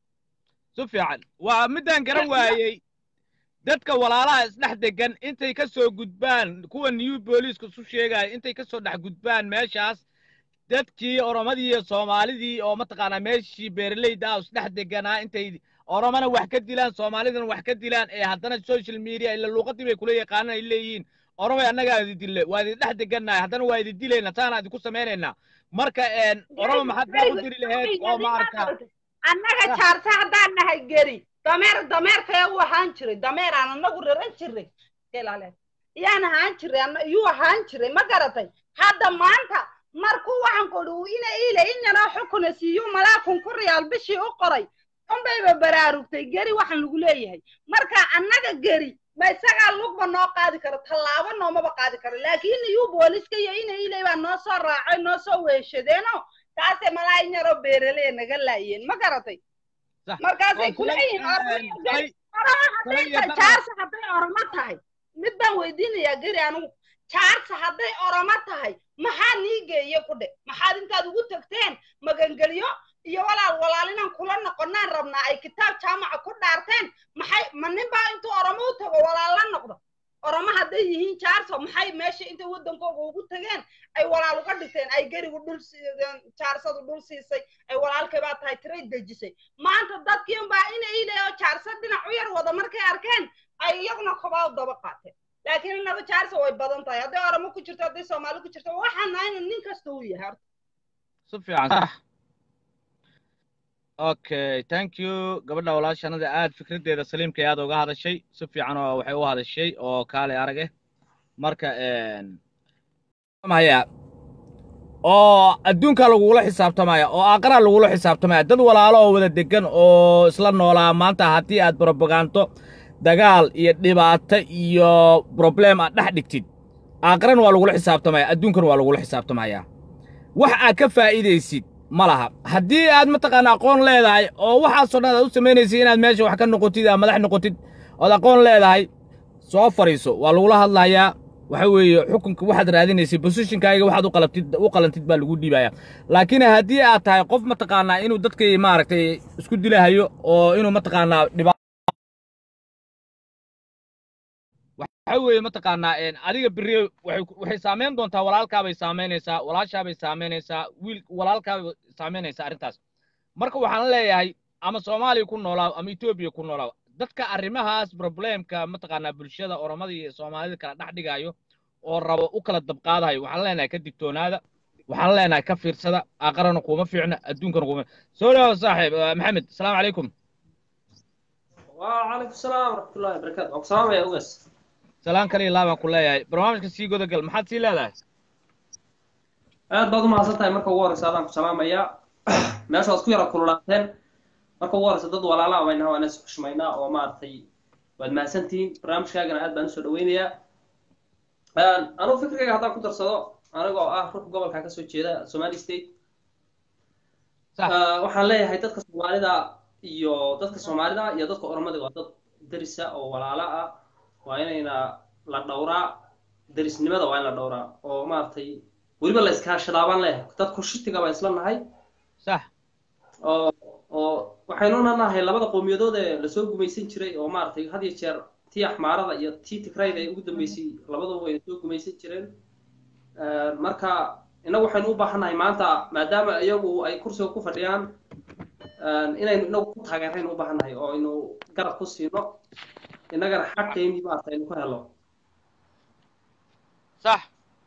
S1: si fiican waa midaan garan waayey dadka walaalaha isdhex degan intay ka soo gudbaan kuwa new booliiska isu sheegaya intay ka soo dhex gudbaan meeshaas dadkii oromadii iyo soomaalidii oo mataqaanaa meeshii beeraleyda ah isdhex deganaa intay oromana wax ka dilaan soomaalidana wax ka dilaan ee haddana social media ila luuqadii bay kula yaqaanaan ay leeyihiin oromay annagaa idi dille waa idi dhex degannahay haddana waa idi dilayna taana idinku samaynaynaa marka oromo maxaad baa u diri lahayd oo maaragta
S18: annaga jaarta haddaan nahay geri dameerkaya u ahaan jiray dameer aan annagu raran jiray yaan ahaan jiray yuu ahaan jiray ma garatay hadda maanta markuu waxaan kodhi ina ile in yanoo xukuna siiyo malaakun ku riyaal bishii u qoray unbayba baraarugtay geri waxaan lagu leeyahay marka annaga geri ma isagaa lugba noo qaadi karo tallaabo noomaba qaadi karo laakiin iyuu booliska iyo ina ile baa noo soo raacay noo soo weeshadeeno taase malaa in yaroo beeraley naga laayeen ma garatay markaasay kuleeyihiin jaarsa hadday oromo tahay mid baan weydiinayaa geri anigu jaarsa hadday oromo tahay maxaa nii geeye ku dhe maxaad intaad ugu tagteen magangelyo iyo walaal inaan kula noqonaan rabnaa ay kitaab jaamaca ku dhaarteen maxay ma ninbaa intuu oromo u tago walaal la noqdo oromo hadday yihiin jaarso maxay meesha intay waddankooga ugu tageen ay walaal uga dhigteen ay gerigu jaarsadu dhul siisay ay walaalkay baa tahay tiray dejisay maanta dadkii unbaa ina ileyo jaarsa dhinac u yar wada markay arkeen ay iyaguna kobaa u daba qaateen laakiin inaba jaarsa way badan tahay hadday oromo ku jirto hadday soomaali ku jirto waxaan nahay in nin kasta uu yahay horta
S1: si fiican okay thank you gabadha walaashanada aad fikraddeeda saliimka aad uga hadashay si fiican oo waxay u hadashay oo kaale arag marka maya oo adduunka lagula xisaabtamaya oo aqra lagula xisaabtamaya dad walaalo oo wada degan oo isla noolaa maanta haddii aad propaganda dagaal iyo dhibaato iyo problem aad dhex dhigtid aqran waa lagula xisaabtamaya adduunkan waa lagula xisaabtamaya wax aad ka faa'iidaysid malaha haddii aad mataqaana aqoon leedahay oo waxaasoo dhan aad u samaynaysid inaad meesha wax ka noqotid ama madax noqotid ood aqoon leedahay soo fariiso waa lagula hadlayaa waxa weeye xukunka waxaad raadinaysay positionkaaga waxaad u qalantid baa lagu dhiibaya laakiin haddii aad tahay qof mataqaanaa inuu dadkii maaragtay isku dilahayo oo inuu mataqaanaa waxa weeye mataqaanaa adiga biri waxay saameyn doontaa walaalkaabay saameynaysaa walaashaabay saameynaysaa wiil walaalkaabay saameynaysaa arrintaas marka waxaan leeyahay ama soomaaliya ku noolaa ama etoobiya ku noolaa dadka arrimahaas problemka mataqaanaa bulshada oromada iyo soomaalida kala dhex dhigayo oo rabo u kala dabqaadayo waxaan leenahay ka digtoonaada waxaan leenahay ka fiirsada aqrana kuma fiicna adduunkana kuma soo dhawaada saaxiib maxamed asalaamu calaykum
S19: وعليكم السلام ورحمة الله وبركاته. أقسام يا أوس.
S1: salaan kale iyo laabaan ku leeyahay barnaamijka sii godagal maxaad sii leedahay
S19: aad baad u mahadsan tahay marka ugu horreysa adaan ku salaamayaa meesha waad ku yara kululaateen marka ugu horreysa dad walaala amaynaha waan is xushmaynaa oo maaragtay waad mahadsantihiin barnaamijkaagana aad baan usoo dhaweynayaa anugu fikrigayga haddaan ku darsado anigoo ah ruux gobolka kasoo jeeda somali state waxaan leeyahay dadka soomaalida iyo dadka oromada waa dad derisa oo walaala ah waa inayna la dhowraa derisnimada waa in la dhowraa oo maaragtay weliba la iskaashadaabaan leeyahay dadku shitiga baan isla nahay
S1: sax
S19: oo waxaynuna nahay labada qowmiyadood ee lasoo gumaysan jiray oo maaragtay had iyo jeer tii axmaarada iyo tii tigrayda ay ugu dambeysay labaduba wayna soo gumaysan jireen marka inagu waxaynu u baahannahay maanta maadaama iyagu ay kursiga ku fadhiyaan inaynu inagu ku taageeraynu u baahannahay oo aynu garab ku siino innagana xaqeynii maaragtay aynu ku helo
S1: صح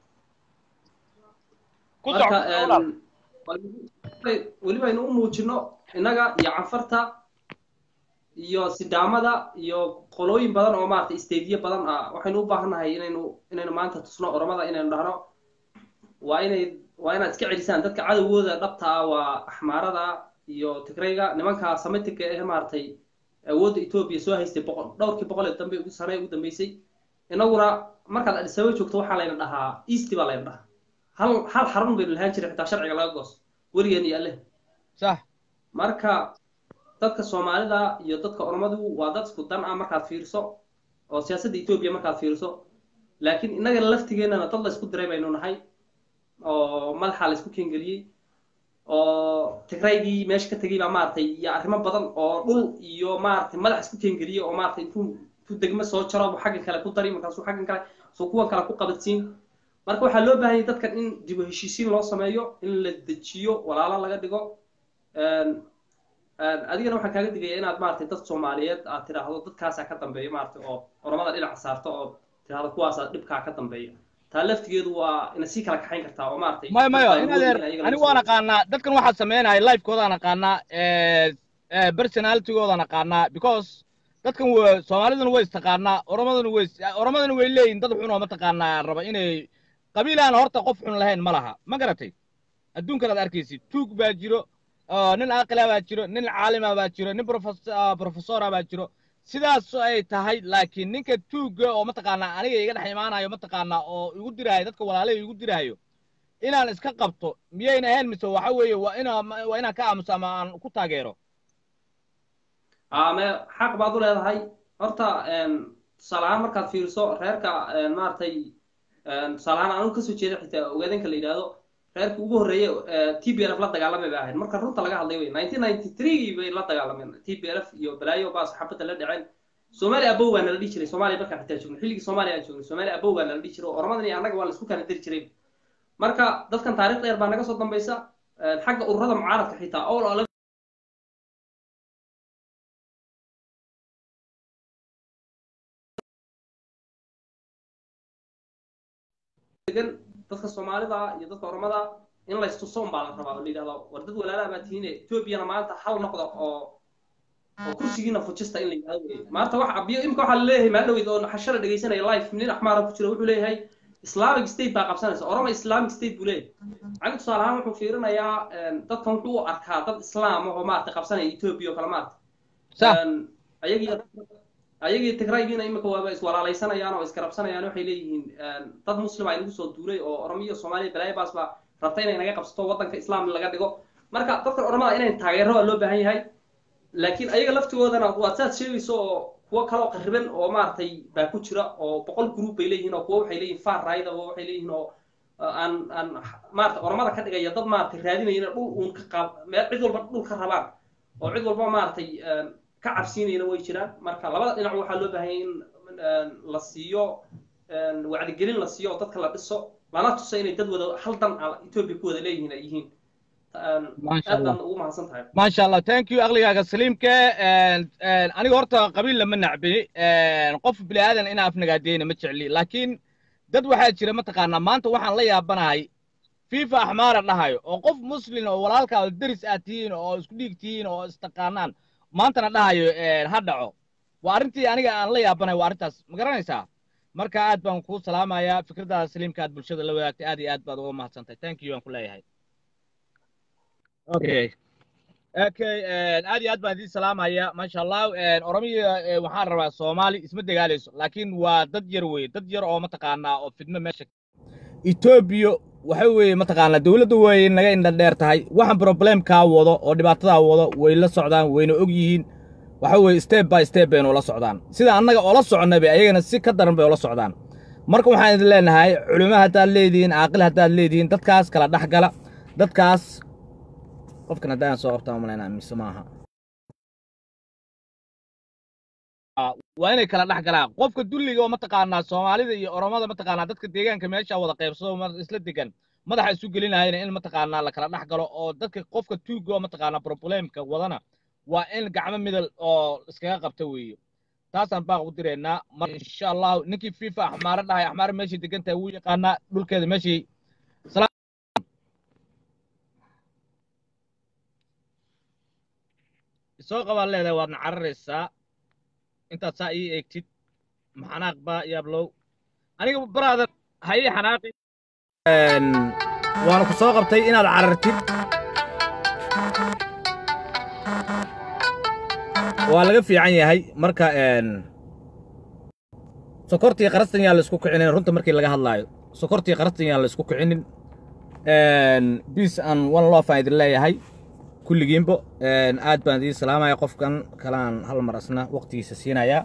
S19: weliba aynu u muujino innaga iyo canfarta iyo sidaamada iyo qolooyin badan oo maaragtay isteediyo badan ah waxaynu u baahannahay inaynu maanta tusno oromada inaynu dhahno waa inaad iska celisaan dadka cadowgooda dhabta ah waa axmaarada iyo tigrayga nimanka samitika ee maaragtay awoodda etoobiya soo haystay dhowrkii boqol ee dambe sane ugu dambeysay inaguna markaad Addis Ababa joogto waxaa layna dhahaa east baa layna dhahaa hal xarun baynu lahaan jiray xitaa sharciga laga goos weligeena iyo alle
S1: sax
S19: marka dadka soomaalida iyo dadka oromadu waa dad isku dan ah markaad fiirso oo siyaasadda etoobiya markaad fiirso laakiin innaga laftigeennana dad la isku diray baynu nahay oo madaxa la isku keengeliyey oo tigraygii meesha ka tegay baa maaragtay iyo arrimo badan oo dhul iyo maaragtay madax isku keengeliyey oo maaragtay intuu degmo soo jaro xaggan kale ku dari markaasuu xaggan kale soo kuwan kale ku qabadsiin marka waxaa loo baahan yahay dadkan in dib u heshiisiin loo sameeyo in la dejiyo walaalo laga dhigo adigana waxaan kaaga digaya inaad maaragtay dad soomaaliyeed aad tidhaahdo dadkaasaa ka dambeeya maaragtay oo oromada dhinaca saarto oo tidhaahdo kuwaasaa dhibkaa ka dambeeya taa laftigeedu waa ina sii kala kaxayn kartaa oo maaragtay
S1: mayo anigu waan aqaanaa dadkan waxaa sameynaya lifekoodaan aqaanaa personalitygoodaan aqaanaa because dadkan soomaaliduna way istaqaanaa oromaduna way leeyihin dad xun oo mataqaanaa raba inay qabiilaan horta qof xun lahayn ma laha ma garatay adduunkan aad arkaysid tuug baa jiro nin aqila baa jiro nin caalima baa jiro nin professora baa jiro sidaas ay tahay laakiin ninka tuugga oo mataqaanaa aniga iga dhex imaanayo mataqaanaa oo igu diraayo dadka walaalaha igu diraayo inaan iska qabto miyayna ahayn mise waxa weeye waa inaan ka aamuso ama aan ku taageero
S19: me xaq baad u leedahay horta tusaale ahaan markaad fiiriso reerka maaragtay tusaale ahaan anigu kasoo jeeda xitaa ogaadanka la yidhaahdo reerka ugu horreeye TPLF la dagaalamay bay ahayd marka runta laga hadlay wey 1993 bay la dagaalameen TPLF iyo balaayo baa saxaabada la dhaceen Soomaali abow waa nala dhihi jiray Soomaali markaan xitaa joogno xilligii Soomaali aan joogno Soomaali abow waa nala dhihi jiray oo oramadan iyo annaga waa la isku kala diri jiray marka dadkan taariikh dheer baa naga soo dambaysa xagga ururada mucaaradka xitaa oo dadka Soomaalida iyo dadka oromada in la istuso baa la rabaa oo yiraahdo war dad walaalaha baa tihiin Ethiopiana maanta hal noqdo oo kursigiina fujista in la yiraahdo maanta wax abiyo imka waxa la leeyahay maadaama oo xashara dhageysanaya live min axmaar ku jira wuxuu leeyahay Islamic State baa qabsanaysa Oromo Islamic State buu leeyahay aniga tusaale ahaan wuxuu fiirinayaa dadkan wuxuu arkaa dad islaam oo maanta qabsanaya Ethiopia oo kala maanta ayagii tigraygiina imika waaba iswalaalaysanayaan oo iskarabsanayaan waxay leeyihiin dad muslim ay nagu soo duulay oo oromiyo Soomaaliya balaayo baas baa rabtay inay naga qabsato wadanka islaam laga dhigo marka dadkan oromada inay taageero waa loo baahan yahay laakiin ayaga laftigoodana waa saad sheegayso oo kuwa kale oo qariban oo maartay baa ku jira oo 100 group bay leeyihiin oo kuwa waxay leeyihiin far right oo waxay leeyihiin oo aan maartay oromada ka dhigaya dad maartay raadinayna dhul uun ka qaab meel cid walba dhul ka rabaan oo cid walba maartay ka cabsiinayna way jiraan marka labada dhinac waxaa loo baahan in la siiyo wacdigelin la siiyo oo dadka la dhiso lana tuso inay dad wada hal dan Ethiopia ku wada leeyihiin ay yihiin
S1: ما شاء الله thank you أغلى سليم ك أنا قرت قبيل لما نعبي قف بلا هذا إن أفنى قاعدين متشعلي لكن دد واحد شيء ما تقارن ما أنت واحد الله يبناي فيفا أحمر النهاية وقف مسلم ولا لك درس أتين أو سكديكتين أو استقانان ما أنت النهاية هدعو وأرنتي أنا الله يبناي وأرنتاس مقرني سا marka aad baan kuu salaamayaa fikradaada saliimka aad bulshada la wadaagtay aad iyo aad baad uga mahadsantahay thank you aan ku leeyahay okay okay aad iyo aad baan idiin salaamaya maasha allah oromiya waxaan rabaa soomaali isma dagaalayso laakiin waa dad yar weeye dad yar oo mataqaanaa oo fidno meesha etoobiya waxa weeye mataqaanaa dowladda way naga indha dheer tahay waxaan problemkaa wado oo dhibaatadaa wado way la socdaan wayna og yihiin waxa weeye step by step baynu ula socdaan sida annaga oo la soconaba ayagana si ka daran bay ula socdaan marka waxaan idin leenahay culimo haddaad leedihiin caaqil haddaad leedihiin dadkaas kala dhex gala dadkaas qofkan haddaan soo qabtaan malaynaa mise maaha waa inay kala dhex galaan qofka dulliga oo mataqaanaa soomaalida iyo oromada mataqaanaa dadka deegaanka meesha wada qaybsado isla degan madaxa isu gelinayna in mataqaanaa la kala dhex galo oo dadka qofka tuuga oo mataqaanaa problemka wadana waa in gacmo midal oo iskaga qabta weeye taasaan baaq u direynaa mar insha allah ninkii fifa axmaare dhahay axmaare meeshii degan tahay wuu yaqaanaa dhulkeeda meeshii soo qabaan leedahay waadna cararaysaa intaad saa ii eegtid maxanaaq baa yaablow aniga baraadan ha ii xanaaqi waana ku soo qabtay inaad carartid waa laga fiican yahay marka sokortii qarastan yaa la isku kicinin runta markii laga hadlaayo sokortii qarastan yaa la isku kicinin bis aan one love aan idin leeyahay kulligiinbo aad baan idiin salaamaya qofkan kalaan hal mar asna waqtigiisa siinaya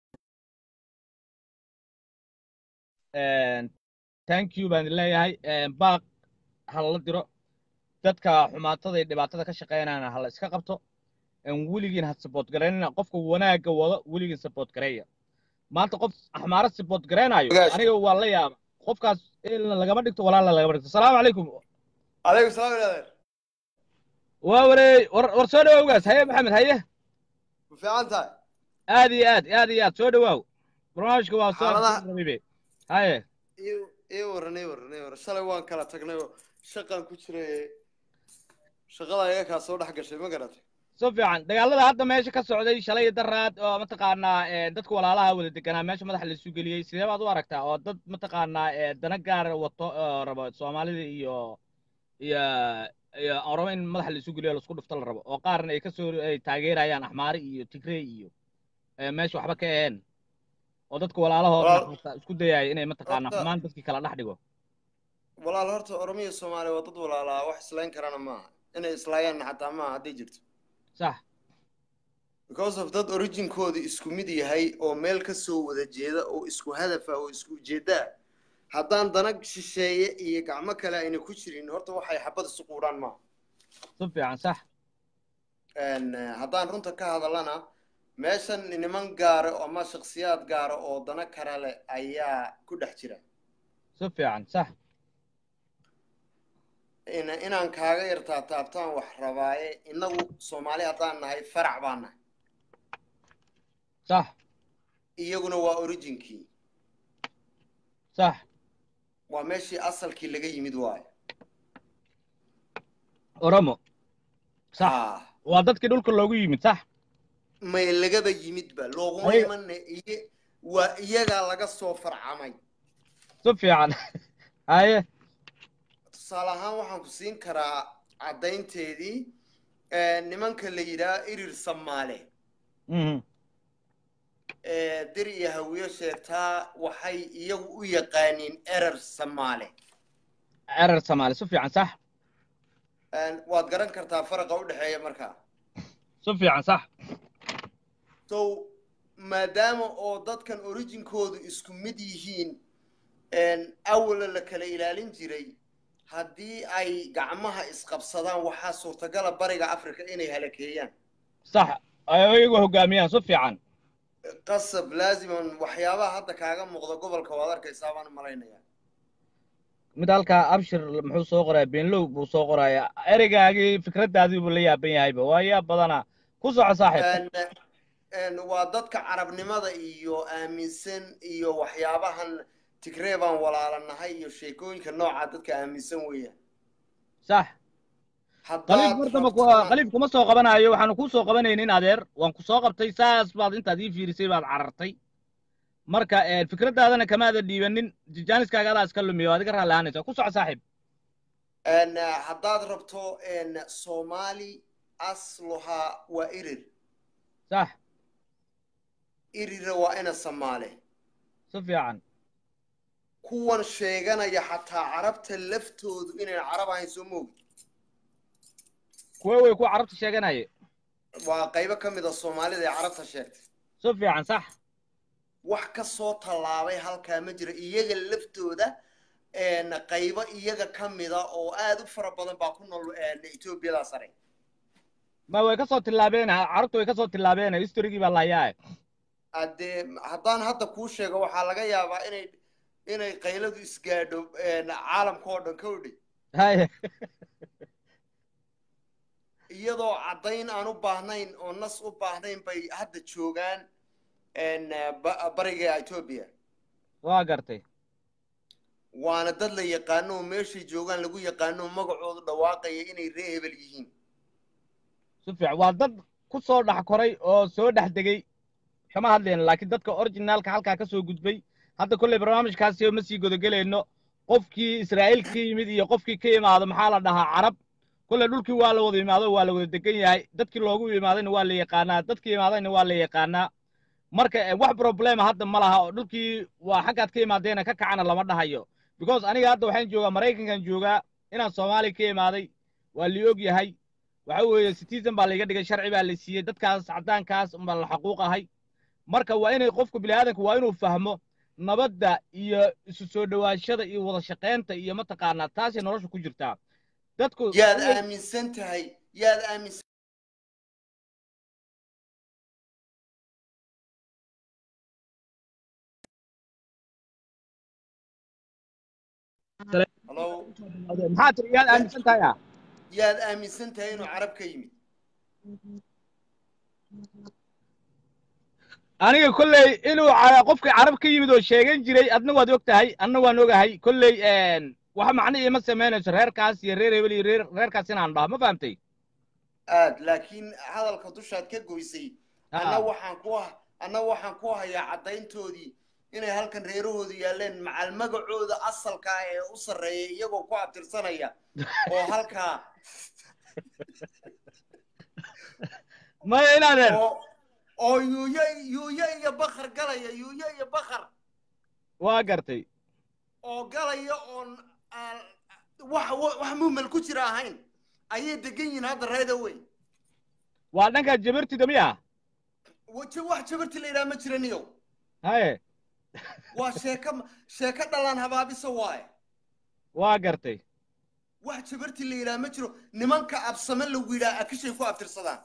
S1: thank you baan idin leeyahay baaq ha la diro dadka xumaatada iyo dhibaatada ka shaqeynayana ha la iska qabto weligiin ha support garaynina qofka wanaagga wado weligiin support gareeya maanta qof axmaara support garaynayo aniga waa la yaaba qofkaas lagama dhigto walaala lagama dhigto asalaamu calaykum
S20: calaykum salaam ilaadeer
S1: waa wareey war soo dhawowgaas haye maxamed haye
S20: ma fiican tahay
S1: aad iyo aad soo dhawaaw barnaamijka waa soo rabibe haye
S20: ii waran shalay waan kala tagnay oo shaqaan ku jiray shaqada ayaga kaa soo dhex gashay ma garatay
S1: so fiican dagaalada hadda meesha ka socday shalay daraad oo mataqaanaa dadka walaalaha wada deganaa meesha madaxa la isu geliyey sidee baad u aragtaa oo dad mataqaanaa dana gaar wato rabo soomaalida iyo oromo in madaxa la isu geliyo la isku dhufto la rabo oo qaarna ay kasoo taageerayaan axmaari iyo tigrey iyo meesha waxba ka aheen oo dadka walaalahooda isku dayaya inay mataqaanaa xumaan dadkii kala dhex dhigo
S20: walaal horta oromo iyo soomaaliya waa dad walaalaa wax islayn karana maaha inay islaayaan xataa maaha hadday jirto
S1: صح
S20: because of dad originkooda isku mid yahay oo meel ka soo wada jeeda oo isku hadafa oo isku ujeeda haddaan danag shisheeye iyo gacmo kale ayna ku jirin horta waxay xabad isu quudhaan maaha
S1: si fiican sax
S20: haddaan runta ka hadalana meeshan niman gaara ama shakhsiyaad gaara oo dana kale leh ayaa ku dhex jira
S1: si fiican sax
S20: inaan kaaga yartaa taabtaan wax rabaaye innagu soomaali haddaan nahay farac baan nahay
S1: sax
S20: iyaguna waa originkii
S1: sax
S20: waa meeshii asalkii laga yimid waayo
S1: oromo sax waa dadkii dhulka loogu yimid sax
S20: may lagaba yimidba looguma imanne waa iyagaa laga soo farcamay
S1: si fiican haye
S20: tusaale ahaan waxaan ku siin karaa caddaynteedii nimanka la yidhaha irir samaale dir iyo hawiyo sheegtaa waxay iyagu u yaqaaniin erer samaale
S1: si fiican sax
S20: waad garan kartaa faraqa u dhexeeya markaa
S1: si fiican sax
S20: so maadaama oo dadkan originkoodu isku mid yihiin awala la kala ilaalin jiray haddii ay gacmaha isqabsadaan waxaa suurtagala bariga afrika inay halakeeyaan
S1: sax ayagu hogaamiyaan si fiican
S20: qasab laaziman waxyaabaha hadda kaaga muuqda gobolka waad arkaysaa baan malaynayaa
S1: mid halkaa abshir muxuu soo qorayaa beenlow buu soo qorayaa ereygaagii fikradaadii buu la yaaban yahayba waa yaa badanaa ku soco saaxiib
S20: waa dadka carabnimada iyo aaminsan iyo waxyaabahan tigree baan walaalanahay iyo sheekooyinka nooca dadka aaminsan weeyaan
S1: sax qaliib kuma soo qabanayo waxaanu kuu soo qabanaynin adeer waan ku soo qabtay saas baad intaad ii fiirisay baad carartay marka fikradaadana kamaada dhiibanin jaaniskaaga adaa iska lumiyo adiga raallihaanaysa ku soco saaxiib
S20: haddaad rabto soomaali asluhaa waa irir
S1: sax
S20: irira waa ina samaale
S1: si fiican
S20: kuwan sheeganaya xataa carabta laftoodu inayna carab ahayn soo moogi
S1: kuwa way kuwa carabta sheeganaye
S20: waa qaybo ka mid a soomaalida ee carabta sheegtay
S1: si fiican sax
S20: wax ka soo tallaabay halkaa ma jira iyaga laftooda qaybo iyaga ka mida oo aad u fara badan baa ku nool etoobiyada sare
S1: ma way ka soo tillaabeen carabtu way ka soo tillaabeen historigii baa lahayaa
S20: haddee haddaan hadda kuu sheego waxaa laga yaabaa inay qayladu isgaadho caalamka oo dhan ka odhay
S1: haye
S20: iyadoo caddayn aan u baahnayn oo nas u baahnayn bay hadda joogaan bariga etoobiya
S1: waa gartay
S20: waana dad la yaqaano oo meeshay joogaan lagu yaqaano magacoodu dhawaaqaya inay ree hebel yihiin
S1: si fiican waa dad ku soo dhex koray oo soo dhex degay kama hadlayno laakiin dadka originaalka halkaa ka soo gudbay hadda kolley barnaamijkaasi ma sii godogelayno qofkii israa'iil ka yimid iyo qofkii ka imaado maxaa la dhahaa carab kolley dhulkii waa la wada imaado waa la wada degan yahay dadkii loogu imaadayna waa la yaqaanaa dadkii imaadayna waa la yaqaanaa marka wax problema hadda ma laha oo dhulkii waa xaggaad ka imaadeena ka kacana lama dhahayo because aniga hadda waxaan joogaa maraykankan joogaa inaan soomaaliya ka imaaday waa lii og yahay waxa weeye citizen baa layga dhigay sharci baa la siiyey dadkaas caddaankaas unbaa la xaquuq ahay marka waa inay qofka bini'aadanka waa inuu fahmo nabadda iyo isu soo dhowaashada iyo wada shaqaynta iyo mataqaanaa taasay nolosha ku jirtaa dadku
S20: yaad aaminsan tahay yaad aaminsan
S1: maxaa tiri yaad aaminsan tahay
S20: yaad aaminsan tahay inuu carab ka yimid
S1: aniga kolley inuu qofka carab ka yimid oo sheegan jiray adna waad og tahay adna waan ogahay kolley waxa macno iima samaynayso reerkaas iyo reer hebel iyo reerkaas inaan dhaho ma fahamtay
S20: aad laakiin hadalka dushaad ka goysay anna waxaan ku hayaa caddayntoodii inay halkan reerahoodu yaaleen macal magacooda asalka ah ee u sarreeya iyagoo ku abtirsanaya oo halkaa
S1: maya inaadeen
S20: oo yuuye iyo bakar galaya yuuye iyo bakar
S1: waa gartay
S20: oo galaya oon wax muumel ku jira ahayn ayay degan yihiin hadda right away
S1: waa dhankaa jabartida miya
S20: wax jabarti la yidhaha ma jiraniyo
S1: haye
S20: waa sheeko dhalaan habaabisa waaye
S1: waa gartay
S20: wax jabarti la yidhaha ma jiro nimanka absame lagu yidhaha akishay ku abtirsadaan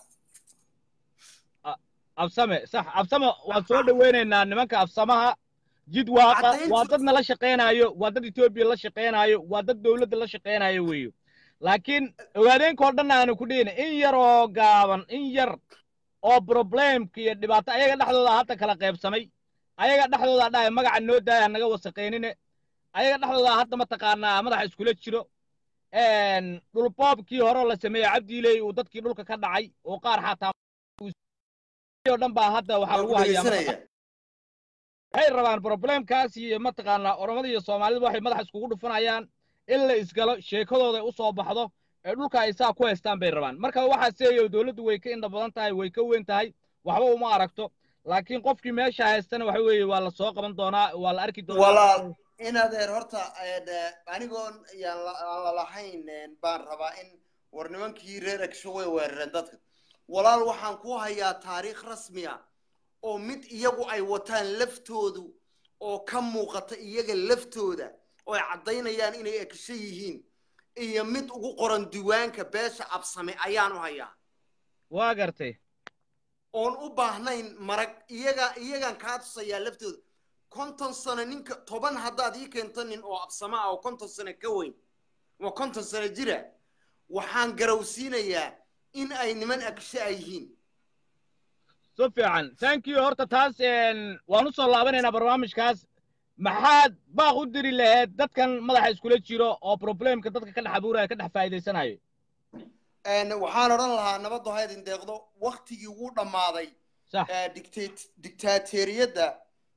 S1: absame sax absame waan soo dhaweynaynaa nimanka absamaha jid waaqa waa dad nala shaqaynaayo waa dad etoobiya la shaqaynaayo waa dad dowladda la shaqaynaayo weeyo laakiin ogaadeenkao dhan aanu ku dhihina in yar oo gaaban in yar oo problemka iyo dhibaato ayaga dhexdooda hadda kala qaybsamay ayaga dhexdooda dhahay magaca noo daaya naga wasaqaynine ayaga dhexdooda hadda mataqaanaa madaxa iskula jiro dhulboobkii hore la sameeyey cabdiiley uu dadkii dhulka ka dhacay oo qaar xataa oo dhan baa hadda waxaa lagu hayaa waxay rabaan problemkaas iyo mataqaanaa oromada iyo soomaalida waxay madaxa iskugu dhufanayaan in la isgalo sheekadooda u soo baxdo ee dhulka ay saa ku haystaan bay rabaan marka waxaa seeyo dowladdu way ka indha badan tahay way ka weyn tahay waxba uma aragto laakiin qofkii meesha haystana waxa weeye waa la soo qaban doonaa waa la arki doonaa
S20: walaal inadeer horta anigoon aan la lahayn baan rabaa in war nimankii reer agsho way weerareen dadka walaal waxaan ku hayaa taariikh rasmi ah oo mid iyagu ay wataan laftoodu oo ka muuqata iyaga laftooda oo ay caddaynayaan inay agsho yihiin iyo mid ugu qoran diiwaanka beesha absame ayaan u hayaa
S1: waa gartay
S20: oon u baahnayn marag iyagaan kaa tusayaa laftooda 50 sano ninka 10 haddaad ii keento nin oo absama ah oo 50 sano ka weyn oo 50 sano jira waxaan garawsiinayaa in ay niman agsho ay yihiin
S1: so fiican thank you horta taas waan u soo laabanaynaa barnaamijkaas maxaad baaq u diri lahayd dadkan madaxa iskula jiro oo problemka dadka ka dhex abuuraya ka dhex faa'iidaysanayo
S20: waxaan odhan lahaa nabaddu haydin deeqdo waktigii wuu dhammaaday dictatoriyadda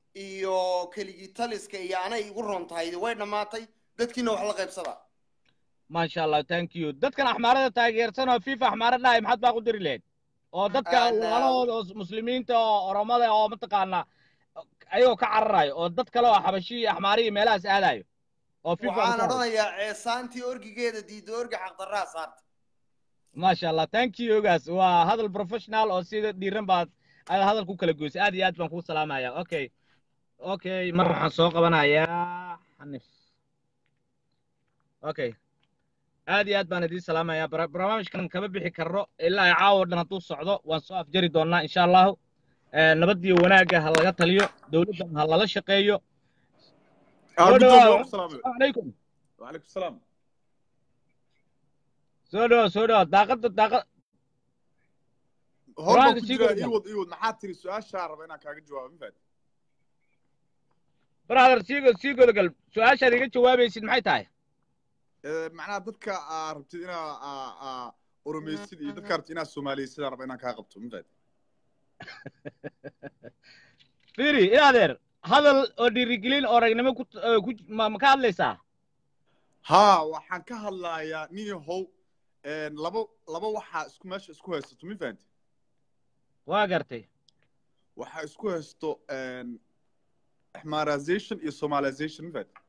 S20: iyo keligii taliska iyo anay igu roon tahay way dhammaatay dadkiina wax la qaybsada
S1: ما شاء الله thank you dadkan axmaarada taageersan oo fifa axmaara dhahay maxaad baa ku diri lahayd oo dadka walaalahooda muslimiinta oo oromada oo mataqaana ayagoo ka cararayo oo dad kale oo xabashi axmaariyi meelahaas aadayo oo fifa
S20: waxaan odhanayaa ceesaantii orgigeeda diido orgi xaqdarraa saarta
S1: ما شاء الله thank you guys waa hadal professional oo sida dhiiran baad aad hadal ku kala goysay aad iyo aad baan ku salaamayaa okay mar waxaan soo qabanayaa xanif okay aad iyo aad baan idiin salaamayaa barnaamijkan kama bixi karno ilaa ay caawa dhan hadduu socdo waan soo afjari doonnaa insha allahu nabad iyo wanaagga ha laga taliyo dowladdan ha lala shaqeeyo alaykum
S21: وعليكم السلام
S1: soo dhawo daaqad
S21: هون كجرا يود maxaad tiri su'aasha raba inaan kaaga jawaabo ma faad
S1: brother siigo gal su'aashaad iga jawaabaysid maxay tahay
S21: macnaha dadka rabtid inaa oromeysid iyo dadka rabtid inaad soomaaliyeysid raba inaan kaa qabto ma faad
S1: fiiri adeer hadal oo dhiirigelin oo ragnimo ma ka hadlaysaa
S21: haa waxaan ka hadlayaa niyahow laba waxaa isku meesha isku haysato ma fahanti
S1: waa gartay
S21: waxaa isku haysto axmaarization iyo somalization ma fahanti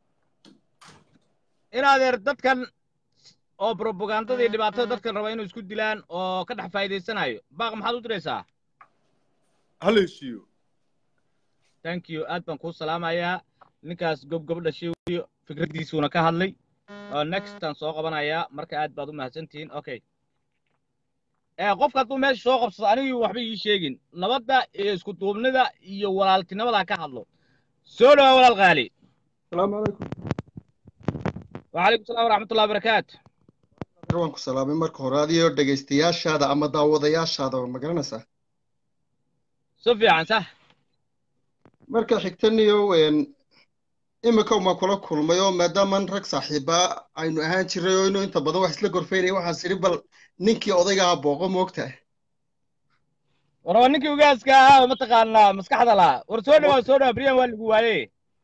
S1: in adeer dadkan oo propagandada iyo dhibaatada dadkan raba inuu isku dilaan oo ka dhex faa'iidaysanayo baaq maxaad u diraysaa
S21: hala heshiiyo
S1: thank you aad baan kuu salaamayaa ninkaas gob dhashay fikraddiisuuna ka hadlay oo next aan soo qabanayaa marka aad baad u mahadsantihiin okay qofka hadduu meesha soo qabsado anigii waxba ii sheegin nabadda iyo isku duubnida iyo walaaltinimada ka hadlo soo dhawa walaal qaali
S22: السلام عليكم
S1: وعليكم السلام ورحمة الله وبركاته
S22: waan ku salaamay marka hore adiyo dhegaystayaashaada ama daawadayaashaada ma garanaysaa
S1: si fiican sax
S22: marka xigtaniyo imika uma kula kulmay oo maadaama rag saaxiiba aynu ahaan jiray oo inuu inta badan wax isla gorfaynay waxaan siri bal ninkii odayga ah booqo moogtahay
S1: warba ninkii ugaaska ahaa mataqaanaa maskaxda lahaa war soo dhawa brian waa lagu waaye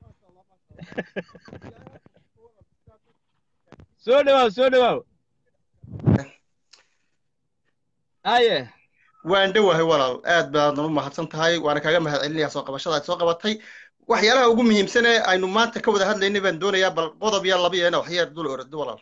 S1: soo dhawaw aye
S22: waan dhowahay walaal aad baadna u mahadsan tahay waana kaaga mahadcelinayaa soo qabashada aad soo qabatay waxyaalaha ugu muhiimsan ee aynu maanta ka wada hadlaynay baan doonayaa bal qodob iyo laba iyo ina waxyaar dul orado walaal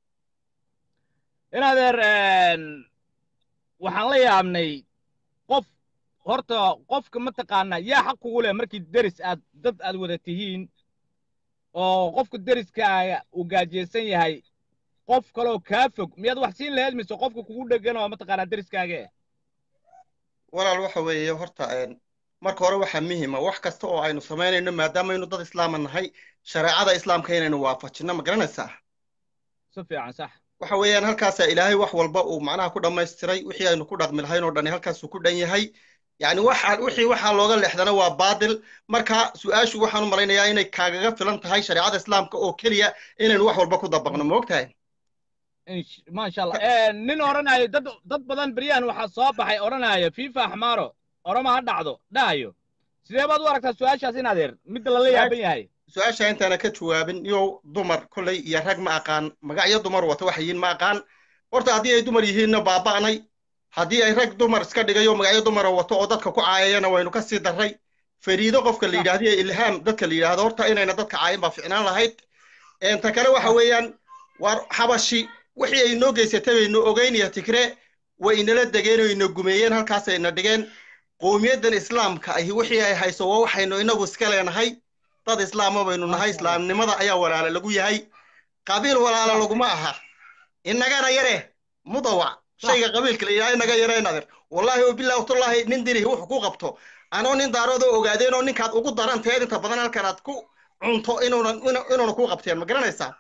S1: in adeer waxaan la yaabnay horta qofka mataqaanaa yaa xaq kugu leh markii deris dad aad wada tihiin oo qofka deriskaaga uu gaajeysan yahay qof kaloo kaa fog miyaad wax siin lahayd mise qofka kugu dhegan oo mataqaanaa deriskaaga
S22: walaal waxa weeye horta marka hore waxaa muhiima wax kasta oo aynu samaynayno maadaama aynu dad islaama nahay shareecada islaamka inaynu waafajinno ma garanaysaa
S1: si fiican sax
S22: waxa weeyaan halkaasaa ilaahay wax walba uu macnaha ku dhammaystiray wixii aynu ku dhaqmi lahayn oo dhani halkaasuu ku dhan yahay yacni wixii waxaa looga leexdana waa baadil marka su-aashu waxaan u malaynayaa inay kaagaga filan tahay shareecada islaamka oo keliya inaynu wax walba ku dabaqno ma ogtahay
S1: maasha allah nin odhanayo dad badan beryahan waxaa soo baxay odhanayo fifa axmaaro oroma ha dhacdo dhahayo sidee baad u aragtaa su-aashaas in adeer midda lala yaaban yahay
S22: su-aasha intaana ka jawaabin yow dumar kolley iyo rag ma aqaan magacyo dumar wata wax yihiin ma aqaan horta haddii ay dumar yihiinna baaba'nay haddii ay rag dumar iska dhigayo magacyo dumara wato oo dadka ku caayayana waynu ka sii darray fariido qofka la yidhaahdo iyo ilhaam dadka la yidhaahdo horta inayna dadka caayin baa ficnaan lahayd ta kale waxa weeyaan waar xabashi wixii ay noo geysatay baynu ogeynaya tigre way inala degeen oo ina gumeeyeen halkaasay ina dhigeen qowmiyaddan islaamka ahi wixii ay hayso waa waxaynu inagu iska leenahay dad islaama baynu nahay islaamnimada ayaa walaala lagu yahay qabiil walaala laguma aha inagana yare mudawac shayga qabiilka la yidhaha inaga yare nadir wallaahi oo bilaahi watullaahi nin dirihi wuxuu ku qabto anoo nin daaroodoo ogaadeen oo ninkaad ugu daran taheed inta badan halkan aad ku cunto inuuna kuu qabteen ma garanaysaa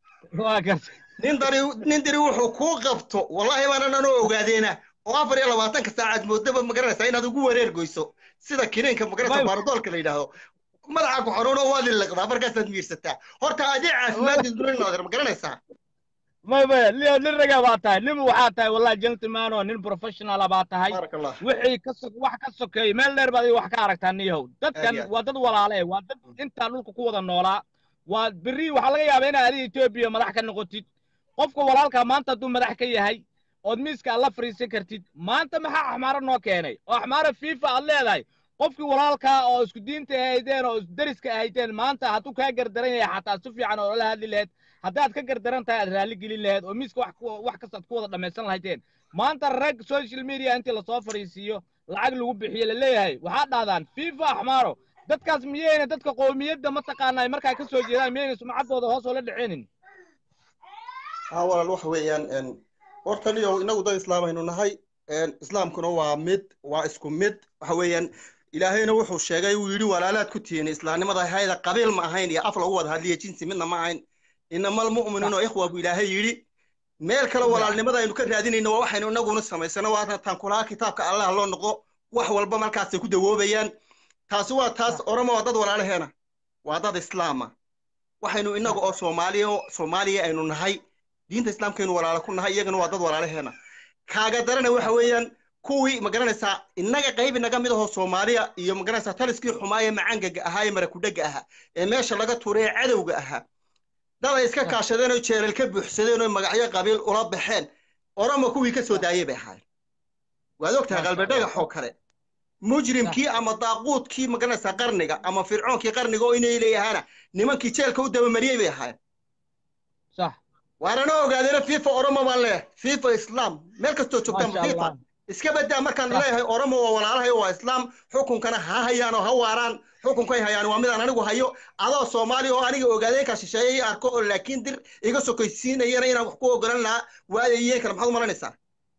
S22: nin diri wuxuu kuu qabto wallaahi baana anoo ogaadeena oo 24 saacaad moodaba ma garanaysaa inaad ugu wareer goyso sida kiniinka ma garanaysaa baaradoolka la yidhaahdo madaxa ku xanuuno waad liqdaa markaasaad miirsataa horta adii caafimaad durin naadir ma garanaysaa
S1: ما ليه نرجع باتاي نم وحاتاي والله جنتلمان ونن بروفيشنال باتاي
S22: بارك الله
S1: وحي كسك wax ka sokeey meel dheer baad wax ka aragtaa niyow dadkan
S22: aad
S1: waa dad walaale waa dad inta dhulka ku wada noolaa waa biri waxa laga yaabaa in aad Ethiopia madax ka noqotid qofka walaalka maanta duu madax ka yahay oo miiska la fariisan kartid maanta maxaa axmaar noo keenay oo axmaar FIFA aad leedahay qofkii walaalka oo isku diinta ahaydeen oo dariska ahaydeen maanta hadduu ka gardaran yahay xataa si fiican oo la hadli lahayd haddaad ka gardaran tahay aad raali gelin lahayd oo miiska wax kasta aad ku wada dhammaysan lahaydeen maanta rag social media intii lasoo fariisiiyo lacag lagu bixiyo la leeyahay waxaa dhahdaan FIFA axmaaro dadkaas miyayna dadka qowmiyadda ma taqaanaa markaa ka soo jeedaan miyayna sumcaddooda hoos oo la dhicinin
S22: ها ولا الوح ويان ورتنيو إنه ده إسلام إنه نهاي إسلام كنا ومد واسكم مد وحويان إلهينا وحو الشيء ويري ولا لا تكتين إسلام ما ده هذا قبيل ما هين يا أفضل هو هذه جنس منا ما هين إنما المؤمنون إخوة بإلهي يري ميل كلا ولا لماذا إنه كان هذين إنه واحد إنه نقول نسمع سنوات تنقلها كتاب كالله الله نقول وحول البمر كاس يكون دو بيان تاسوا تاس أرما وضد ولا هنا وضد إسلام واحد إنه أو سوماليا إنه نهاي diinta islaamkeenu walaalo ku nahay iyagana waa dad walaalaheena kaaga darana waxa weeyaan kuwii ma garanaysaa innaga qayb inaga mid ah Soomaaliya iyo ma garanaysaa taliskii xumaaye macangaga ahaa ee marakudhaga ahaa ee meesha laga tuuray cadawga ahaa dad ay iska kaashadeen oo jeelal ka buuxsadeen oo magacyo qabiil ula baxeen orama kuwii ka soo daayay bay ahaayeen waad ogtahay qalbadhaga xoo kale mujrimkii ama daaquudkii ma garanaysaa qarniga ama fircoonkii qarniga oo inay leeyahaana nimankii jeelka u daba mariyay bay ahaayeen
S1: صح
S22: وانا ogaadeen FIFA Oromo baan leeyahay FIFA Islam meel kasto joogtaan FIFA iska badaa markaan leeyahay Oromo waa walaalahay waa Islam xukunkana ha hayaan oo ha waaraan xukunkay hayaan waa mid aan anigu hayo adoo Soomaali oo aniga ogaadeen ka shisheeyay arko oo laakiin dir iga sokaysiinayna inaan wax ku ogolan lahaa waayeen kala maxaad maranaysaa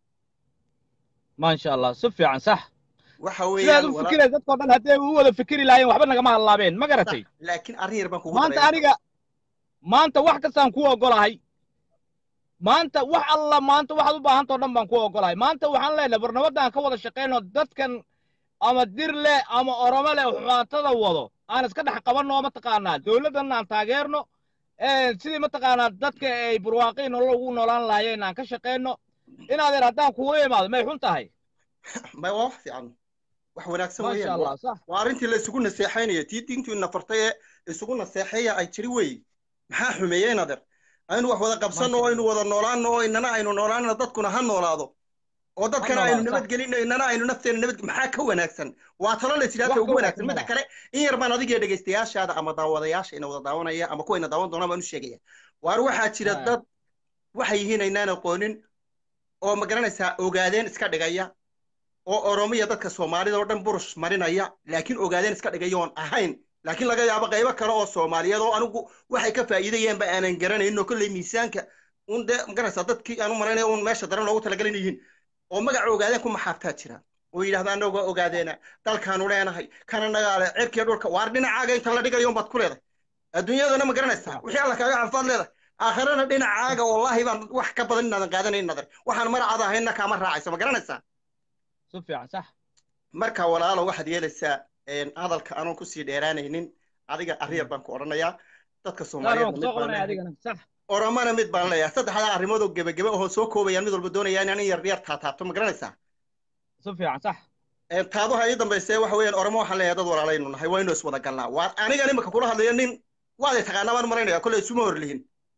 S1: ما شاء الله صفي عن صح
S22: waxa weeyaan
S1: wala fikiray dadka dhan hadee uu wada fikiri laayeen waxba naga ma hadlaabeen ma garatay
S22: laakiin arrin baan kugu
S1: maanta aniga maanta wax kastaan ku ogolahay maanta wax alla maanta waxaad u baahan tahay dhan baan ku ogolahay maanta waxaan leenahay barnaamijdan ka wada shaqeyno dadkan ama dir leh ama Oromo leh xubaatada wado aan iska dhex qabanno ma taqaanaa dawladdan aan taageerno sidii ma taqaanaa dadka ay burwaaqin nolol ugu noolaan lahaayeen aan ka shaqeyno inaad haddaan kugu imaado may xun tahay
S22: ma wax fiican wax wanaagsan weeyaan waa arrintii la isugu naseexaynayo tii diintu nafartay isugu naseexaya ay jiri weey maxaa xumeeyeen adeer aynu wax wada qabsano oo aynu wada noolaano oo inana aynu noolaano dadkuna ha noolaado oo dadkana aynu nabad gelino inana aynu nafteena nabad maxaa ka wanaagsan waa talo la sidaata ugu wanaagsan mid kale in yar baan adiga dhageystayaashaada ama daawadayaasha ina wada daawanaya ama kuwa ina daawan doona baan u sheegaya waar waxaa jira dad waxay yihiin aynaan aqoonin oo ma garanaysaa ogaadeen iska dhigaya oo Oromiya dadka Soomaalida oo dhan burush marinaya laakiin ogaadeen iska dhigaya oo ahayn laakiin laga yaabo qaybo kale oo Soomaaliyeed oo anigu waxay ka faa'iidayeen ba aanan garanayno kulli miisaanka unda garanaysaa dadkii aanu marinay oo meesha daran loogu talagalin yihiin oo magac ogaadeen ku maxaaftaa jira oo yiraahdaan anagu ogaadeena dalkaanu leenahay kana nagaale cirkiga dhulka waar dhinacaaga inta la dhigayo baad ku leedahay adduunyadana ma garanaysaa wixii alla kaaga anfaad leedahay aakhirana dhinacaaga wallahi baan wax ka badan inaadan qaadanayn nadar waxaan maracada hayna kaama raacayso ma garanaysaa
S1: si fiican sax
S22: marka walaalo waxaad yeelaysaa hadalka aanan ku sii dheeraanaynin adiga arriyar baan ku oranayaa dadka Soomaaliyeed Oromana mid baan leeyahay saddexda arrimood oo gabagaba oo soo koobayaan mid walba doonayaan in yar yar taataabto ma garanaysaa
S1: si fiican sax
S22: taadu hay dambeysay waxa weeyaan Oromo waxa leeyahay dad walaalaynu nahay waynu is wada galnaa waa aniga nimaka kula hadlayo nin waad taqaanaa baan marinaya kulay isuma horlihin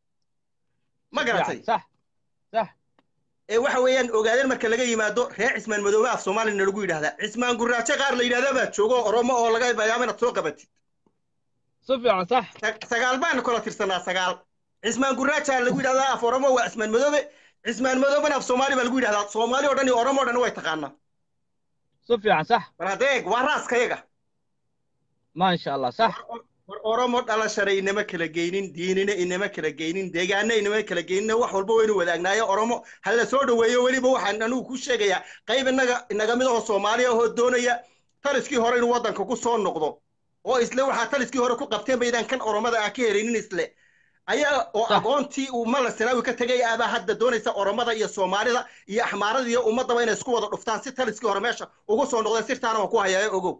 S22: ma garatay
S1: sax sax
S22: waxa weeyaan ogaadeen marka laga yimaado reer Cismaan Madoobe af Soomaaliya lagu yiraahdaa Cismaan Guraace qaar la yiraahdaa baa joogo Oromo oo laga bayaamina soo qabatid
S1: si fiican sax
S22: sagaal baan kula tirsanaa sagaal Cismaan Guraace lagu yiraahdaa af Oromo waa Cismaan Madoobe Cismaan Madoobe af Soomaaliya lagu yiraahdaa Soomaaliya oo dhan iyo Oromo oo dhan way taqaanaa
S1: si fiican sax
S22: baradeeg waa raaskayaga
S1: ma sha Allah sax
S22: Oromo dhalashaday inama kala geynin diinina inama kala geynin deegaana inama kala geynin wax walba waynu wadaagnaayo Oromo hal la soo dhaweeyo waliba waxaan anigu ku sheegayaa qayb inaga mid ah Soomaaliya oo doonaya taliskii hore inuu wadanka ku soo noqdo oo isla waxa taliskii hore ku qabteen baydan kan Oromada ah ka helaynin isla ayaa oo aqoontii uu ma la sanaawi ka tagay aaba hadda doonaysa Oromada iyo Soomaalida iyo Axmaarada iyo ummadaba inay isku wada dhuftaan si taliskii hore meesha ugu soo noqdeen sirtaana waa ku hayay ogow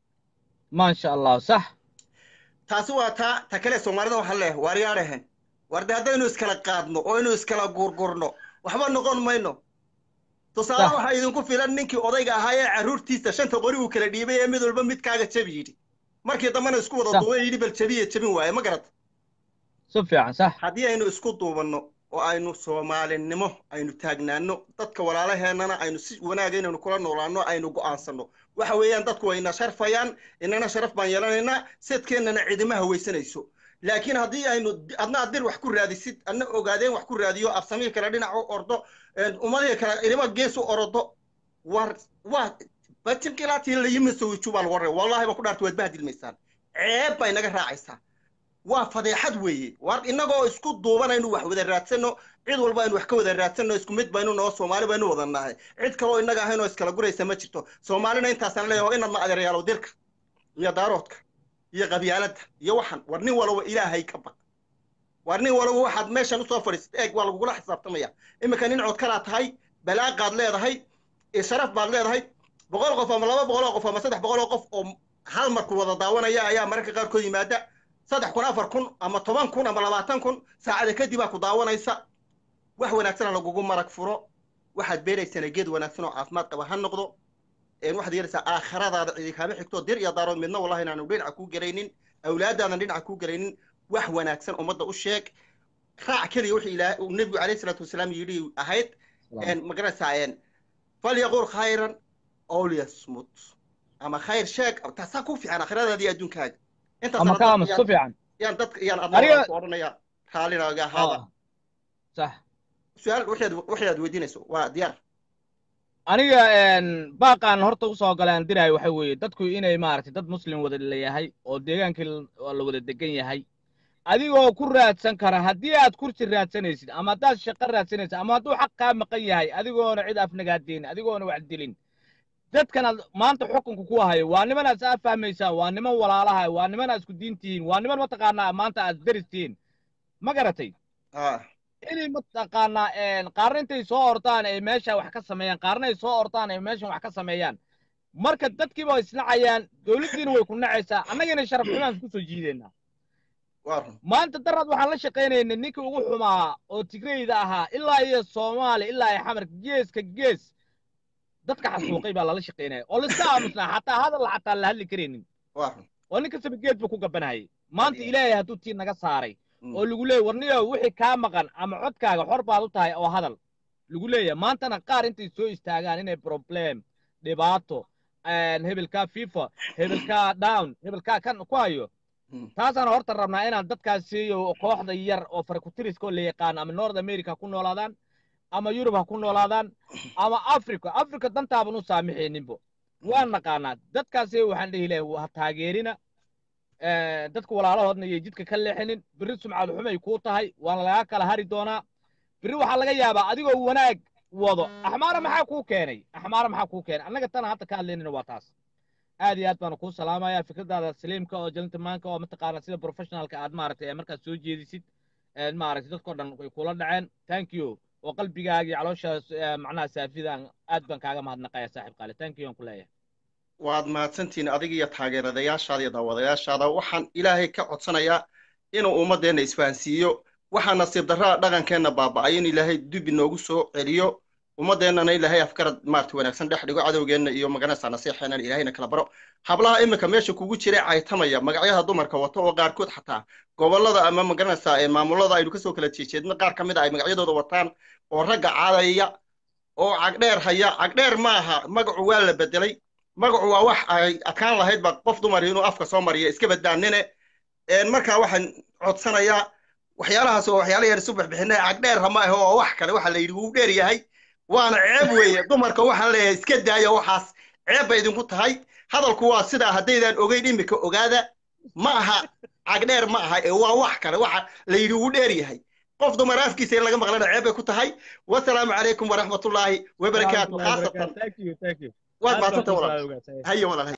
S1: ma sha Allah sax
S22: taasi waa ta kale Soomaalida waxa leeyahay waariyarahan warde haddaynu iskala qaadno oo aynu iskala gurgurno waxba noqon mayno tusaale waxaa idinku filan ninkii odayga ahaa ee carruurtiisa 5 qori uu kala dhiibay ee mid walba midkaaga jabi yidhi markii dambena isku wada duubay yidhi bal jabiye jabin waaye ma garad
S1: si fiican sax
S22: haddii aynu isku duubanno oo aynu soomaalinimo aynu taagnaano dadka walaalaheennana aynu si wanaag inaynu kula noolaano aynu go'aansanno waxa weeyaan dadku wayna sharfayaan inana sharaf baan yeelanaynaa sidkeennana ciidamaha weysanayso laakiin haddii aynu adna adir wax ku raadisid adna ogaadeen wax ku raadiyo afsamii kale dhinac u ordo ummadii kale ilma gees u orodo waa batinqilaatii la yimiso wijubaal warre wallahi ba ku dhaartay waad bahdilmaysaan ceeb bay naga raacaysaa waa fadeexad weeye war inagoo isku duubanaynu wax wada raadsano cid walba aynu wax ka wada raadsano isku mid baynu noo Soomaali baynu wada nahay cid kale oo inaga ahayn oo iskala guraysa ma jirto Soomaalina intaasaan leeyahay inaad ma adeerayaalo dilka iyo daaroodka iyo qabyaaladda iyo waxan war nin walba ilaahay ka baq war nin walba waxaad meeshan u soo fadhiistay eeg waa lagu xisaabtamaya imika nin cod kala tahay balaaqaad leedahay sharaf baad leedahay 100 qof ama 200 qof ama 300 qof oo hal mar ku wada daawanaya ayaa mararka qaar kood yimaada 3,000 ama 10,000 ama 20,000 saacada kadib ku daawanaysa wax wanaagsan lagugu marag furo waxaad beeraysana geed wanaagsan oo caafimaad qaba ha noqdo waxaad yeelaysaa aakhiradaada cidi kaama xigto dir iyo daarood midna wallahi inaanu dhinaca ku garaynin awlaadaadan dhinaca ku garaynin wax wanaagsan ummadda u sheeg raac kaliya wixii ilaahay nabigu calayhi salaatu wasalaam yidhi ahayd magaraysaa falyaqul khayran aw liyasmut ama khayr sheeg taasaa ku fiican aakhiradaada iyo adduunkaaga
S1: ama kaamas ku fiican
S22: yaan dadka yaan adna ku odhanaya raallinaaga ahaada
S1: sax
S22: su'aal waxaad weydiinayso waa diyaar
S1: aniga baaqaan horta u soo galaan diray waxa weeye dadku inay maaragtay dad muslim wada leeyahay oo deegaankii la wada degan yahay adigoo ku raadsan kara haddii aad kursi raadsanaysid ama haddaad shaqo raadsanaysid ama hadduu xaq kaa maqan yahay adigoona cid afnagaadeen adigoona wax dilin dadkan maanta xukunka ku hayo waa niman aad is fahmaysaan waa niman walaalaha waa niman aad isku diintihiin waa niman mataqaanaa maanta aad daristihiin ma garatay inay mataqaanaa qaarna intay soo ordaan ay meesha wax ka sameeyaan qaarna ay soo ordaan ay meesha wax ka sameeyaan marka dadkiiba isnacayaan dawladdiina way ku nacaysaa annagana sharaf xumaan ku soo jiideynaa maanta darad waxaan la shaqaynaynay ninkii ugu xumaa oo tigrayda ahaa ilaa iyo Soomaali ilaa iyo xamar geeska gees dadka xasuuqay baa lala shaqeynaya oo la iska aamusnaa xataa hadal xataa la hadli kareenin oo ninka sabigeed buu ku gabanayay maanta ilaahay hadduu tii naga saaray oo lagu leeyahay warniyo wixii kaa maqan ama codkaaga xor baad u tahay oo hadal lagu leeyahay maantana qaar intay soo istaagaan inay problem dhibaato hebelkaa FIFA hebelkaa down hebelkaa kan ku hayo taasaan horta rabnaa inaan dadkaas siiyo kooxda yar oo farakutiriska la yaqaan ama North America ku noolaadaan ama Europe ha ku noolaadaan ama Africa dantaaban u saamixeeninbo waan naqaanaa dadkaas waxaan dhihi lahayn waa taageerina dadka walaalahoodna iyo jidka ka leexinin biri sumcad xumay ku tahay waan laga kala hari doonaa biri waxa laga yaabaa adigoo wanaag wado axmaara maxaa ku keenay annaga tan hadda ka hadlaynayna waa taas aad iyo aad baan ku salaamayaa fikradaada saliimka oo gentlemanka oo mataqaana sida professionalka aad maaragtay markaad soo jeedisid maaragtay dadkoo dhan way kula dhaceen thank you oo qalbigaaga iyo caloosha macnaha saafidaan aad baan kaaga mahadnaqaya saaxiib qaali thank you aan ku leeyahay
S22: waad mahadsantihiin adiga iyo taageeradayaashaada iyo daawadayaashaada waxaan ilaahay ka codsanayaa inuu ummadeenna isfahansiiyo waxaa nasiib darraa dhaqankeenna baaba'ay in ilaahay dib inoogu soo celiyo ummadeennana ilaahay afkarad maarta wanaagsan dhex dhigo cadowgeenna iyo maganaysaa nasiixeennan ilaahayna kala baro hablaha iminka meesha kugu jiray caytamaya magacyaha dumarka wato oo qaarkood xataa gobollada ama maganaysaa maamulada aynu kasoo kala jeejeedna qaar ka mid a ay magacyadooda wataan oo ragga caadaya oo cagdheer haya cagdheer maaha magacu waa la bedelay magacu waa wax ay adkaan lahayd ba qof dumar inuu afka soo mariyo iska badbaanine markaa waxaan codsanayaa waxyaalahaas oo waxyaala yar isu bixbixinay cagdheer hama ah oo wax kale waxa la yidhi wuu dheer yahay waana ceeb weeye dumarka waxaan leeyahay iska daaya waxaas ceeb bay idinku tahay hadalku waa sidaa haddaydan ogeyn imika ogaada ma aha cagdheer ma aha ee waa wax kale waxa la yidhi wuu dheer yahay qof dumar afkiisa in laga maqlana ceeb bay ku tahay wasalaamu calaykum waraxmatullaahi wabarakaatu khaasatan waad maasanta walaal haye walaal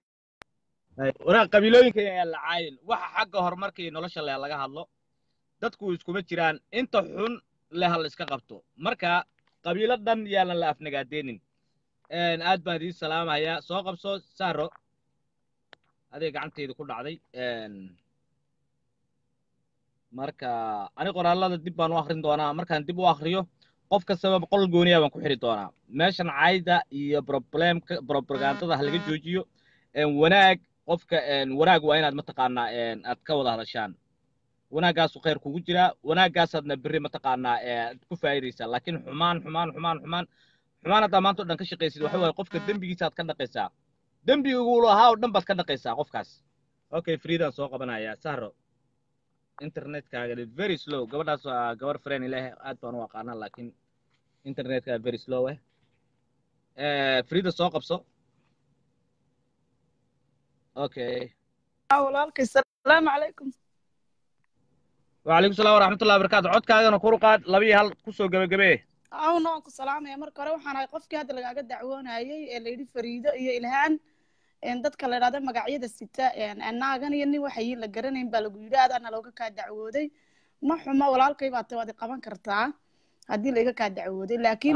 S1: waraaq qabiilooyinka ayaa la caayin waxa xagga horumarka iyo nolosha leh laga hadlo dadku iskuma jiraan inta xun leh hal iska qabto marka qabiilo dhan yaalan la afnagaadeenin aad baan idiin salaamayaa soo qabso saaro aday gacantayda ku dhacday marka ani qoraalada dib baan u akhrin doonaa markaan dib u akhriyo qof kastaba boqol gooniya baan ku xiri doonaa meeshan cayda iyo problemka propagandada ha laga joojiyo wanaag qofka wanaag waa inaad mataqaanaa aad ka wada hadashaan wanaagaasu khayr kugu jiraa wanaagaasaadna berri mataqaanaa aad ku faa'iidaysaa laakiin xumaan haddaa maanta o dhan ka shaqaysid waxa waaye qofka dembigiisa aad ka dhaqaysaa dembigu lahaa oo dhan baad ka dhaqaysaa qofkaas okay freedaan soo qabanayaa sahro internetkaaga very slow gabadhaas waa gabar friend ilaahay aad baan u aqaanaa laakiin internetka very slow frida soo qabso okay
S2: walaalkay salaamu calaykum
S1: وعليكم السلام ورحمة الله وبركاته عد كاغنا كورقاد لبي هل كسو غبغبه
S2: awna waan ku salaamaya marka hore waxaan ahay qofkii hadda lagaaga dacwoonayay ee la yidhi fariido iyo ilhaan dadka la yidhahdo magacyada sita anaagan iyo nin waxay la garanayn baa lagu yidhi aadana looga kaa dacwooday ma xumo walaalkay baa tawaad qaban kartaa haddii laga kaa dacwooday laakiin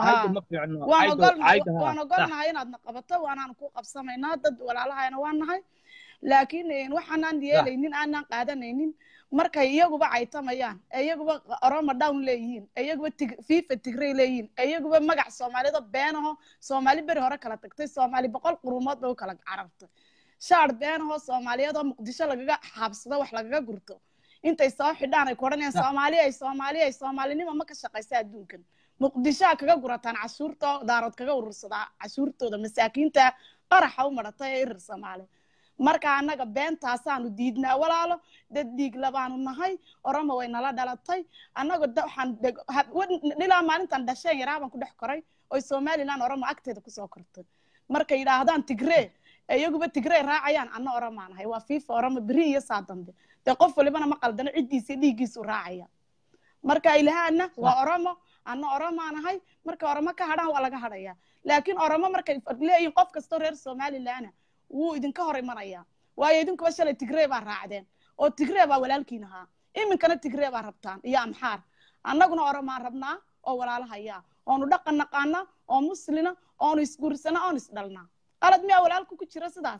S2: waan ogolnahay inaadna qabato waanaan ku qabsamaynaa dad walaalahayna waan nahay laakiin waxaanaan yeelaynin aanaan qaadanaynin markay iyaguba caytamayaan iyaguba Oromo down leeyihiin iyaguba FIFA Tigray leeyihiin iyaguba magac Soomaalida beenaho Soomaali bari hore kala tagtay Soomaali 100 qurumood oo kala carabtay shaar beenaho Soomaaliyada Muqdisho lagaga xabsado wax lagaga gurto intay soo xidhaan ay koranayaan Soomaalinimo ma ka shaqaysa adduunkan Muqdisho kaga gurataan cashuurta daarad kaga urursada cashuurtooda masaakiinta qaraxa u maratay reer Soomaali marka anaga beentaasaanu diidnaa walaalo dad dhiig labaanu nahay Oromo way nala dhalatay anaga waxaan ilaa maalintan dhasheen yaraaban ku dhex koray oo Somaliland Oromo agteeda ku soo kortay markay yiraahdaan Tigray iyaguba Tigray raacayaan anna Oromo nahay waa FIFA Oromo bari iyo saadambe qof walibana ma qaldana cidiisa dhiigiisu raacaya marka ilaahana waa Oromo anna Oromo nahay marka Oromo ka hadhaan waa laga hadhaya laakiin Oromo markay leeyihiin qof kasto reer Somaliland wuu idinka hor imanaya waayo idinkuba shalay Tigray baa raacdeen oo Tigray baa walaalkiin ahaa iminkana Tigray baa rabtaan iyo amxaar annaguna Oromo rabnaa oo walaalahaya oonu dhaqan naqaana oo muslina oonu isguursana oonu isdhalna qalad miyaa walaalku ku jira sidaas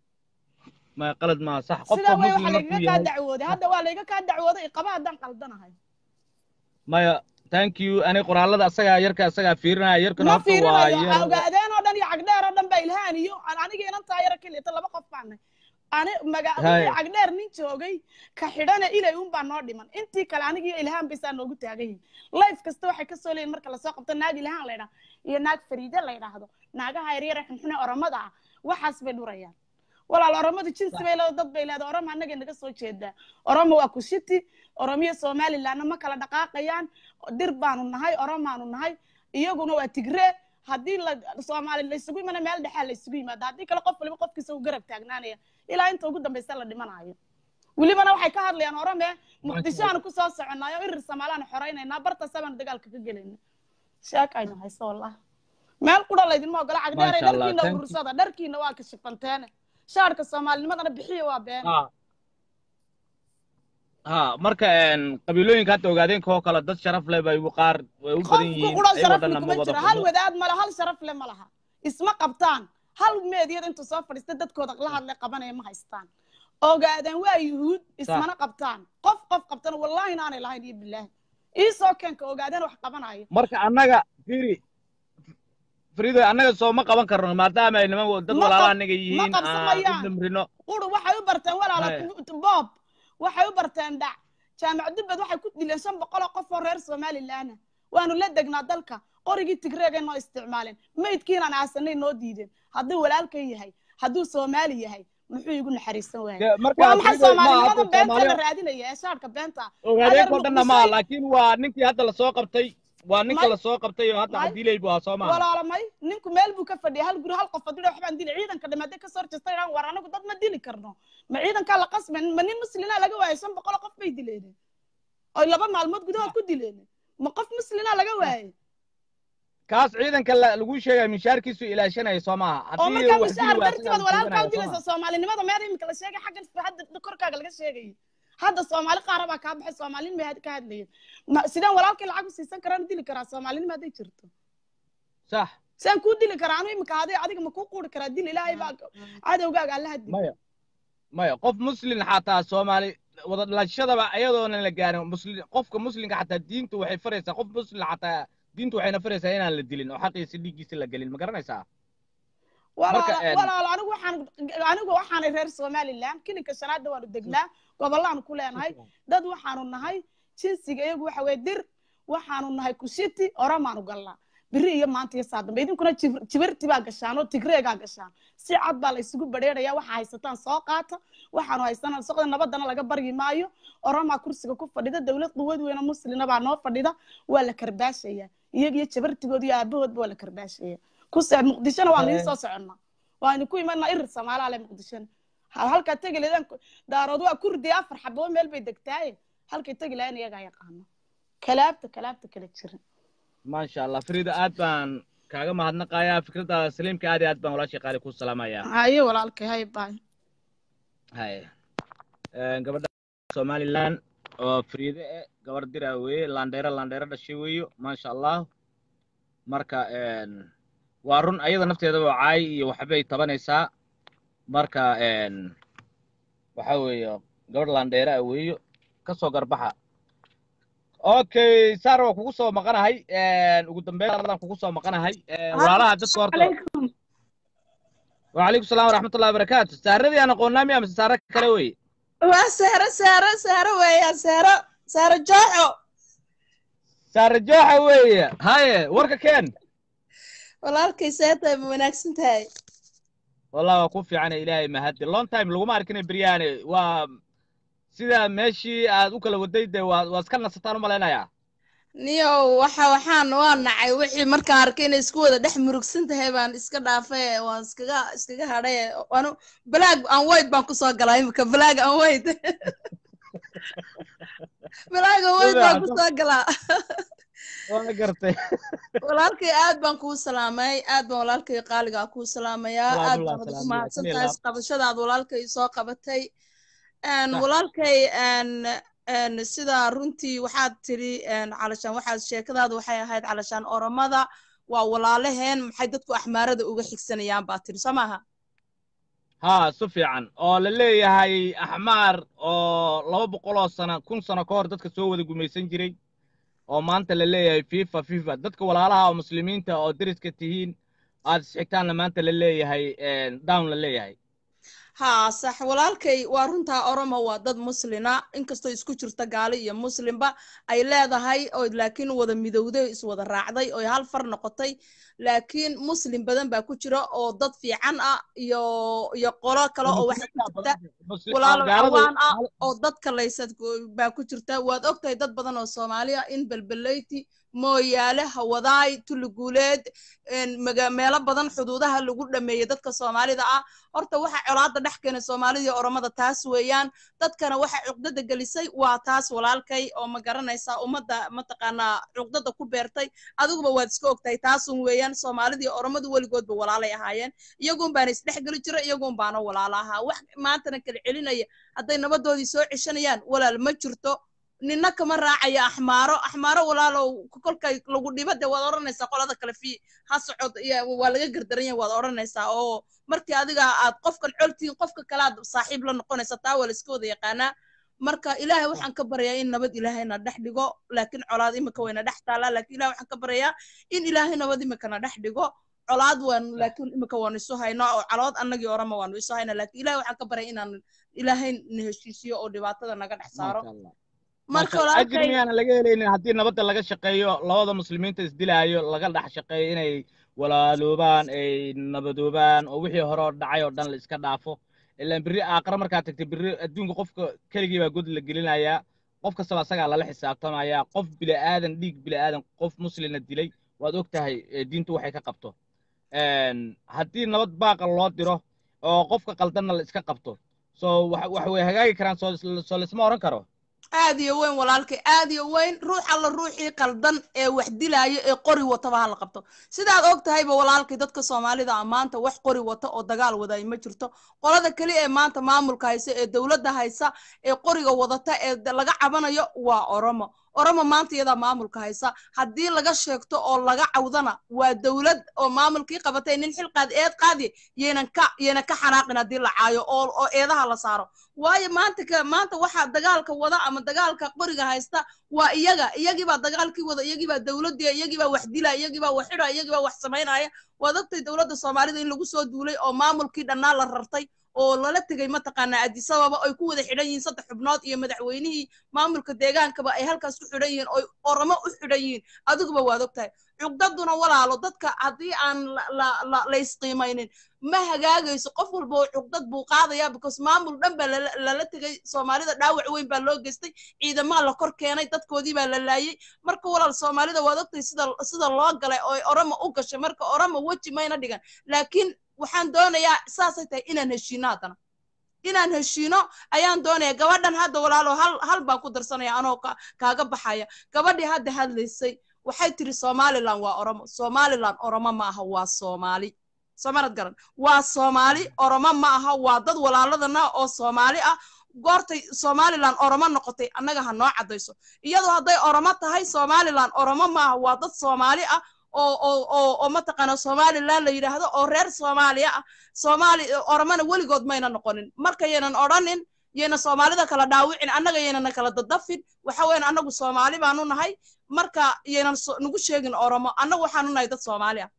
S1: ma qalad ma sax qofka
S2: muslimka ku yahay dacwooday hadda waa layga ka dacwooday qaba hadan qaldanahay
S1: maya thank you ani qoraalada asaga fiirinaya yarkana horta waa
S2: yar ogaadeen oo dhan iyo cagdheer oo dhan ba ilhaan iyo aniga inanta yar kaliya laba qof baan ani magaca cagdheer nin joogay ka xidhana ilay un baa noo dhiman intii kale aniga iyo ilhaan bay saan noogu taagay life kasta waxay ka soo leeyeen marka la soo qabto naag ilhaan leeyahay iyo naag fariida la yiraahdo naagaha yaryar xunxuna Oromada waxaas bay dhurayaan walaal Oromada jinsi bay leedahay dad bay leedahay Oromo anaga naga soo jeeda Oromo waa ku shiti Oromiya Somaliland ma kala dhaqaaqayaan dir baanu nahay Oromaanu nahay iyaguna waa Tigray hadii la Soomaali la isugu iman meel dhaxal la isugu yimaado hadii kala qof waliba qofkiisa uu garab taagnaanaya ilaa inta ugu dambaysa la dhimanayo walibana waxay ka hadlayaan Oromo Muqdisho aan ku soo soconayo irir Soomaaliland xoreynayna barta saban dagaalka ka galayna shaakayna hayso wallah meel qura leedin ma ogala cagdheeray darkiina urursada darkiina waa ka shifanteen shaarka Soomaalinimadana bixiyo waa been
S1: marka qabiilooyinka hadda ogaadeen koo kala dad sharaf leh bay qaar way u badan yihiin ay wadana ma wada
S2: hal wadaad ma hal sharaf leh ma laha isma qabtaan hal meediyada inta soo fadhiista dadkooda la hadlay qabanay ma haystaan ogaadeen waa yuhuud ismana qabtaan qof qabtana wallahi inaanay lahayn iyo billaah isoo keenka ogaadeen wax qabanayo
S1: marka annaga fiiri Frida annaga soo ma qaban karno maadaama ay niman dad walaalaha anaga yihiin idimrino
S2: quru waxay u bartaan walaala Bob waxay u bartaan dhac jaamacad dibad waxay ku dileen 500 qof oo reer Somaliland waanu la degnaa dalka qorigii Tigreega noo isticmaaleen meydkiina aan aasanay noo diideen haddii walaalka yahay hadduu Soomaali yahay muxuu igu naxariisan waayay waa maxay Soomaalida beenta la raadinaya shaarka beenta
S1: ogaadeen ko dhanna ma laakiin waa ninkii hadda la soo qabtay waa ninka la soo qabtay oo hadda hadilay buu Soomaali
S2: walaalamay ninku meel buu ka fadhiyay hal guri hal qof fadhiyo waxbaan dilay ciidanka dhamaatay ka soo jeestay war anagu dad ma dili karno ma ciidanka la qasban ma nin muslimiina laga waayay 500 qof bay dileen oo laba maalmood gudahood ku dileen ma qof muslimiina laga waayay
S1: kaas ciidanka lagu sheegay mishaarkiisu ilaashanay Soomaa
S2: hadii uu mishaar dartiid walaalka u dilayso Soomaalinimada meel imika la sheegay xaggan hadda korkaaga laga sheegay hadda Soomaali qaar baa ka baxay Soomaalin ma ka hadlayeen sidaan walaalkii lacag u siisan karaan dili karaa Soomaalin ma jirto
S1: صح
S2: سان كودي لك رانو يمك هذا عادي ما كوكور كرا دي لا يبقى عادي وقاق الله هدي
S1: مايا قف مسلم حتى سومالي wada dhalashadaba ayadoona la gaarin qofka muslimka xataa diintu waxay faraysaa qof muslim xataa diintu waxayna faraysaa inaan la dilin oo xaqiisa dhiiggiisa la gelin ma garanaysaa
S2: walaal anigu waxaanay reer somaliland kilinka shanaadda waanu degnaa gobollaanu ku leenahay dad waxaanu nahay jinsiga iyagu waxa weye dir waxaanu nahay kushiti oramaanu galnaa biri iyo maanta iyo saadamba idinkuna jibarti baa gashaan oo tigreegaa gashaan si cad baa la isugu badheeraya waxa haysataan soo qaata waxaanu haysanaa soqda nabadana laga baryi maayo oramaa kursiga ku fadhida dawlad quwad weyna muslina baa noo fadhida waa la karbaashaya iyaga iyo jabartigood iyo aabahoodba waa la karbaashaya kusa muqdishona waan idin soo soconnaa waan ku imanaa irir Soomaaliya le muqdishona halka tagi leedan daarood waa kurdi afar xabo meel bay degtaay halka tagi laan iyaga yaqaan kalaabta kala jirin
S1: ما شاء الله فريدة أدبان كاغا ما هدنا قايا فكرة سليم كادي أدبان ولا شيء قالي كل سلام يا
S2: هاي ولا لك هاي باي
S1: هاي قبل سومالي لان فريدة قبل دراوي لانديرا دشيويو ما شاء الله مركا وارون أيضا نفتي هذا عاي وحبي طبعا يسا مركا وحوي قبل لانديرا ويو كسو قربحة اوكي سارو kugu soo maqanahay ugu dambeeyaan kugu soo maqanahay walaalaha dadka horta wa alaykum salaam wa rahmatullahi wa barakatuh saaradii aan aqoonaa miya saara kale way
S2: waa saara weeya saara
S1: jooxo weeya haye warka keen
S2: walaalkay seetay ma wanaagsan tahay
S1: wallahi waa ku fiican ilaahay ma hadda long time lagu ma arkin bariyaane waa sida meeshii aad u kala waday waa iska nasataan u maleynayaa
S2: niyo waxaan waa nacay wixii markaan arkay inay isku wada dhex murugsan tahay baan iska dhaafay waan iskaga hadhay waanu black and white baan ku soo galay imika black and white baan ku soo galaa
S1: waa gartay
S2: walaalkay aad baan kuu salaamay aad baan walaalkay qaaliga kuu salaamayaa aad baan ugu mahadsantahay qabashadaad walaalkay soo qabatay walaalkay sida runtii waxaad tiri calashaan waxaad sheekadaada waxay ahayd calashaan oromada waa walaalaheen maxay dadku axmaarada uga xigsanayaan baa tiri soo maaha
S1: ha si fiican oo la leeyahay axmaar oo 200 sano 1000 sano ka hor dadka soo wada gumaysan jiray oo maanta la leeyahay fifa dadka walaalaha oo muslimiinta oo dariska tihiin aad isxigtaanna maanta la leeyahay down la leeyahay
S2: ها صح walaalkay waa runta oromo waa dad muslina inkastoo isku jirta gaali iyo muslimba ay leedahay oo laakiin wada midowday is wada raacday oo hal far noqotay laakiin muslim badan baa ku jira oo dad fiican ah iyo qolo kale oo wax jirta walaal awaan ah oo dad kaleysad baa ku jirta waad ogtahay dad badan oo Soomaaliya in balbalayti mooyaale hawadaay tuluguleed meelo badan xuduudaha lagu dhameeyay dadka Soomaalida ah horta waxa colaada dhex keenay Soomaalida iyo Oromada taas weeyaan dadkana waxa cuqdada galisay waa taas walaalkay oo ma garanaysa umada ma taqaana cuqdada ku beertay adiguba waad iska ogtahay taas weeyaan Soomaalida iyo Oromadu waligoodba walaalay ahaayeen iyagoon baan is dhex gali jiray iyagoon baan walaalaha wax maantana kala celinaya haday nabadoodii soo cishanayaan walaal ma jirto nina kama raacaya axmaaro walaalo kolkay lagu dhibada wad oranaysaa qolada kale fi ha socod waa laga gardaran yahay wad oranaysaa oo markii adiga aad qofkan coltiin qofka kale aad saaxiib la noqonaysaa taa wala iska wada yaqaana marka ilaahay waxaan ka baryaa in nabad ilaahayna dhex dhigo laakiin colaad imika wayna dhex taala laakiin ilaahay waxaan ka baryaa in ilaahay nabad imika na dhex dhigo colaad waan laakiin imika waan isu haynaa oo calood annagii orama waan isu haynaa laakiin ilaahay waxaan ka baryaa inaan ilaahay na heshiisiyo oo dhibaatada naga dhex saaro
S1: marka ajir miyaan laga helaynin haddii nabadda laga shaqeeyo labada muslimiinta isdilaayo laga dhex shaqeeyo inay walaaloobaan ay nabadoobaan oo wixii hore oo dhacay oo dhan la iska dhaafo ilaan berri aakhira markaad tagtay berri adduunka qofka keligii baa god la gelinayaa qof kastaba asagaa lala xisaabtamayaa qof bila'aadan dhiig bila'aadan qof muslina dilay waad og tahay diintu waxay ka qabto haddii nabad baaqa loo diro oo qofka qaldanna la iska qabto soo wax way hagaagi karaan soo laisma oran karo
S2: aad iyo weyn walaalkay aad iyo weyn ruux alla ruuxii qaldan ee wax dilaayo ee qori wataba ha la qabto sidaad og tahayba walaalkay dadka Soomaalida maanta wax qori wata oo dagaal waday ma jirto qolada kali ee maanta maamulka haysa ee dawladda haysa ee qoriga wadata ee laga cabanayo waa Oromo
S3: oroma maanta iyadaa maamulka haysa haddii laga sheegto oo laga cawdana waa dawlad oo maamulkii qabatay nin xil eed qaadi yeenan ka xanaaqin haddii la caayo oo eedaha la saaro waayo maanta waxaa dagaalka wada ama dagaalka qoriga haysta waa iyagibaa dagaalkii wada iyagibaa dawladii iyagibaa wax dila iyagibaa wax xidha iyagibaa wax samaynaya waad ogtay dawladda soomaalida in lagu soo duulay oo maamulkii dhannaa la rartay oo lala tegay mataqaanaa Addis Ababa ay ku wada xidhan yihiin 3 xubnood iyo madaxweynihii maamulka deegaankaba ay halkaas ku xidhan yihiin oo Oromo u xidhan yihiin adiguba waad ogtahay cugdaduna walaalo dadka haddii aan la isqiimaynin ma hagaagayso qof walba oo cugdad buu qaadaya because maamul dhan baa lala tegay Soomaalida dhaawac weyn baa loo geystay ciidamada la kor keenay dadkoodii baa la laayay marka walaal Soomaalida waad ogtahay sida loo galay oo Oromo u gashay marka Oromo waji mayna dhigan laakiin waxaan doonayaa saasay tahay inaan heshiino haddana inaan heshiino ayaan doonayaa gabadhan hadda walaalo hal baan ku darsanaya anoo kaaga baxaya gabadhii hadda hadlaysay waxay tiri Somaliland waa Oromo Somaliland Oromo ma aha waa Soomaali Soomaarad garan waa Soomaali Oromo ma aha waa dad walaaladana oo Soomaali ah goortay Somaliland Oromo noqotay annaga ha noo cadayso iyadoo hadday Oromo tahay Somaliland Oromo ma aha waa dad Soomaali ah oo mataqaana Somaliland la yiraahdo oo reer Soomaaliya ah Oromana weligood mayna noqonin marka yeenan odhanin yeena Soomaalida kala dhaawicin annaga yeenan kala dadafin waxa weyn annagu Soomaali baanu nahay marka yeenan nagu sheegin Oromo annagu waxaanu nahay dad Soomaali ah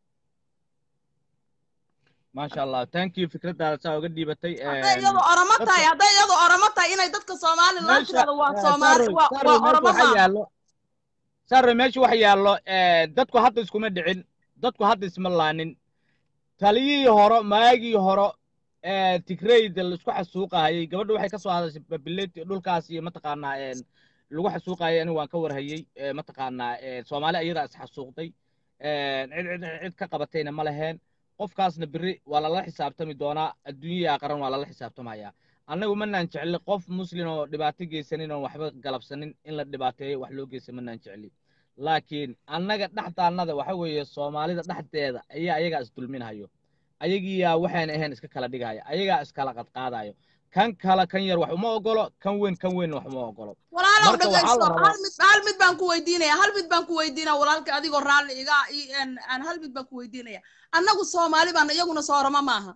S1: ما شاء الله thank you fikradaada saa uga dhiibatay
S3: iyadoo Oromo tahay inay dadka Somaliland tirada waa Soomaali waa Oromo ma
S1: sarre meesha wax yaallo dadku hadda iskuma dhicin dadku hadda isma laanin taliyihii hore maagii hore Tigrayda la isku xasuuqayay gabadhu waxay ka soo hadashay babileeti dhulkaas iyo mataqaanaa lagu xasuuqayay anigu waan ka warhayay mataqaanaa Soomaali iyada is xasuuqday cid ka qabatayna ma lahayn qofkaasna biri waa la xisaabtami doonaa adduunyaha qaran waa la xisaabtamaya annagu manaan jecel qof muslim oo dhibaato geysanin oo waxba galabsanin in la dhibaateeyo wax loo geysay manaan jecel laakiin annaga dhaxdaanada waxa weeye Soomaalida dhaxdeeda ayaa ayaga is dulminayo ayagiya waxaan ahayn iska kala dhigaya ayaga iskala qadqaadayo kan kala kan yar wax uma ogolo kan weyn wax uma ogolo
S3: walaalow dhagayso hal mid baan ku weydiinaya walaalka adigoo raali iga aan hal mid baan ku weydiinaya annagu Soomaali baan iyaguna soo Oromo maaha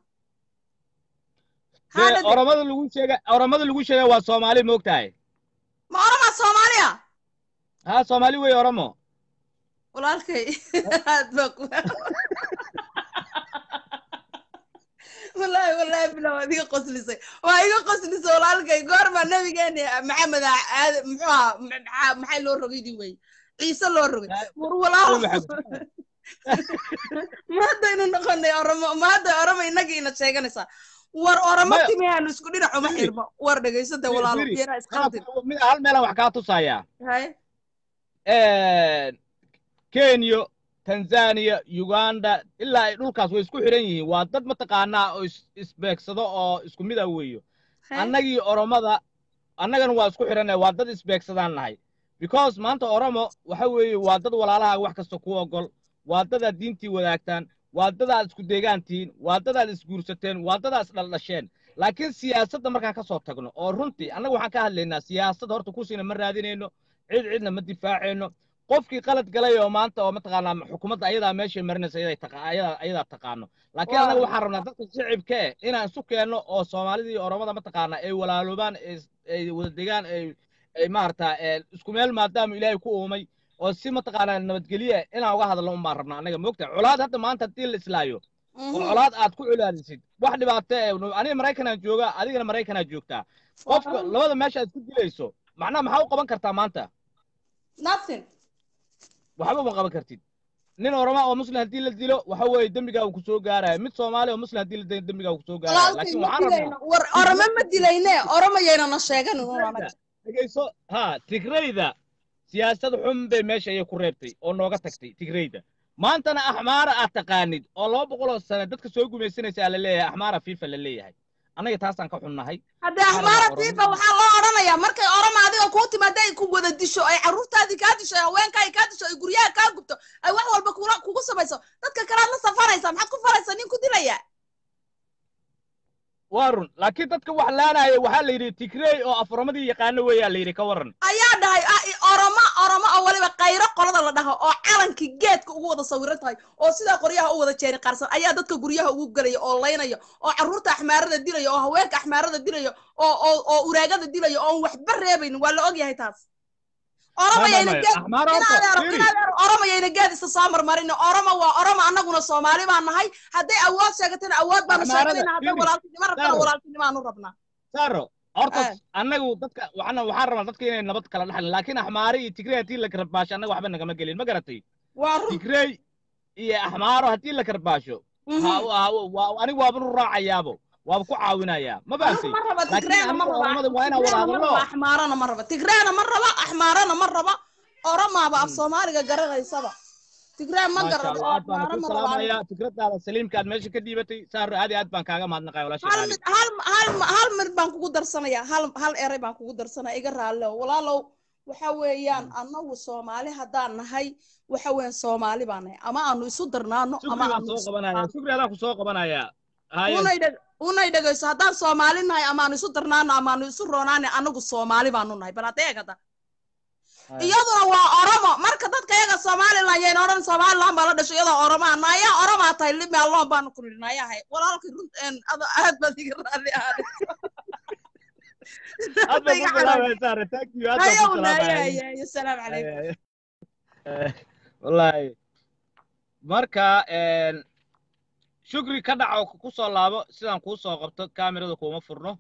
S1: Oromada lagu sheegay waa Soomaali ma ogtahay
S3: ma Oromo Soomaaliya
S1: ha Soomaali way Oromo
S3: walaalkay والله بلا وديك قسلسي وايغا قسلسي walaalkay goorma nabigeena maxamed maxay loo rogay way ciise loo rogay war walaal ma dayna noqonay Oromo inagiina sheeganaysa war Oromo timiyaan isku dhinac uma xirmo war dhageysada walaal yeena isqaldin
S1: hal meel wax ka tusaya
S3: hay
S1: Kenya Tanzania Uganda ilaa ay dhulkaas way isku xiran yihiin waa dad mataqaanaa oo isbeegsado oo isku mid ah weeyo annagii Oromada annagana waa isku xiranay waa dad isbeegsadaan nahay because maanta Oromo waxa weeye waa dad walaalaha wax kasta ku ogol waa dad diintii wadaagtaan waa dad isku deegaantiin waa dad isguursateen waa dad isdhaldhasheen laakiin siyaasadda markaan ka soo tagno oo runtii annaga waxaan ka hadlaynaa siyaasadda horta ku siina ma raadinayno cidna ma difaacayno qofkii qalad galay oo maanta oo mataqaanaa xukuumadda ayadaa meesha marinaysa ayadaa taqaano laakiin anaga waxaan rabnaa dadka shicibka inaan isu keenno oo Soomaalida iyo Oromada mataqaanaa ay walaaloobaan ay wada degaan ay maarta isku meel maadaama Ilaahay ku uumay oo si mataqaanaa nabadgeliye inaan uga hadalno baan rabnaa anaga moogta culaad hadda maanta hadii la islaayo oo culaad aad ku culaadisid wax dhibaato aniga Mareykanka jooga adigana Mareykanka joogtaa qofka labada meesha aad ku dilayso macnaha maxaa u qaban kartaa maanta
S3: nothing
S1: waxba ma qaban kartid nin Oromo oo muslim hadii la dilo waxa weeye dambiga uu ku soo gaaray mid Soomaali oo muslim hadii la dilo dambiga uu ku soo gaaray laakiin waxaan rabnaa
S3: war Oromo ma dilayne Oromo yeena na sheegan
S1: dhageyso ha Tigrayda siyaasad xun bay meesha ay ku reebtay oo nooga tagtay Tigrayda maantana Axmaara aad taqaanid oo 200 sano dadka soo gumaysanaysa la leeyahay Axmaara FIFA la leeyahay anaga taasaan ka xunnahay
S3: hadda Axmaara FIFA waxa loo oranayaa markay Oromo adiga ku timaaday ku wada disho ay caruurtaadii ka disho haweenkay ka disho ay guryaha ka gubto ay wax walba kugu samayso dadka kale la safaraysa maxaad ku faraysaa nin ku dilaya
S1: وارن لكن تدك وحلانا وحال يري تكري أو أفرمدي يقانو ويا اللي يري كورن
S3: ayaa dhahay oroma oo waliba qayro qolada la dhaho oo calanka geedka ugu wada sawiran tahay oo sida qoryaha u wada jeeri qarsan ayaa dadka guryaha ugu galaya oo leynaya oo caruurta axmaarada dilaya oo haweenka axmaarada dilaya oo uraagada dilaya oo waxba reebayn waa la og yahay taas oroma yayna geed isa soo marmarin oroma waa oroma annaguna Soomaali baan nahay hadday awood sheegatana awood baan sheegnaa hadday walaaltinimo rabtana walaaltinimo aanu rabnaa
S1: saro horta annagu dadka waxaan rabaa dadka inay nabad kala dhaxlaan laakiin axmaari iyo tigray hadii la karbaasho annaga waxba nagama gelin ma garatay tigray iyo axmaaro hadii la karbaasho anigu waabanu raacayaabo waaba ku caawinayaa ma baasay laakiin oramada waa inaan wadaadno
S3: axmaarana ma raba tigrayna ma raba axmaarana ma raba oramaaba af Soomaaliga garanaysa tigray ma garado axmaarana ma raba
S1: tigradaada saliimkaad meesha ka dhiibatay saar aad baan kaaga mahadnaqay walaashay
S3: hal mid baan kugu darsanaya hal eray baan kugu darsanaya iga raalo walaalow waxa weeyaan annagu Soomaali hadaan nahay waxa weeyaan Soomaali baan nahay ama aanu isu darnaano ama aanu
S1: soo qabanaya shukriyadan ku soo qabanaya
S3: unay dhagayso hadaan Soomaali nahay ama aanu isu darnaano ama aanu isu roonaano annagu Soomaali baanu nahay bal adeegada iyaduna waa oromo marka dadka iyaga Soomaaliland yeen oran Soomaaliland baa la dhashay iyada oromo anaya oromo tahay lib meel loo baan ku rinayahay walaalkii runteen aad baad iga raali ahayd السلام عليكم
S1: والله marka shukri ka dhaco ku soo laabo sidaan ku soo qabto kaamirada kuma furno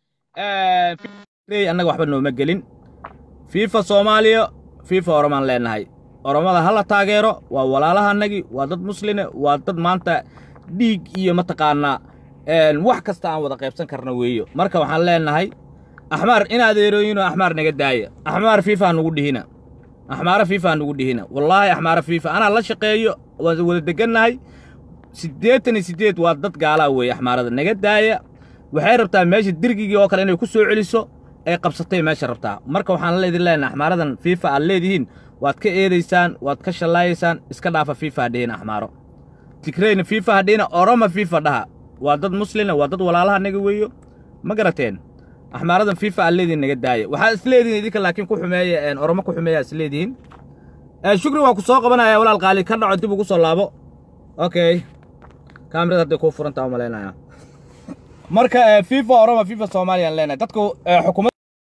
S1: annaga waxba nooma gelin FIFA Soomaaliya FIFA Oromaan leenahay oromada hala taageero waa walaalahanagi waa dad muslime waa dad maanta dhiig iyo mataqaana wax kasta aan wada qaybsan karna weeyo marka waxaan leenahay أحمر إن أديروينو أحمر نجداية أحمر فيفا نقولهنا أحمر فيفا نقولهنا والله أحمر فيفا أنا الله شقيه ودقنا هاي سديت وضد قالا ويا أحمر هذا نجداية وحيربتها ماشي الدرجي وكل إنه يكسر عليسو أي قبضتين ماشي ربتها مركب وحنا الله يدلنا إن أحمر هذا فيفا اللي دهين واتك إيريسان واتكش الله يسان إسكنا فيفا دينا أحمره تكرين فيفا دينا أرما فيفا ده وضد مسلم وضد ولا الله نجويه مقرتين أحمرادن فيفا الليدين نجداية وحال سليدين ذيك لكن كحماية إن أرما كحماية سليدين شكرا وكسوق بنا يا ولا القالي كنا عندي بقص اللابو أوكي كاميرا تدي كوفر أنت عملنا يا مركا فيفا أرما فيفا Soomaaliya لنا تدكو حكومة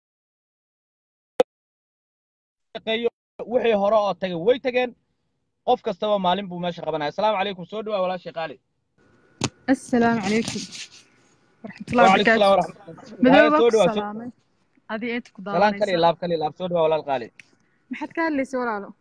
S1: وحي هراء تجي ويتجن قف كستوى معلم بماشي قبنا السلام عليكم سودوا ولا شيء قالي
S4: السلام عليكم ورحمة الله وبركاته. مدوبك السلامة. هذه أنت كذا.
S1: سلام كلي لاب سودوا ولا القالي.
S4: ما حد قال لي سؤال له.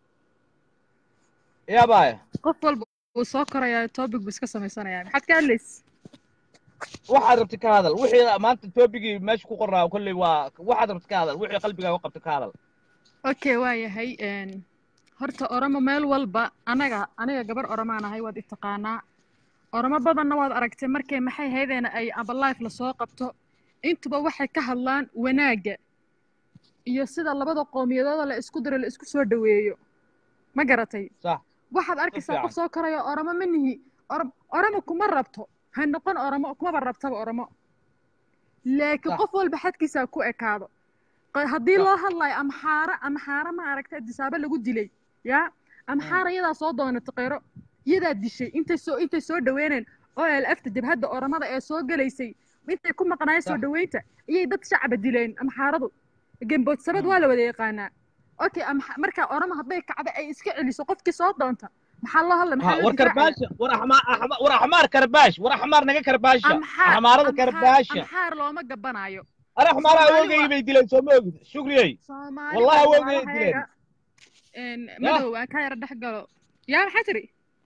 S1: يا باي.
S4: قفل وسكر يا توبك بس كسر مسنا يعني. ما حد قال لي.
S1: واحد ربتك هذا وحي ما أنت توبكي ماشي كقرة وكل واحد ربتك هذا وحي قلبك وقفتك هذا.
S4: أوكي واي هاي هرت أرما مال والبا أنا جبر أرما أنا هاي ودي تقانا. oramo badanna waad aragtay markay maxay haydeena ay abalife la soo qabto intuba waxay ka hadlaan wanaaga iyo sida labada qowmiyadood la isku diro la isku soo dhaweeyo ma garatay
S1: sax
S4: waxaad arkaysaa qof soo karayo oramo manihi oramo kuma rabto ha noqon oramo kuma rabtaba oramo laakiin qof walba xadkiisa ku ekaado haddii loo hadlayo amxaara ma aragtay disaaba lagu dilay yaa amxaara iyada soo doonatay qeyro يدا دشي انت سو دوينن او الافت دبهدا اورمada ee soo galeysay intay ku maqnaay soo dhaweynta iyay dad shacab dileen ama xaaradu gambood sabad waa la wada yaqaana okay marka orama haday kacdo ay iska celiso qofkii soo doonta maxaa loo hadla maxaa
S1: war karbaash war ahmar karbaash war ahmar naga karbaash ahmarada karbaash
S4: ahmar looma gabanaayo
S1: ara ahmar awogay bay dileen soo moogid shukriyay wallahi awogay dileen
S4: madow aan ka yar dhax galo yaa maxaa tiri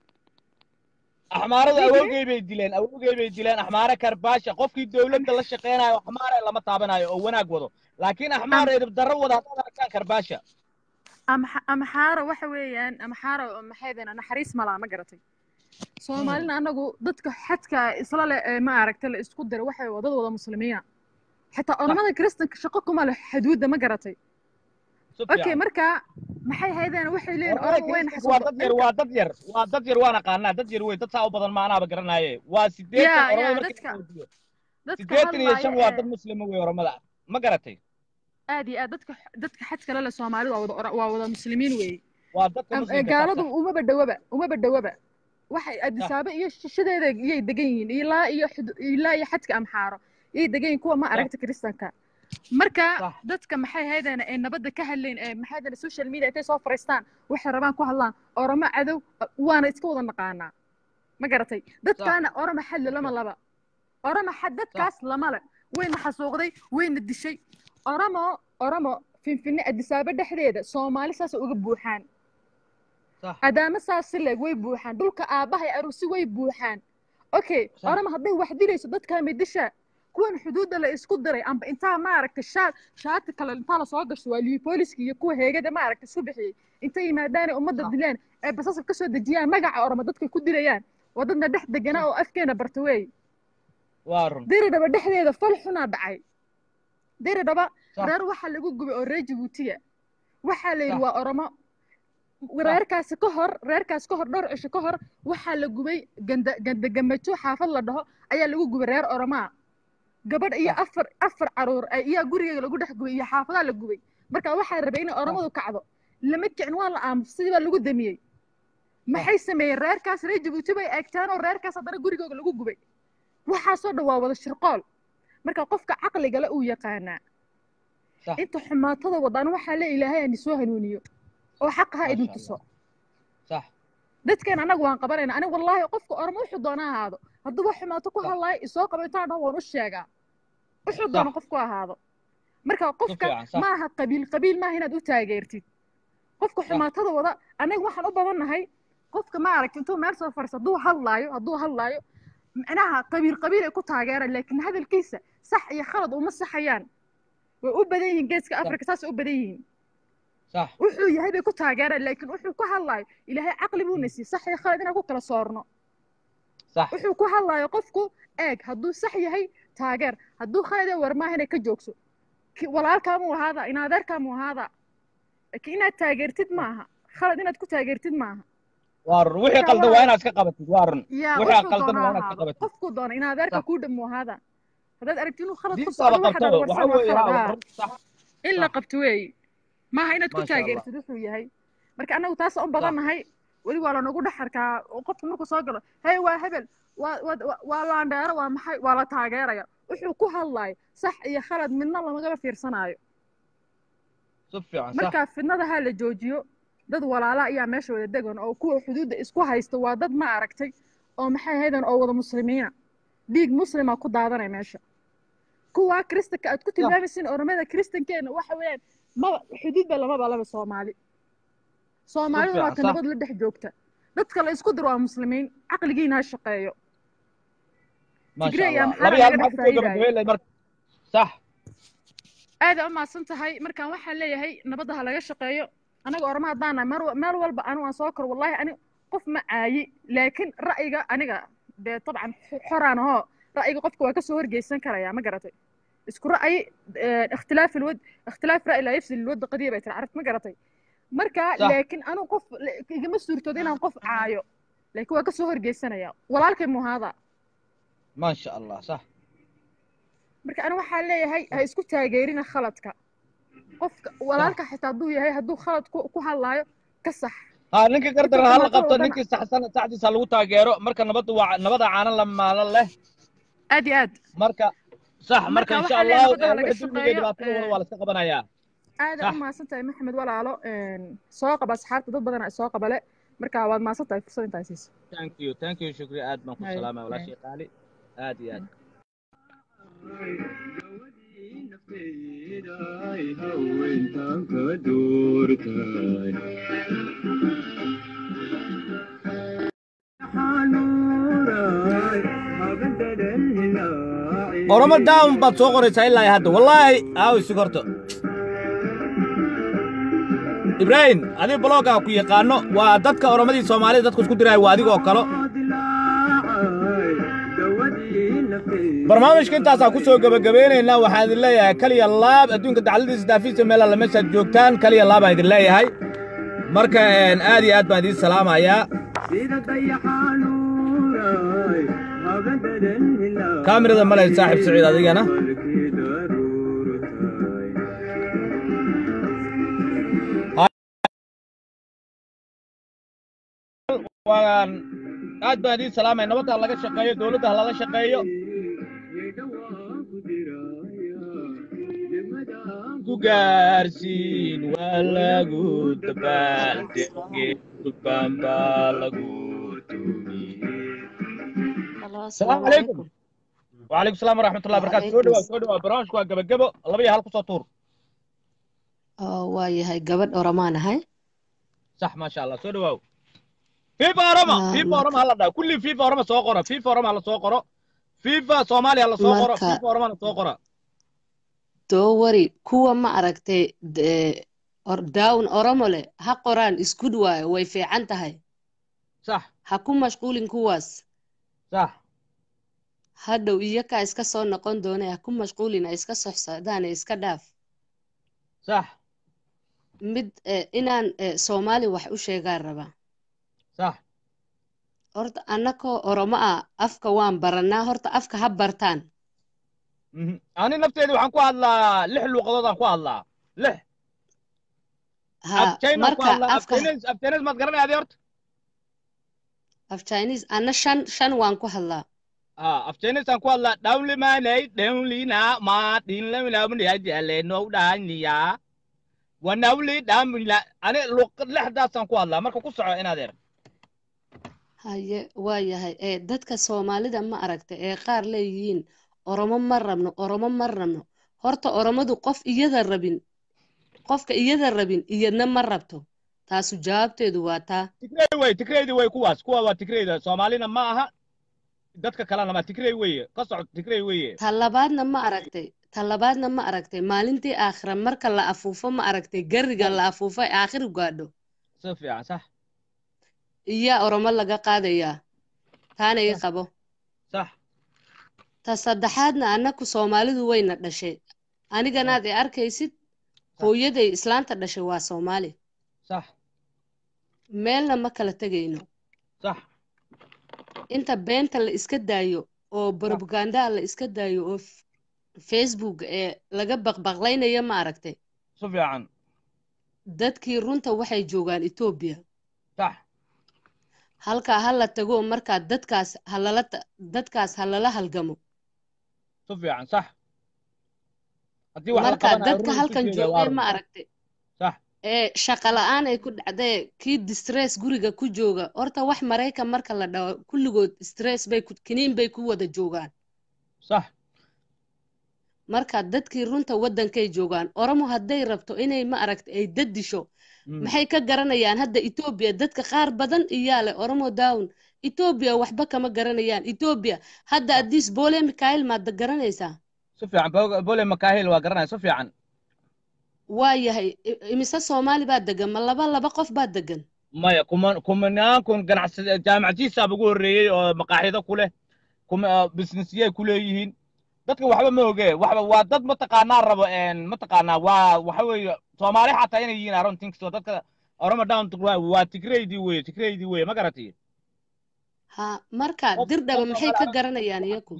S1: أحمر أوجي بيدلين أحمر كرباشة قف في الدولة ده شقينا أحمر لما تابنا أو وناقوده لكن أحمر إذا بدروا ده كان كرباشة
S4: أمحار وحويان أمحار محيدنا أنا حريص ملا ما قرتي Soomaalina anagu dadka xadka isla ma aragtay isku dar waxay wadada muslimiina xataa ormada kristanka shaqo kuma leh xuduudda ma garatay okay marka maxay haydeen waxay leeyihiin ormo weyn
S1: waa dad yar waana qaanaa dad yar weyn dad saa u badan maanaaba garanaaye waa 8 ormo markii
S4: dadka
S1: sideetan iyo shan waa
S4: hadlaaya
S1: dad muslima wey oramada ma garatay
S4: aad iyo aad dadka xaj kale leh Soomaalidu waa wada muslimiin weey
S1: waa dadka muslimka
S4: gaaladu uma dhawaba waxay adisaaba iyo shishadeeda iyay degan yihiin ilaa iyo xadka amxaaro iyay degan yihiin kuwa ma aragta kristanka marka dadka maxay haydeen ee nabadda ka hadleen ee maxay haydeen social media ay soo fariistaan waxay rabaan ku hadlaan orama cadow waana iska wada naqaanaa ma garatay dadkaana orama xal lama laba orama xadadkaas lama le wayna xasuuqday wayna dishay oramo finfinne adisaaba dhexdeeda Soomaali saas uga buuxaan adaama saas leeg way buuxaan dhulka aabahay arusi way buuxaan okay orama haday wax dilayso dadka midisha kuwan xuduudda la isku diray amba inta ma aragtay shaati kale inta la soo gasho waa booliska iyo kuwa heegada ma aragtay subaxii inta yimaadaan ummadda dilaan ee basaska ka soo dejiyaan magaca orama dadka ku dilayaan wadadna dhex degana oo afkeena bartaway
S1: waarun
S4: diridaba dhexdeeda fal xuna dhacay diridaba reer waxa lagu gubay oo reer Djibouti waxa la yiri waa oramo reerkaas ka hor dhowr cisho ka hor waxa la gubay ganda gamajo xaafad la dhaho ayaa lagu gubay reer orama gabadh iyo afar caruur ayaa guriga lagu dhex gubay iyo xaafadaha la gubay marka waxa rabay in oramadu kacdo lama kicin waa la aamusay baa lagu damiyay maxay sameeyeen reerkaas reer Djibouti bay eegtaan oo reerkaas hadana gurigooda lagu gubay waxa soo dhawaa wada shirqool marka qofka caqliga la uu yaqaana inta xumaatada wadaan waxa la ilaahay aan soo hanuuniyo oo xaqha idin tuso
S1: صح
S4: dadkan anagu waan qabanayna aniga wallahi qofka ormo wuxuu doonaa ahaado hadduu wax xumaato ku hadlay isoo qabataan waan u sheegaa wuxuu doona qofku ahaado marka qofka maaha qabiil maaha inaad u taageertid qofka xumaatada wada aniga waxaan u badanahay qofka ma aragti intuu meel soo fariisto hadduu hadlaayo macnaha qabiil ay ku taageeraan laakiin hadalkiisa sax iyo khalad uma saxayaan way u badan yihiin geeska Afrika saas u badan yihiin
S1: صح
S4: wuxuu yahay bay ku taageeraan laakiin wuxuu ku hadlaayo ilaahay caqli buu nasiiyay sax iyo khalad inaan ku kala soorno
S1: صح
S4: wuxuu ku hadlaayo qofku eeg hadduu sax yahay taageer hadduu khalad yahay war maaha inay ka joogso walaalkaa muu ahaada in adeerkaa muu ahaada laakiin inaad taageertid maaha khalad inaad ku taageertid maaha
S1: waarun wixii qaldan waa inaad iska qabatid waarun wixii qaldan waa inaad iska qabatid
S4: qofku doona in adeerka ku dhamo ahaada hadaad aragtid inuu khalad ku
S1: soo qabto waxa weeye
S4: صح illa qabto weey maaha inaad ku taageertid wuxuu yahay marka anagu taas u badanahay wali waa la nagu dhaxarkaa qofku markuu soo galo hay waa hebel waa laandheero waa maxay waa la taageeraya wuxuu ku hadlay sax iyo khalad midna lama fiirsanaayo marka fidnada ha la joojiyo dad walaala ayaa meesha wada degan oo kuwa xuduudda isku haysta waa dad ma aragtay oo maxay haydan oo wada muslimiina dhiig muslima ku daadanay meesha kuwa kristanka aad ku tilmaamaysin oromada kristankeena waxa weeyaan ma xuduud ba lama balaba Soomaalidu waa nabad la dhex joogta dadka la isku dir waa muslimiin aqligiina ha shaqeeyo
S1: ما شاء الله labiyaal ma ku gabagabeeyay marka صح
S4: aad ma santahay markaan waxa leeyahay nabadda laga shaqeeyo anaga orama hadana meel walba anu aan soo kor wallahi ani qof ma aayi laakiin ra'yiga aniga de طبعا xoraan oo ra'yiga qofka waa ka soo horgeysan karaya ma garatay isku ra'yi اختلاف رأي لا يفسد الود قضية بيت عرفت ما قرأتي مركا لكن أنا قف إذا صورته دينا قف عايو لكن هو كسهر جيسنا يا ولكن مو هذا
S1: ما شاء الله صح
S4: مركا أنا وحالي هاي اسكت تاجرين خلطك قف ولكن حتى ضوي هاي هدو خلط كو هاللايو كصح
S1: ninka gardar hal qabto ninkii saxsan saacdiisa lagu taageero marka nabada caanan la maalan leh
S4: aad
S1: marka صح marka insha Allah wixii dhibaatada wala iska qabanaya
S4: aad ma santahay Maxamed walaalo soo qaba asxaabta dad badan ay soo qabale marka waad ma santahay fursad inta aysiis
S1: thank you shukri aad baan ku salaamay wala shay qaali aad iyo aad oroma down baad soo qoraysaa ilaa hadda wallaahi isi horto ibraahim adiga blogga ku yaqaano waa dadka oromadii soomaalida dadku isku diraya waa adigoo kale barnaamijka intaasaa ku soo gabagabeynaynaa waxaan idin leeyahay kaliya laab adduunka dacladiisa daafiisa meel alla meeshaad joogtaan kaliya laab baan idin leeyahay marka aad iyo aad baan idiin salaamayaa كاميرا مالي صاحب سعيد هذيك أنا waan aad baan idin salaamay nabadda laga shaqeeyo dawladda laga shaqeeyo ku gaarsiin waa lagu dabaaldegay dubbaanba lagu السلام عليكم وعليكم السلام ورحمة الله وبركاته سو دوا برامجku waa gabagabo laba iyo hal ku soo tuur
S5: waa yahay gabadh oramaan ahay
S1: صح ما شاء الله سو دوا فيفا أورما هلا دا كل فيفا أورما سو قرا فيفا أورما هلا سو قرا فيفا سومالي هلا سو قرا فيفا أورما هلا سو قرا
S5: dowari kuwa ma aragtay dawn oromo leh ha qoraan isku dhawaay way fiican tahay
S1: صح
S5: ha ku mashquulin kuwaas
S1: صح
S5: hadhow iyaka iska soo noqon doona ha ku mashquulin iska soxsadaan iska dhaaf
S1: صح
S5: mid inaan Soomaali wax u sheegaan raba
S1: صح
S5: horta annakoo oromo ah afka waan baranaa horta afka ha bartaan
S1: ani nafteedu waxaan ku hadlaa 6 luqadood aan ku hadlaa 6
S5: marka afka
S1: Chinese maad garanaysaa horta
S5: af Chinese ana shan waan ku hadlaa
S1: af Chinese aan ku hadlaa downly manay downly na ma din la la mun ya jale no dhaaniya wanawli dhaamila ani luqad 6daas aan ku hadlaa marka ku soco inaad eer
S5: haye waa yahay dadka Soomaalida ma aragtay qaar leeyihiin oromo ma rabno horta oromadu qofka iyada rabin iyadna ma rabto taasu jawaabteedu waa taa
S1: tigraydi way kuwaas kuwa waa tigrayda Soomaalina ma aha dadka kalena ma tigray weeye ka socod tigray weeye
S5: talabaadna ma aragtay maalintii aakhira marka la afuufo ma aragtay gariga la afuufay aakhir gaadho
S1: si fiican sax
S5: iya oromo laga qaadayaa taana ii qabo
S1: sax
S5: ta saddexaadna annaku Soomaalidu wayna dhashay aniganaad ay arkaysid hooyaday islaanta dhashay waa Soomaali
S1: صح
S5: meelna ma kala tagayno
S1: صح
S5: inta beenta la iska daayo oo propaganda la iska daayo oo Facebook laga baqbaqlaynayo ma aragtay
S1: si fiican
S5: dadkii runta waxay joogaan Ethiopia
S1: صح
S5: halka hala tago marka dadkaas halala halgamo
S1: si fiican صح hadii
S5: wax la qabanayo dadka halkan joogay ma aragtay
S1: صح
S5: shaqa la'aan ay ku dhacday kii distress guriga ku jooga horta wax Mareykan marka la dhaw kulligood stress bay kiniin bay ku wada joogaan
S1: صح
S5: marka dadkii runta wadankay joogaan oromo haday rabto inay ma aragtay ay dadisho maxay ka garanayaan hadda Ethiopia dadka qaar badan iyaale oromo down Ethiopia waxba kama garanayaan Ethiopia hadda adis Bole Mikhail ma garanaysaa
S1: si fiican Bole Mikhail waa garanay si fiican
S5: waa yahay imisa Soomaali baa degan ma laba qof baa degan
S1: maya kumanaan ganacsiga jaamacadiisa ugu horeeyay oo maqaaxido ku leh businessiyay ku leeyihiin dadka waxba ma ogee waxba waa dad mataqaanaa rabo mataqaanaa waa waxa weeye Soomaali xataa inay yihiin around things dadka oromo down waa tigraydi weeye ma garatay
S5: ha marka dirdhaba maxay ka garanayaan iyagu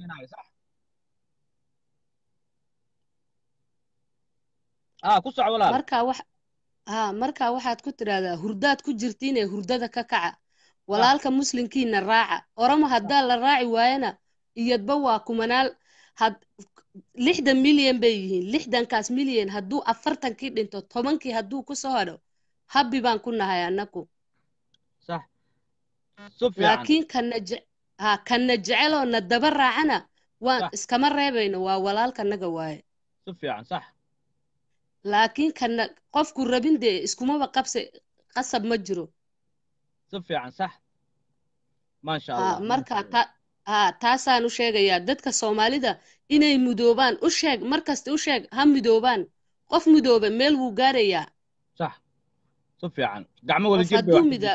S1: ku soco walaal
S5: marka waxaad ku tiraahdaa hurdaad ku jirtiin hurdada ka kaca walaalka muslimkiina raaca oromo hadaa la raaci waayana iyadba waa kumanaal 60 milyan bay yihiin 60kaas milyan haduu 40kii dhinto 10kii haduu ku soo hadho habbi baan ku nahay annaku
S1: صح
S5: laakiin kana jecelo na daba raacana waan iskama reebayno waa walaalka naga waaye
S1: si fiican صح
S5: laakiin kana qofku rabinde iskuma qasab ma jiro
S1: si fiican صح ma sha Allah
S5: marka taasaan u sheegayaa dadka Soomaalida inay mudoobaan u sheeg markasta u sheeg ha mudoobaan qof mudooba meel wuu gaarayaa
S1: صح si fiican gacmo wada jir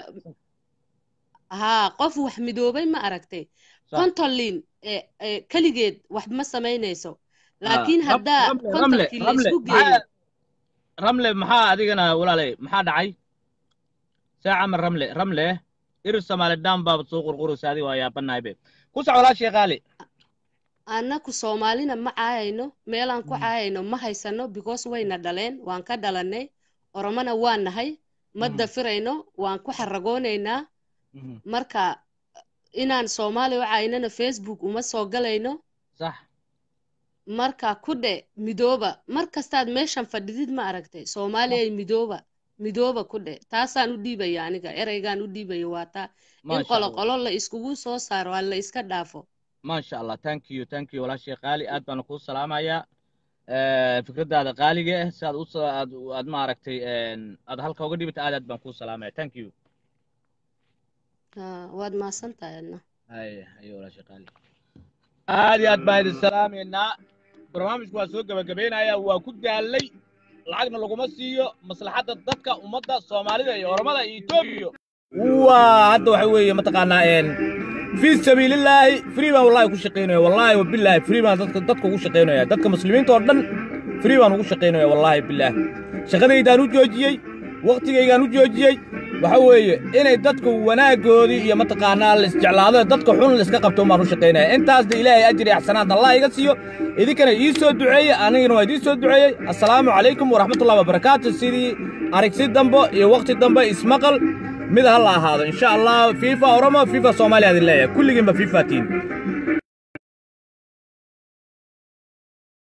S5: qof wax mudoobay ma aragtay kontolin kaligeed wax ma sameynayso laakiin hadaa kontolkii la isku geeyo
S1: ramle maxaa adigana walaalay maxaa dhacay saaca mar ramle ir Soomaali daan baa soo qurquraysa adiga waa yaabanaaybe ku soco walaal sheekh Ali
S5: annaku soomaalina ma caayayno meelaan ku caayayno ma haysano because wayna dhaleen waan ka dhalanay oromana waan nahay ma dafirayno waan ku xaragoonaynaa marka inaan soomaali u caaynana facebook uma soo galayno
S1: صح
S5: marka ku dhe midooba markastaad meeshan fadhidid ma aragtay soomaaliya midooba ku dhe taasaan u dhiibaya aniga ereygaan u dhiibaya waa taa in qolo la iskugu soo saaro waa la iska dhaafo
S1: ما شاء الله thank you ولا شيء قالي aad baan ku salaamaya fikradaada qaaliga ah si aad ma aragtay aad halka uga dhibta aad baan ku salaamaya thank you
S5: waad maasantahay
S1: ay wala شيء قالي aad baan idin salaameynaa barnaamijku waa soo gabagabeynaya waa ku daalay lacagna laguma siiyo maslaxadda dadka ummadda Soomaalida iyo Oromada iyo Itoobiya waa hadda waxa weeye mataqaanaa في سبيل الله فريمان والله كل شقينا والله وبالله فريمان دتك ugu shaqeynaya dadka muslimiinta oo dhan فريمان ugu shaqeynaya wallahi billah shaqadaydan u joojiyay waqtigaygan u joojiyay waxa weeye inay dadku wanaagoodii iyo mataqaanaa la isjeclaado dadka xun la iska qabto ma u shaqeynaya intaas ilaahay ajri ahsanaad Allah iga siiyo idinkana ii soo duceeyay anigana waa idin soo duceeyay assalaamu calaykum waraxmatullaahi wabarakaatuh sidii aragsi dambo iyo waqti dambe ismaqal mid hal ahaado insha Allah FIFA Oromo FIFA Soomaaliya adilaya kulligiin ba FIFA tiin